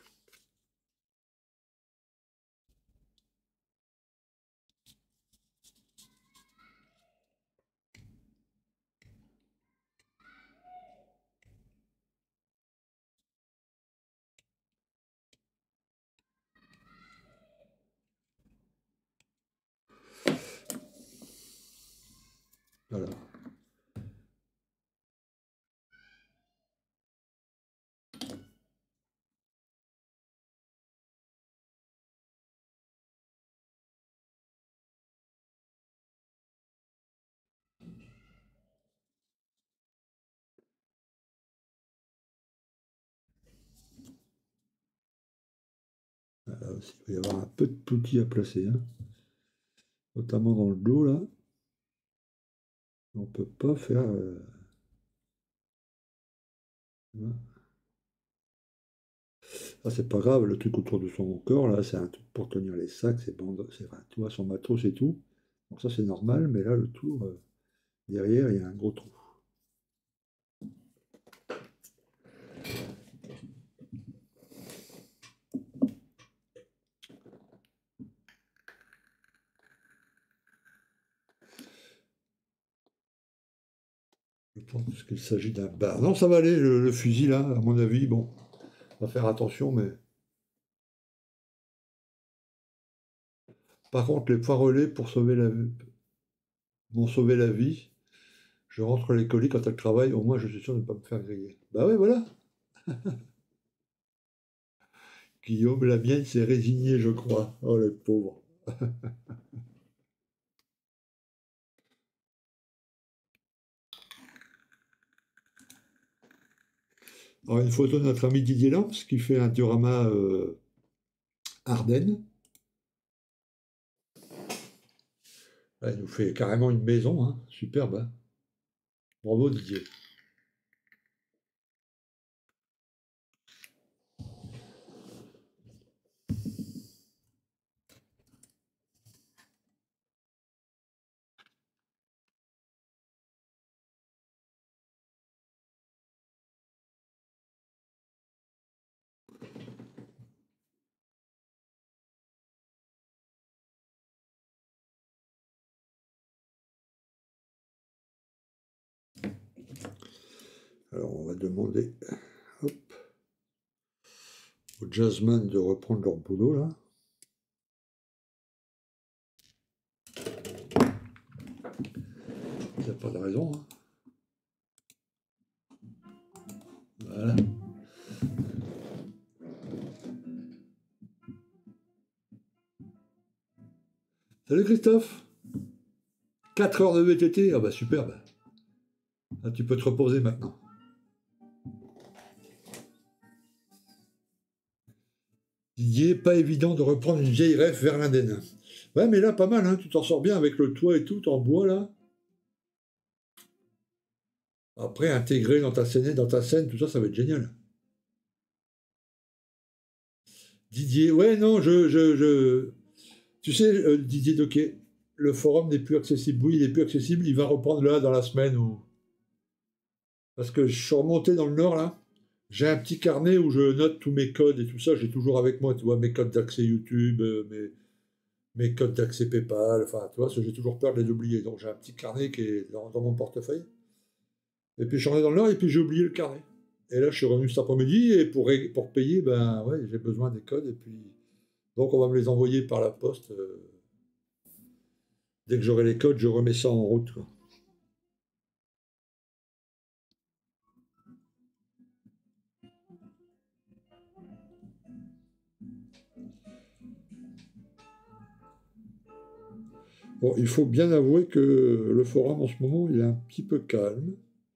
Voilà. Là aussi, il va y avoir un peu de poutis à placer, hein, notamment dans le dos là. On peut pas faire. euh, voilà. Ah, c'est pas grave, le truc autour de son corps là, c'est un truc pour tenir les sacs, c'est bande, c'est enfin, tu vois, son matos et tout. Donc ça c'est normal, mais là le tour, euh, derrière, il y a un gros trou. pense qu'il s'agit d'un bar. Non, ça va aller, le, le fusil là, à mon avis, bon, on va faire attention, mais. Par contre, les points relais pour sauver la m'ont sauvé la vie. Je rentre les colis quand elle travaille, au moins je suis sûr de ne pas me faire griller. Bah ouais, voilà. Guillaume, la mienne s'est résignée, je crois. Oh le pauvre. Alors, une photo de notre ami Didier Lamps qui fait un diorama euh, Ardennes. Là, il nous fait carrément une maison, hein. Superbe, hein. Bravo Didier. Alors on va demander hop, aux jazzmen de reprendre leur boulot là. Il n'y a pas de raison, hein. Voilà. Salut Christophe. quatre heures de V T T, ah bah superbe. Ah, tu peux te reposer maintenant. Didier, pas évident de reprendre une vieille ref vers l'Indenne. Ouais, mais là, pas mal, hein, tu t'en sors bien avec le toit et tout, en bois, là. Après, intégrer dans ta scène, dans ta scène, tout ça, ça va être génial. Didier, ouais, non, je, je, je... Tu sais, euh, Didier Doquet, le forum n'est plus accessible. Oui, il n'est plus accessible, il va reprendre là dans la semaine où... Parce que je suis remonté dans le nord, là. J'ai un petit carnet où je note tous mes codes et tout ça, j'ai toujours avec moi, tu vois, mes codes d'accès YouTube, euh, mes, mes codes d'accès PayPal, enfin, tu vois, parce que j'ai toujours peur de les oublier. Donc j'ai un petit carnet qui est dans, dans mon portefeuille. Et puis j'en ai dans le nord et puis j'ai oublié le carnet. Et là, je suis revenu cet après-midi et pour, ré- pour payer, ben ouais, j'ai besoin des codes. Et puis, donc on va me les envoyer par la poste. euh, dès que j'aurai les codes, je remets ça en route, quoi. Bon, il faut bien avouer que le forum en ce moment, il est un petit peu calme.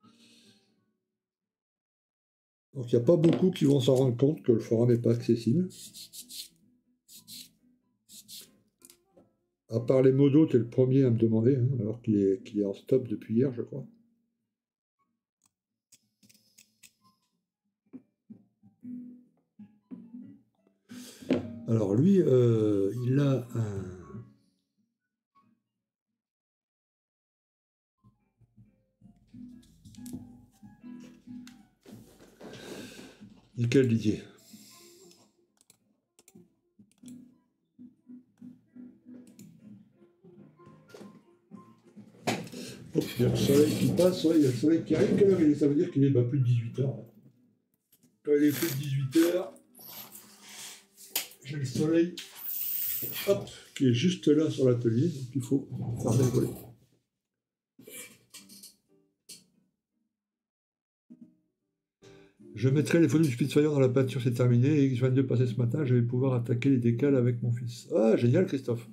Donc il n'y a pas beaucoup qui vont s'en rendre compte que le forum n'est pas accessible. À part les modos, tu es le premier à me demander, hein, alors qu'il est, qu'il est en stop depuis hier, je crois. Alors lui, euh, il a un... Nickel Didier. Oh, il y a le soleil qui passe, ouais, il y a le soleil qui arrive. Quelle heure il est? Ça veut dire qu'il est bah, plus de dix-huit heures. Quand il est plus de dix-huit heures, j'ai le soleil, hop, qui est juste là sur l'atelier, donc il faut fermer le volet. Je mettrai les photos du Spitfire dans la peinture, c'est terminé. X vingt-deux passé ce matin, je vais pouvoir attaquer les décals avec mon fils. Ah, génial, Christophe.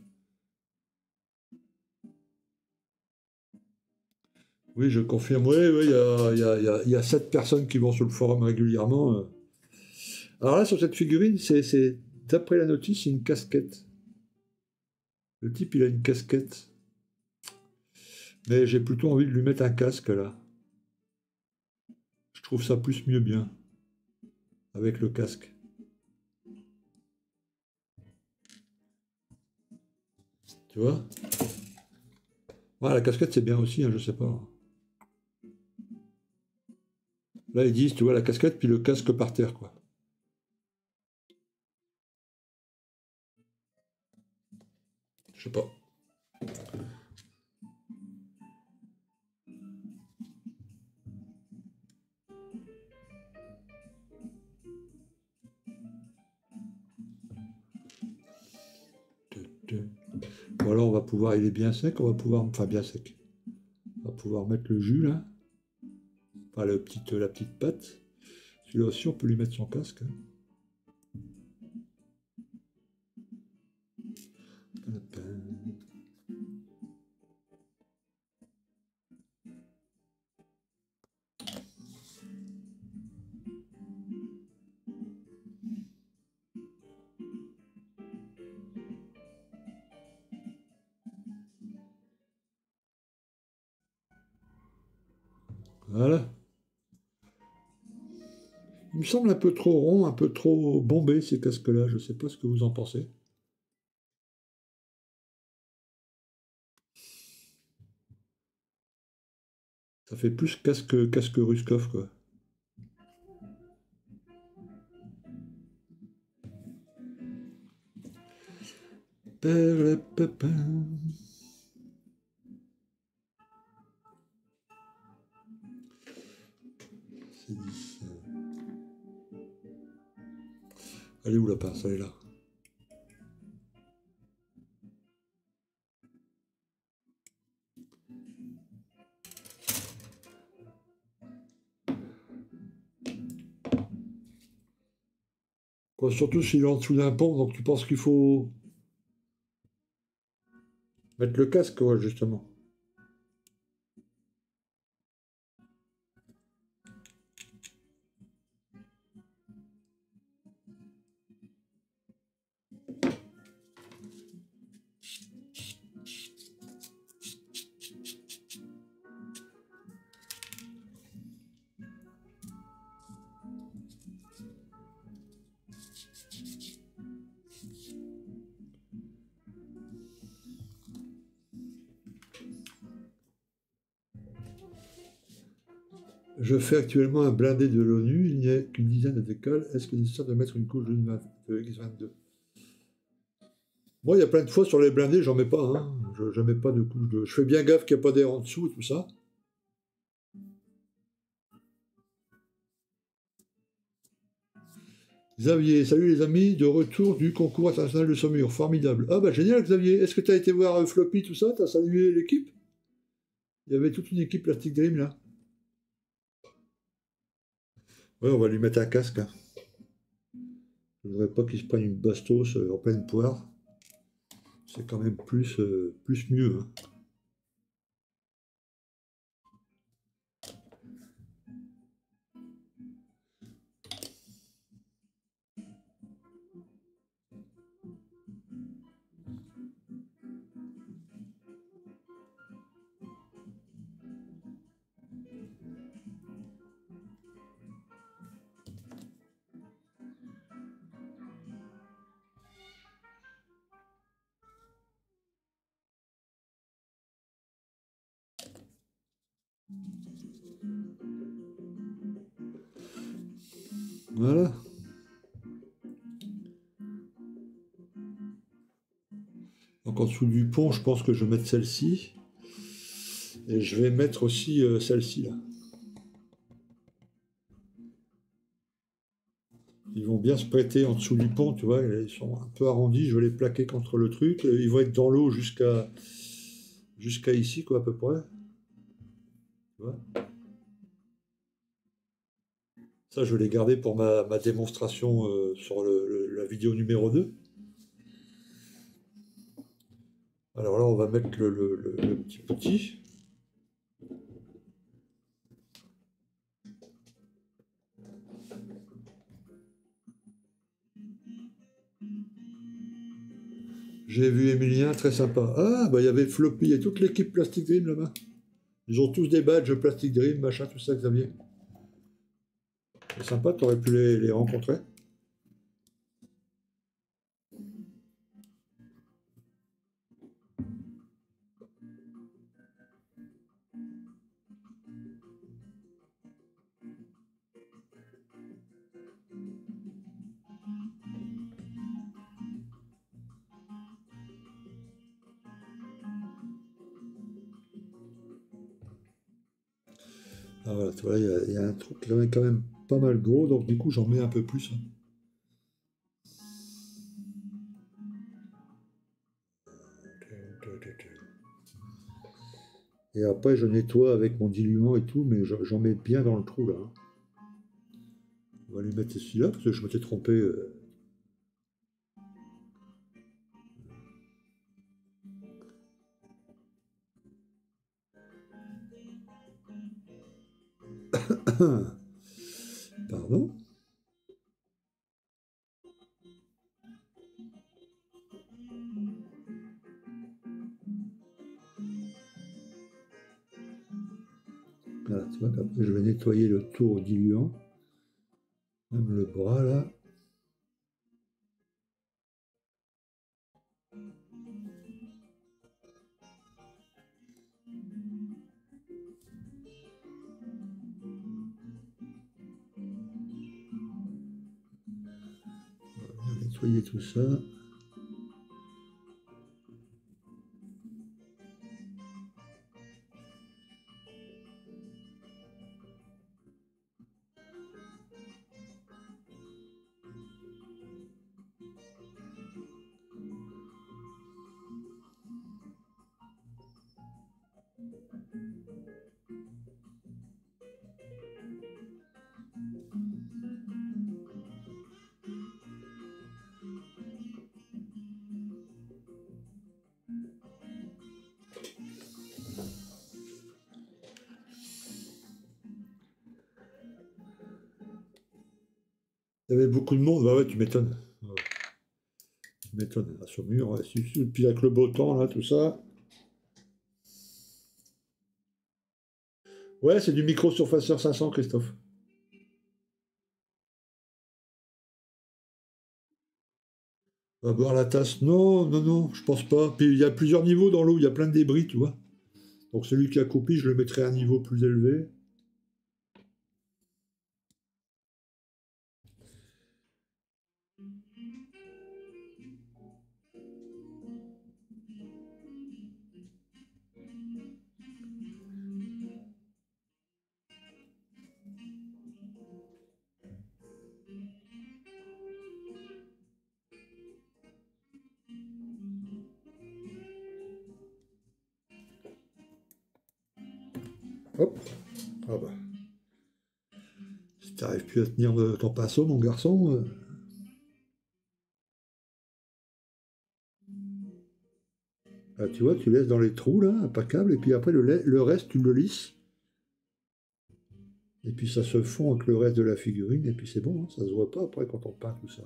Oui, je confirme. Oui, oui, il y a, il y a- il y a- il y a sept personnes qui vont sur le forum régulièrement. euh. Alors là, sur cette figurine, c'est, c'est- d'après la notice, c'est une casquette. Le type, il a une casquette. Mais j'ai plutôt envie de lui mettre un casque, là. Je trouve ça plus mieux bien, avec le casque. Tu vois? Ouais, la casquette, c'est bien aussi, hein, je sais pas. Là, ils disent, tu vois, la casquette, puis le casque par terre, quoi. Je sais pas. acheter. Bon alors on va pouvoir, il est bien sec, on va pouvoir, enfin bien sec. On va pouvoir mettre le jus là. Enfin le petit, la petite pâte. Celui-là aussi on peut lui mettre son casque. Voilà. Il me semble un peu trop rond, un peu trop bombé ces casques-là. Je ne sais pas ce que vous en pensez. Ça fait plus casque, casque Ruskov, quoi. C'est dix. Elle est où la pince? Elle est là. Quoi, surtout s'il est en dessous d'un pont, donc tu penses qu'il faut mettre le casque, ouais, justement. Je fais actuellement un blindé de l'ONU, il n'y a qu'une dizaine de décolle. Est-ce qu'il est nécessaire de mettre une couche de X vingt-deux? Moi, il y a plein de fois sur les blindés, j'en mets pas. Hein. Je ne mets pas de couche de. Je fais bien gaffe qu'il n'y a pas d'air en dessous et tout ça. Xavier, salut les amis, de retour du concours international de Saumur, formidable. Ah bah génial Xavier, est-ce que tu as été voir euh, Floppy, tout ça? Tu as salué l'équipe? Il y avait toute une équipe Plastic Dream là. Ouais, on va lui mettre un casque. Hein. Je voudrais pas qu'il se prenne une bastos euh, en pleine poire. C'est quand même plus, euh, plus mieux. Hein. Voilà. Donc en dessous du pont, je pense que je vais mettre celle-ci. Et je vais mettre aussi euh, celle-ci là. Ils vont bien se prêter en dessous du pont, tu vois, ils sont un peu arrondis, je vais les plaquer contre le truc. Ils vont être dans l'eau jusqu'à jusqu'à ici, quoi, à peu près. Tu vois. Ça, je vais les garder pour ma, ma démonstration euh, sur le- le- la vidéo numéro deux. Alors là, on va mettre le, le- le- le petit petit. J'ai vu Emilien, très sympa. Ah, bah il y avait Floppy et toute l'équipe Plastic Dream là-bas. Ils ont tous des badges Plastic Dream, machin, tout ça, Xavier. C'est sympa, t'aurais pu les, les rencontrer. Ah voilà, tu vois, il y, a- il y a un truc qui est quand même pas mal gros, donc du coup j'en mets un peu plus. Et après, je nettoie avec mon diluant et tout, mais j'en mets bien dans le trou là, hein. On va lui mettre celui-là, parce que je m'étais trompé. euh. Pardon. Voilà, tu vois, après je vais nettoyer le tour au diluant. Même le bras là. On va nettoyer tout ça. Il y avait beaucoup de monde, bah ouais, tu m'étonnes. Ouais, tu m'étonnes, à Saumur, ouais, si- si- puis avec le beau temps, là, tout ça. Ouais, c'est du micro surfaceur cinq cents, Christophe. À boire la tasse, non, non, non, je pense pas. Puis il y a plusieurs niveaux dans l'eau, il y a plein de débris, tu vois. Donc celui qui a coupé, je le mettrai à un niveau plus élevé. Hop, ah bah. Si t'arrives plus à tenir euh, ton pinceau, mon garçon. euh, ah, tu vois, tu laisses dans les trous, là, impeccable, et puis après, le, lait- le reste, tu le lisses. Et puis ça se fond avec le reste de la figurine, et puis c'est bon, hein, ça se voit pas après quand on peint tout ça.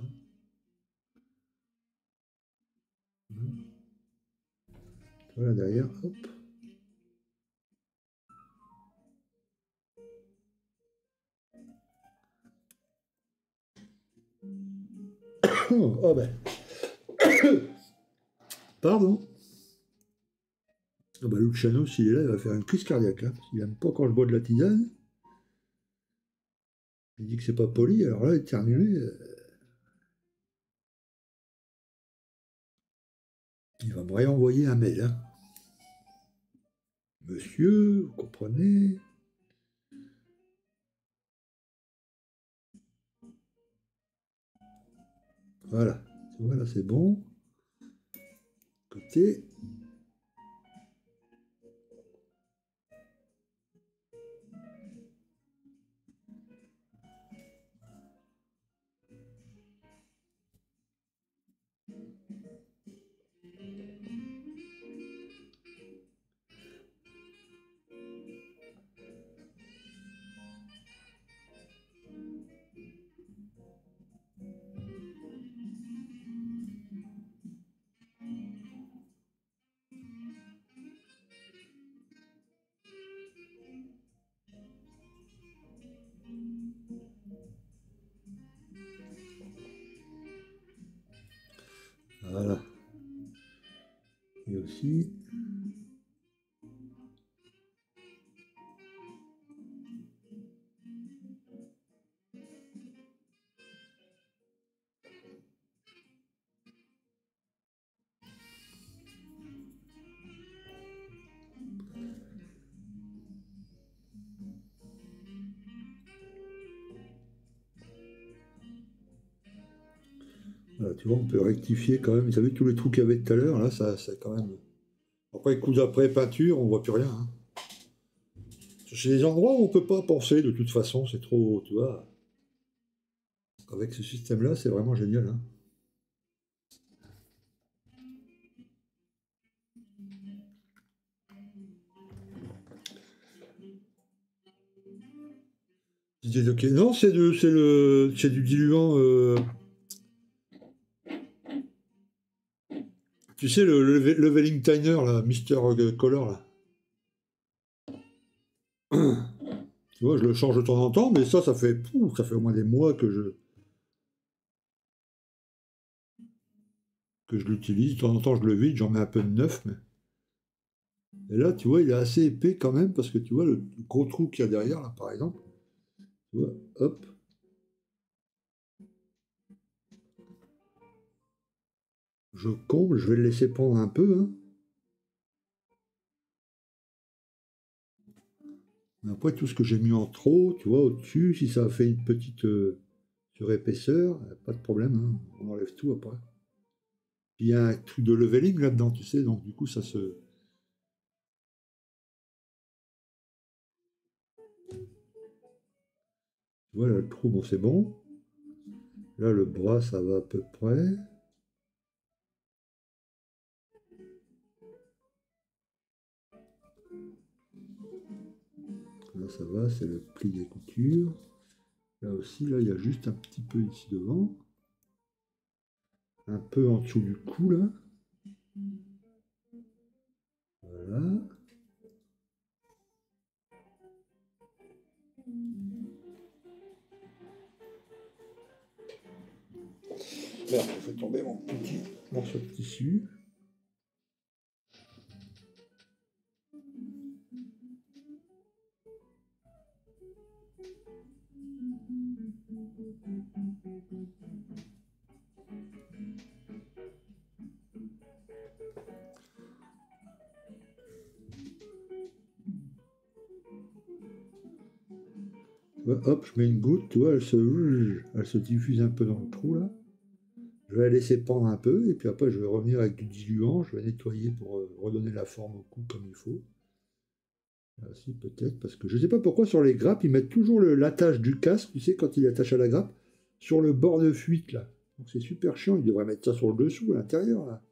Voilà, derrière, hop. Oh ben, pardon. Ah bah, Luciano, s'il est là, il va faire une crise cardiaque, hein, parce qu'il aime pas quand je bois de la tisane. Il dit que c'est pas poli, alors là, éternuer, euh, il va me réenvoyer un mail, hein. Monsieur, vous comprenez? Voilà. Voilà, c'est bon. Côté. Voilà. Et aussi. Voilà, tu vois, on peut rectifier quand même. Vous savez, tous les trous qu'il y avait tout à l'heure, là, ça, c'est quand même. Après, coup d'après peinture, on voit plus rien, hein. C'est des endroits où on peut pas penser de toute façon, c'est trop, tu vois. Avec ce système-là, c'est vraiment génial, hein. Idée de- ok. Non, c'est de, c'est le, c'est du diluant. euh, tu sais, le, le leve- leveling tiner, là, Mister Color, là. Tu vois, je le change de temps en temps, mais ça, ça fait, pouf, ça fait au moins des mois que je, que je l'utilise. De temps en temps, je le vide, j'en mets un peu de neuf, mais. Et là, tu vois, il est assez épais quand même, parce que tu vois, le gros trou qu'il y a derrière, là, par exemple. Tu vois, hop. Je comble, je vais le laisser prendre un peu, hein. Mais après, tout ce que j'ai mis en trop, tu vois, au-dessus, si ça a fait une petite euh, surépaisseur, euh, pas de problème, hein. On enlève tout après. Puis il y a un truc de leveling là-dedans, tu sais, donc du coup, ça se. Tu vois, là, le trou, bon, c'est bon. Là, le bras, ça va à peu près. Là, ça va, c'est le pli des coutures. Là aussi, là, il y a juste un petit peu ici devant. Un peu en dessous du cou, là. Voilà. Merde, je fais tomber mon petit morceau de tissu. Tu vois, hop, je mets une goutte, tu vois, elle se, elle se diffuse un peu dans le trou, là. Je vais la laisser pendre un peu, et puis après, je vais revenir avec du diluant. Je vais nettoyer pour euh, redonner la forme au cou comme il faut. Là aussi, peut-être, parce que je ne sais pas pourquoi sur les grappes, ils mettent toujours le- l'attache du casque, tu sais, quand il attache à la grappe, sur le bord de fuite, là. Donc c'est super chiant, ils devraient mettre ça sur le dessous, à l'intérieur, là.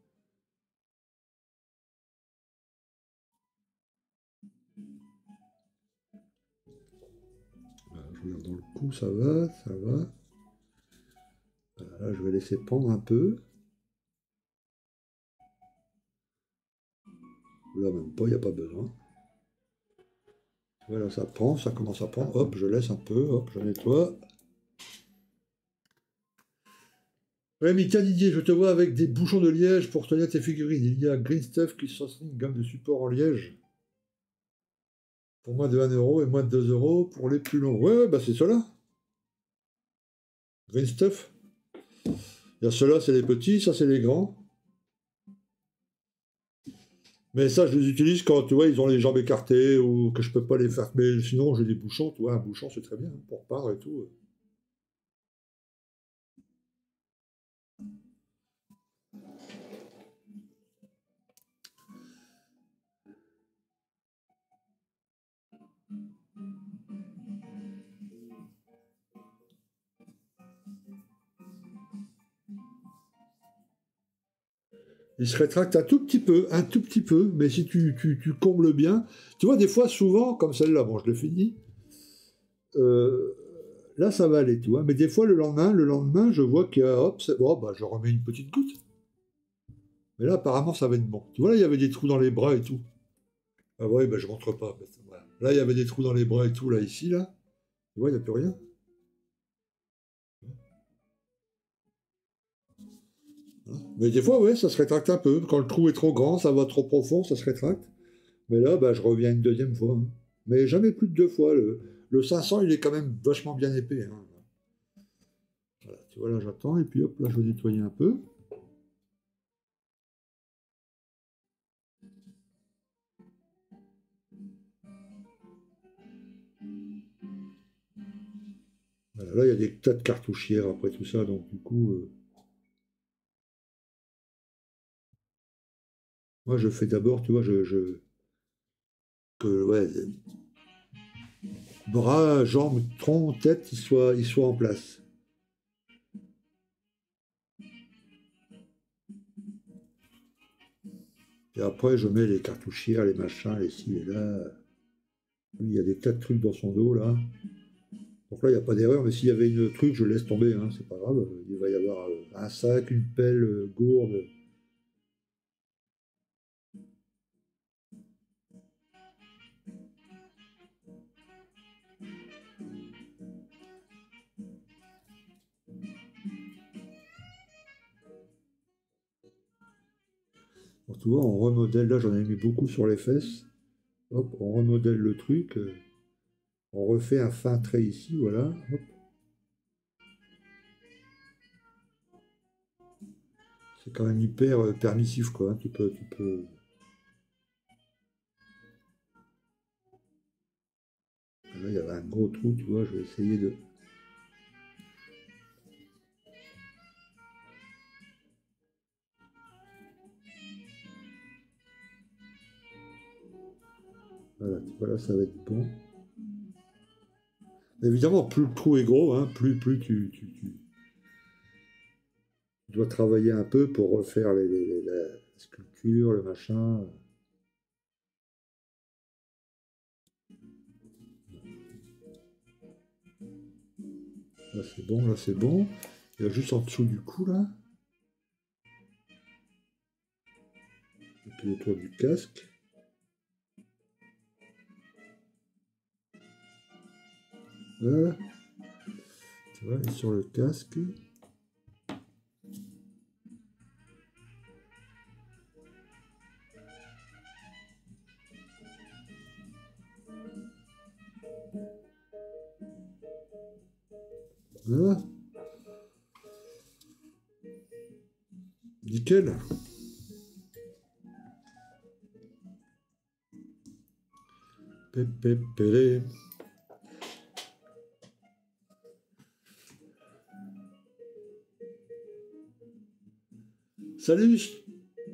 Voilà, je regarde dans le cou, ça va, ça va. Voilà, là, je vais laisser pendre un peu. Là, même pas, il n'y a pas besoin. Voilà, ça prend, ça commence à prendre. Hop, je laisse un peu, hop, je nettoie. Ouais, Mika Didier, je te vois avec des bouchons de liège pour tenir tes figurines. Il y a Green Stuff qui sortit une gamme de supports en liège pour moins de un euro et moins de deux euros pour les plus longs. Ouais, ouais, bah c'est cela. Green Stuff. Il y a ceux-là, c'est les petits, ça, c'est les grands. Mais ça, je les utilise quand, tu vois, ils ont les jambes écartées ou que je peux pas les faire. Mais sinon, j'ai des bouchons, tu vois, un bouchon, c'est très bien hein, pour peindre et tout. Il se rétracte un tout petit peu, un tout petit peu, mais si tu, tu, tu combles bien, tu vois, des fois, souvent, comme celle-là, bon, je l'ai fini, euh, là, ça va aller, tu vois, mais des fois, le lendemain, le lendemain, je vois que, hop, c'est bon, bah, je remets une petite goutte. Mais là, apparemment, ça va être bon. Tu vois, là, il y avait des trous dans les bras et tout. Ah ouais, bah, je rentre pas. Bah, voilà. Là, il y avait des trous dans les bras et tout, là, ici, là. Tu vois, il n'y a plus rien. Mais des fois, ouais, ça se rétracte un peu. Quand le trou est trop grand, ça va trop profond, ça se rétracte. Mais là, bah, je reviens une deuxième fois, hein. Mais jamais plus de deux fois. Le, le cinq cents, il est quand même vachement bien épais, hein. Voilà, tu vois, là, j'attends. Et puis, hop, là, je vais nettoyer un peu. Voilà, là, il y a des tas de cartouchières après tout ça. Donc, du coup, euh, moi, je fais d'abord, tu vois, je, je- que, ouais, bras, jambes, tronc, tête, ils soient, ils soient en place. Et après, je mets les cartouchières, les machins, les ci, les là. Il y a des tas de trucs dans son dos, là. Donc là, il n'y a pas d'erreur, mais s'il y avait une truc, je laisse tomber, hein, c'est pas grave. Il va y avoir euh, un sac, une pelle, euh, gourde. Donc, tu vois, on remodèle, là, j'en ai mis beaucoup sur les fesses. Hop, on remodèle le truc. euh, On refait un fin trait ici, voilà. Hop. C'est quand même hyper euh, permissif, quoi, hein. Tu peux, tu peux... Là, il y avait un gros trou, tu vois, je vais essayer de... Voilà, tu vois, là, ça va être bon. Évidemment, plus le trou est gros, hein, plus, plus tu, tu- tu- tu dois travailler un peu pour refaire les, les- les- la sculpture, le machin. Là, c'est bon, là, c'est bon. Il y a juste en dessous du cou, là. Et puis autour du casque. Voilà. Tu vois, et sur le casque. Voilà. Nickel. Pépépélé. Salut.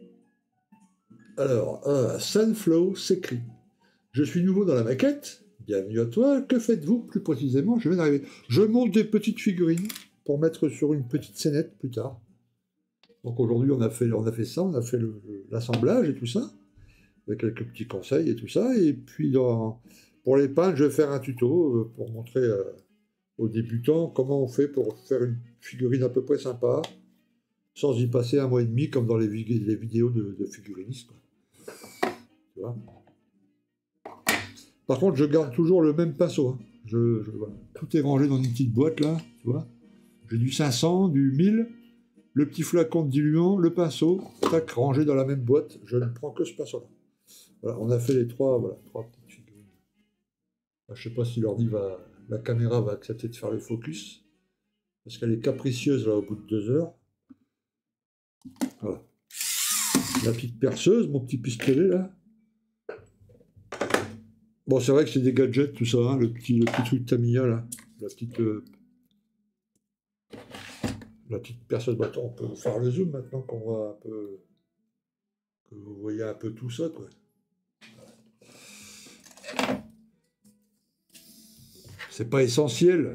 Alors, euh, Sunflow s'écrit. Je suis nouveau dans la maquette. Bienvenue à toi. Que faites-vous plus précisément? Je viens d'arriver. Je monte des petites figurines pour mettre sur une petite scénette plus tard. Donc aujourd'hui, on a fait, on a fait ça, on a fait le- le- l'assemblage et tout ça, avec quelques petits conseils et tout ça. Et puis dans- pour les peindre, je vais faire un tuto euh, pour montrer euh, aux débutants comment on fait pour faire une figurine à peu près sympa, sans y passer un mois et demi comme dans les, vi- les vidéos de, de figurinistes, quoi. Tu vois. Par contre, je garde toujours le même pinceau, hein. Je, je- voilà. Tout est rangé dans une petite boîte là, tu vois. J'ai du cinq cents, du mille, le petit flacon de diluant, le pinceau, tac, rangé dans la même boîte. Je ne prends que ce pinceau-là. Voilà, on a fait les trois, voilà, trois petites figurines. Ah, je ne sais pas si l'ordi va, la caméra va accepter de faire le focus, parce qu'elle est capricieuse là au bout de deux heures. Voilà. La petite perceuse, mon petit pistolet là. Bon, c'est vrai que c'est des gadgets, tout ça, hein, le, petit, le petit truc Tamiya là. La petite, euh, la petite perceuse. Bah, attends, on peut faire le zoom maintenant qu'on voit un peu. Que vous voyez un peu tout ça, quoi. C'est pas essentiel.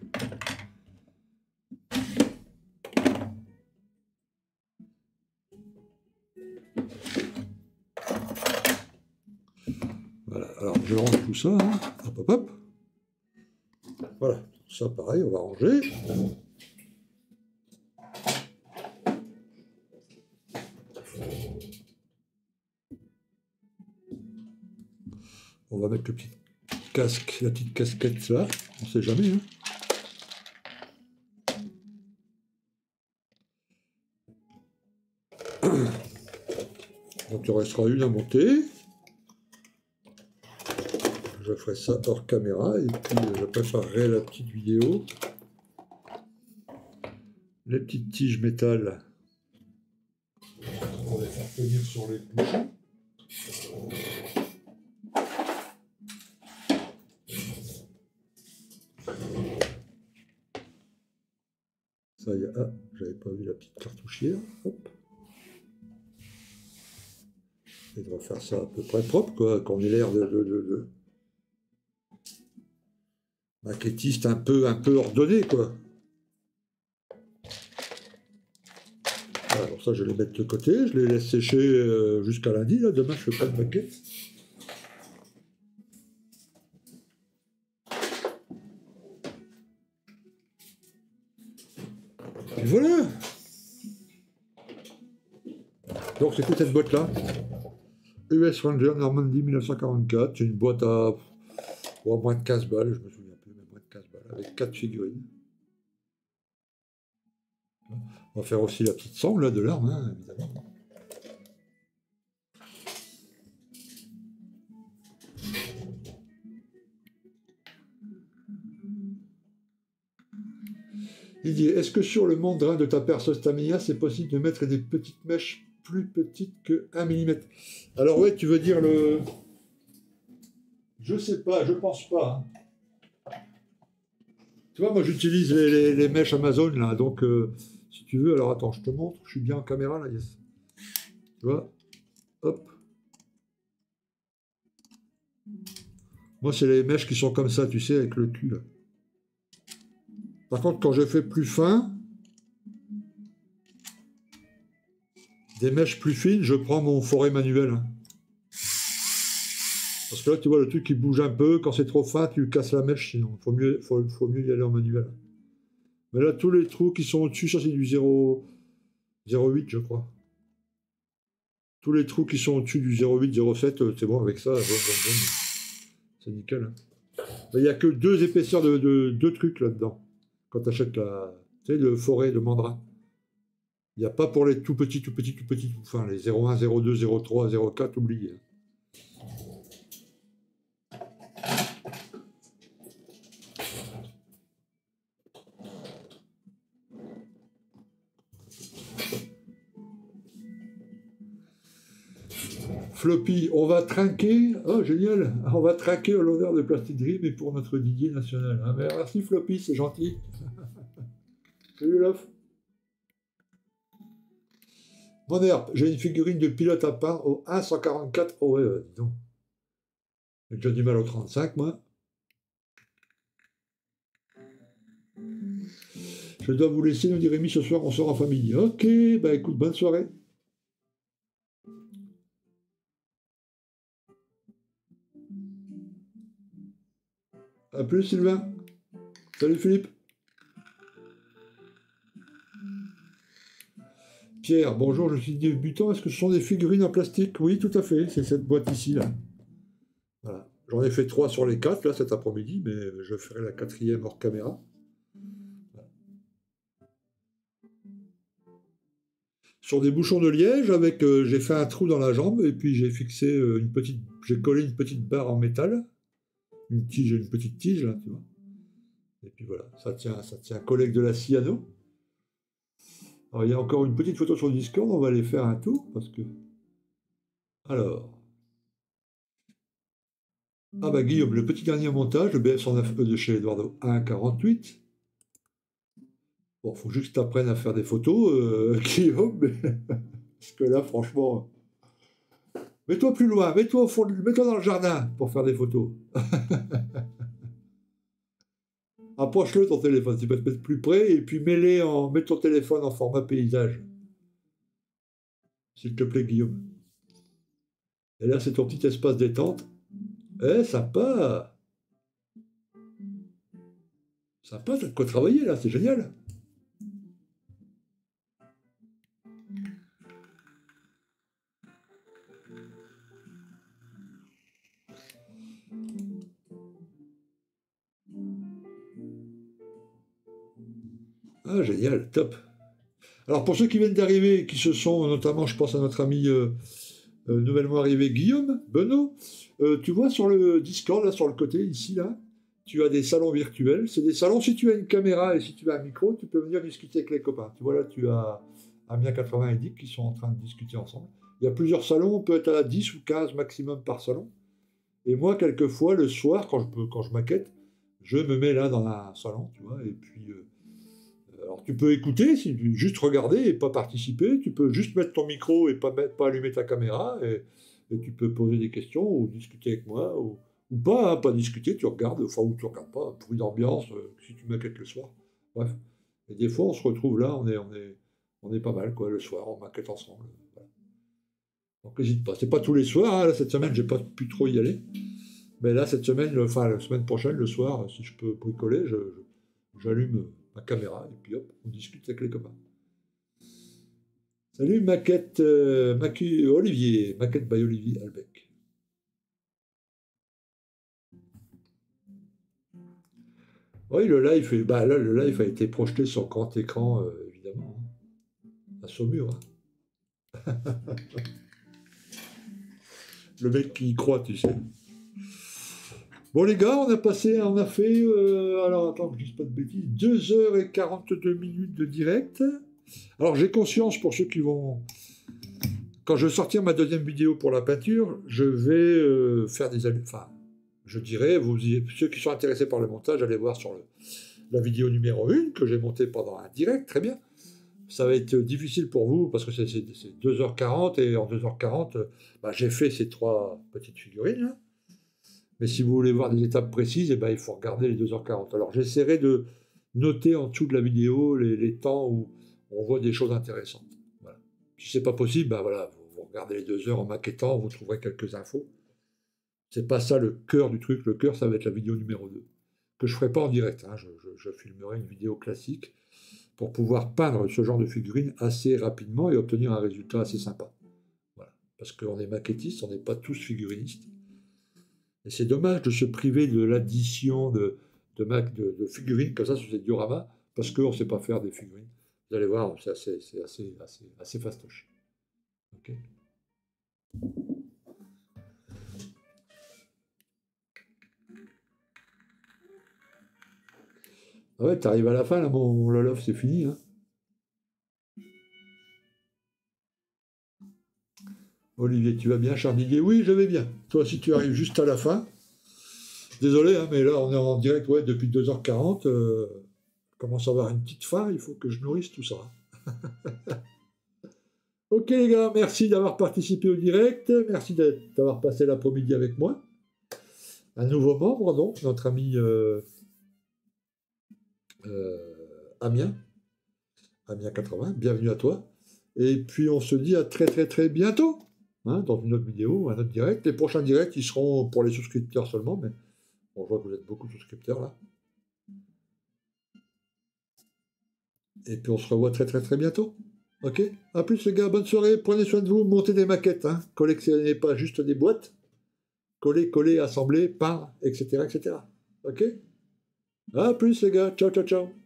Voilà, alors je range tout ça, hein. Hop, hop, hop. Voilà, ça pareil, on va ranger. On va mettre le petit casque, la petite casquette là, on sait jamais, hein. Donc il en restera une à monter. Je ferai ça hors caméra et puis je préparerai la petite vidéo. Les petites tiges métal. On va les faire tenir sur les bouchons. Ça y est, ah, j'avais pas vu la petite cartouchière. Hop. Et de refaire ça à peu près propre, quoi, qu'on ait l'air de, de, de, de- maquettiste un peu, un peu ordonné, quoi. Voilà, donc ça, je vais les mettre de côté. Je les laisse sécher euh, jusqu'à lundi. Là. Demain, je fais pas de maquette. Et voilà. Donc, c'est toute cette boîte-là. U S Ranger Normandy mille neuf cent quarante-quatre. C'est une boîte à oh, moins de quinze balles. Je me souviens plus, mais moins de quinze balles. Avec quatre figurines. On va faire aussi la petite sangle là, de l'arme, hein, évidemment. Il dit, est-ce que sur le mandrin de ta perceuse Tamiya, c'est possible de mettre des petites mèches plus petites que un millimètre? Alors ouais, tu veux dire le... Je sais pas, je pense pas. Hein. Tu vois, moi j'utilise les, les, les mèches Amazon, là, donc euh, si tu veux, alors attends, je te montre, je suis bien en caméra, là, yes. Tu vois, hop. Moi, c'est les mèches qui sont comme ça, tu sais, avec le cul, là. Par contre, quand je fais plus fin, des mèches plus fines, je prends mon forêt manuel. Parce que là, tu vois, le truc qui bouge un peu, quand c'est trop fin, tu casses la mèche, sinon. Il faut mieux, faut, faut mieux y aller en manuel. Mais là, tous les trous qui sont au-dessus, ça c'est du zéro virgule huit, je crois. Tous les trous qui sont au-dessus du zéro virgule huit, zéro virgule sept, c'est bon, avec ça, bon, bon, bon. C'est nickel. Il n'y a que deux épaisseurs de, de deux trucs là-dedans. Quand tu achètes la, tu sais, le forêt de mandrin. Il n'y a pas pour les tout petits, tout petits, tout petits, enfin les zéro un, zéro deux, zéro trois, zéro quatre, oubliez. Floppy, on va trinquer, oh génial, on va trinquer au l'honneur de Plastic Dream et pour notre Didier national. Ah, mais merci Floppy, c'est gentil. Salut Love. Mon herbe, j'ai une figurine de pilote à peindre au un cent quarante-quatre. Oh ouais, ouais, dis donc. J'ai déjà du mal au trente-cinq, moi. Je dois vous laisser, nous dit Rémi, ce soir, on sort en famille. Ok, bah écoute, bonne soirée. A plus, Sylvain. Salut, Philippe. Pierre, bonjour, je suis débutant. Est-ce que ce sont des figurines en plastique? Oui, tout à fait. C'est cette boîte ici, là. Voilà. J'en ai fait trois sur les quatre, là, cet après-midi, mais je ferai la quatrième hors caméra. Voilà. Sur des bouchons de liège, avec, euh, j'ai fait un trou dans la jambe, et puis j'ai fixé euh, une petite... J'ai collé une petite barre en métal. Une tige, une petite tige, là, tu vois. Et puis voilà, ça tient, ça tient collé avec de la cyano. Alors, il y a encore une petite photo sur le Discord, on va aller faire un tour, parce que... Alors... Ah bah Guillaume, le petit dernier montage, le B F cent neuf E de chez Eduardo un quarante-huit. Bon, faut juste que tu apprennes à faire des photos, euh, Guillaume, mais... parce que là, franchement... Mets-toi plus loin, mets-toi au fond, mets-toi dans le jardin pour faire des photos. Approche-le ton téléphone, tu peux te mettre plus près, et puis mets, en... mets ton téléphone en format paysage. S'il te plaît, Guillaume. Et là, c'est ton petit espace détente. Eh, sympa! Sympa, t'as de quoi travailler, là, c'est génial! Ah, génial, top! Alors, pour ceux qui viennent d'arriver, qui se sont, notamment, je pense à notre ami euh, euh, nouvellement arrivé, Guillaume, Benoît, euh, tu vois sur le Discord, là, sur le côté, ici, là, tu as des salons virtuels. C'est des salons, si tu as une caméra et si tu as un micro, tu peux venir discuter avec les copains. Tu vois, là, tu as Amiens quatre-vingts et Dick qui sont en train de discuter ensemble. Il y a plusieurs salons, on peut être à dix ou quinze maximum par salon. Et moi, quelquefois, le soir, quand je, peux, quand je maquette, je me mets là dans un salon, tu vois, et puis... Euh, alors, tu peux écouter, juste regarder et pas participer. Tu peux juste mettre ton micro et pas, mettre, pas allumer ta caméra. Et, et tu peux poser des questions ou discuter avec moi ou, Ou pas, hein, pas discuter, tu regardes, enfin, ou tu regardes pas, bruit d'ambiance, euh, si tu maquettes le soir. Bref. Et des fois, on se retrouve là, on est, on est, on est pas mal, quoi, le soir, on maquette ensemble. Voilà. Donc, n'hésite pas. C'est pas tous les soirs, hein, là, cette semaine, j'ai pas pu trop y aller. Mais là, cette semaine, le- enfin, la semaine prochaine, le soir, si je peux bricoler, je, je- j'allume ma caméra, et puis hop, on discute avec les copains. Salut, maquette, euh, Macu- Olivier, maquette by Olivier Albec. Oui, le live, est- bah, là, le live a été projeté sur grand écran, euh, évidemment, hein, à Saumur, hein. Le mec qui y croit, tu sais. Bon, les gars, on a passé, on a fait, euh, alors attends que je dise pas de bêtises, deux heures et quarante-deux minutes de direct. Alors, j'ai conscience pour ceux qui vont. Quand je vais sortir ma deuxième vidéo pour la peinture, je vais euh, faire des. allu- Enfin, je dirais, vous, ceux qui sont intéressés par le montage, allez voir sur le- la vidéo numéro un que j'ai montée pendant un direct, très bien. Ça va être difficile pour vous parce que c'est c'est- c'est deux heures quarante et en deux heures quarante, euh, bah, j'ai fait ces trois petites figurines, là. Mais si vous voulez voir des étapes précises, eh ben, il faut regarder les deux heures quarante. Alors j'essaierai de noter en dessous de la vidéo les, les temps où on voit des choses intéressantes. Voilà. Si c'est pas possible, ben voilà, vous, vous regardez les deux heures en maquettant, vous trouverez quelques infos. C'est pas ça le cœur du truc. Le cœur, ça va être la vidéo numéro deux que je ferai pas en direct, hein. Je, je- je filmerai une vidéo classique pour pouvoir peindre ce genre de figurine assez rapidement et obtenir un résultat assez sympa. Voilà. Parce qu'on est maquettiste, on n'est pas tous figurinistes. Et c'est dommage de se priver de l'addition de, de, de, de figurines comme ça sur ces dioramas, parce qu'on ne sait pas faire des figurines. Vous allez voir, c'est assez, c'est assez, assez, assez fastoche. Ok. Ah ouais, t'arrives à la fin, là, mon Lolof, c'est fini, hein. Olivier, tu vas bien, Chardidier? Oui, je vais bien. Toi, si tu arrives juste à la fin, désolé, hein, mais là, on est en direct ouais, depuis deux heures quarante. Euh, je commence à avoir une petite faim, il faut que je nourrisse tout ça. Ok les gars, merci d'avoir participé au direct, merci d'avoir passé l'après-midi avec moi. Un nouveau membre, donc, notre ami euh, euh, Amiens, Amiens quatre-vingts, bienvenue à toi. Et puis on se dit à très très très bientôt, hein, dans une autre vidéo, un autre direct. Les prochains directs, ils seront pour les souscripteurs seulement, mais bon, je vois que vous êtes beaucoup de souscripteurs là. Et puis on se revoit très très très bientôt. Ok? A plus les gars, bonne soirée, prenez soin de vous, montez des maquettes, hein. Collectionnez pas juste des boîtes, collez, collez, assemblez, peindre, et cetera et cetera. Ok? A plus les gars, ciao ciao ciao.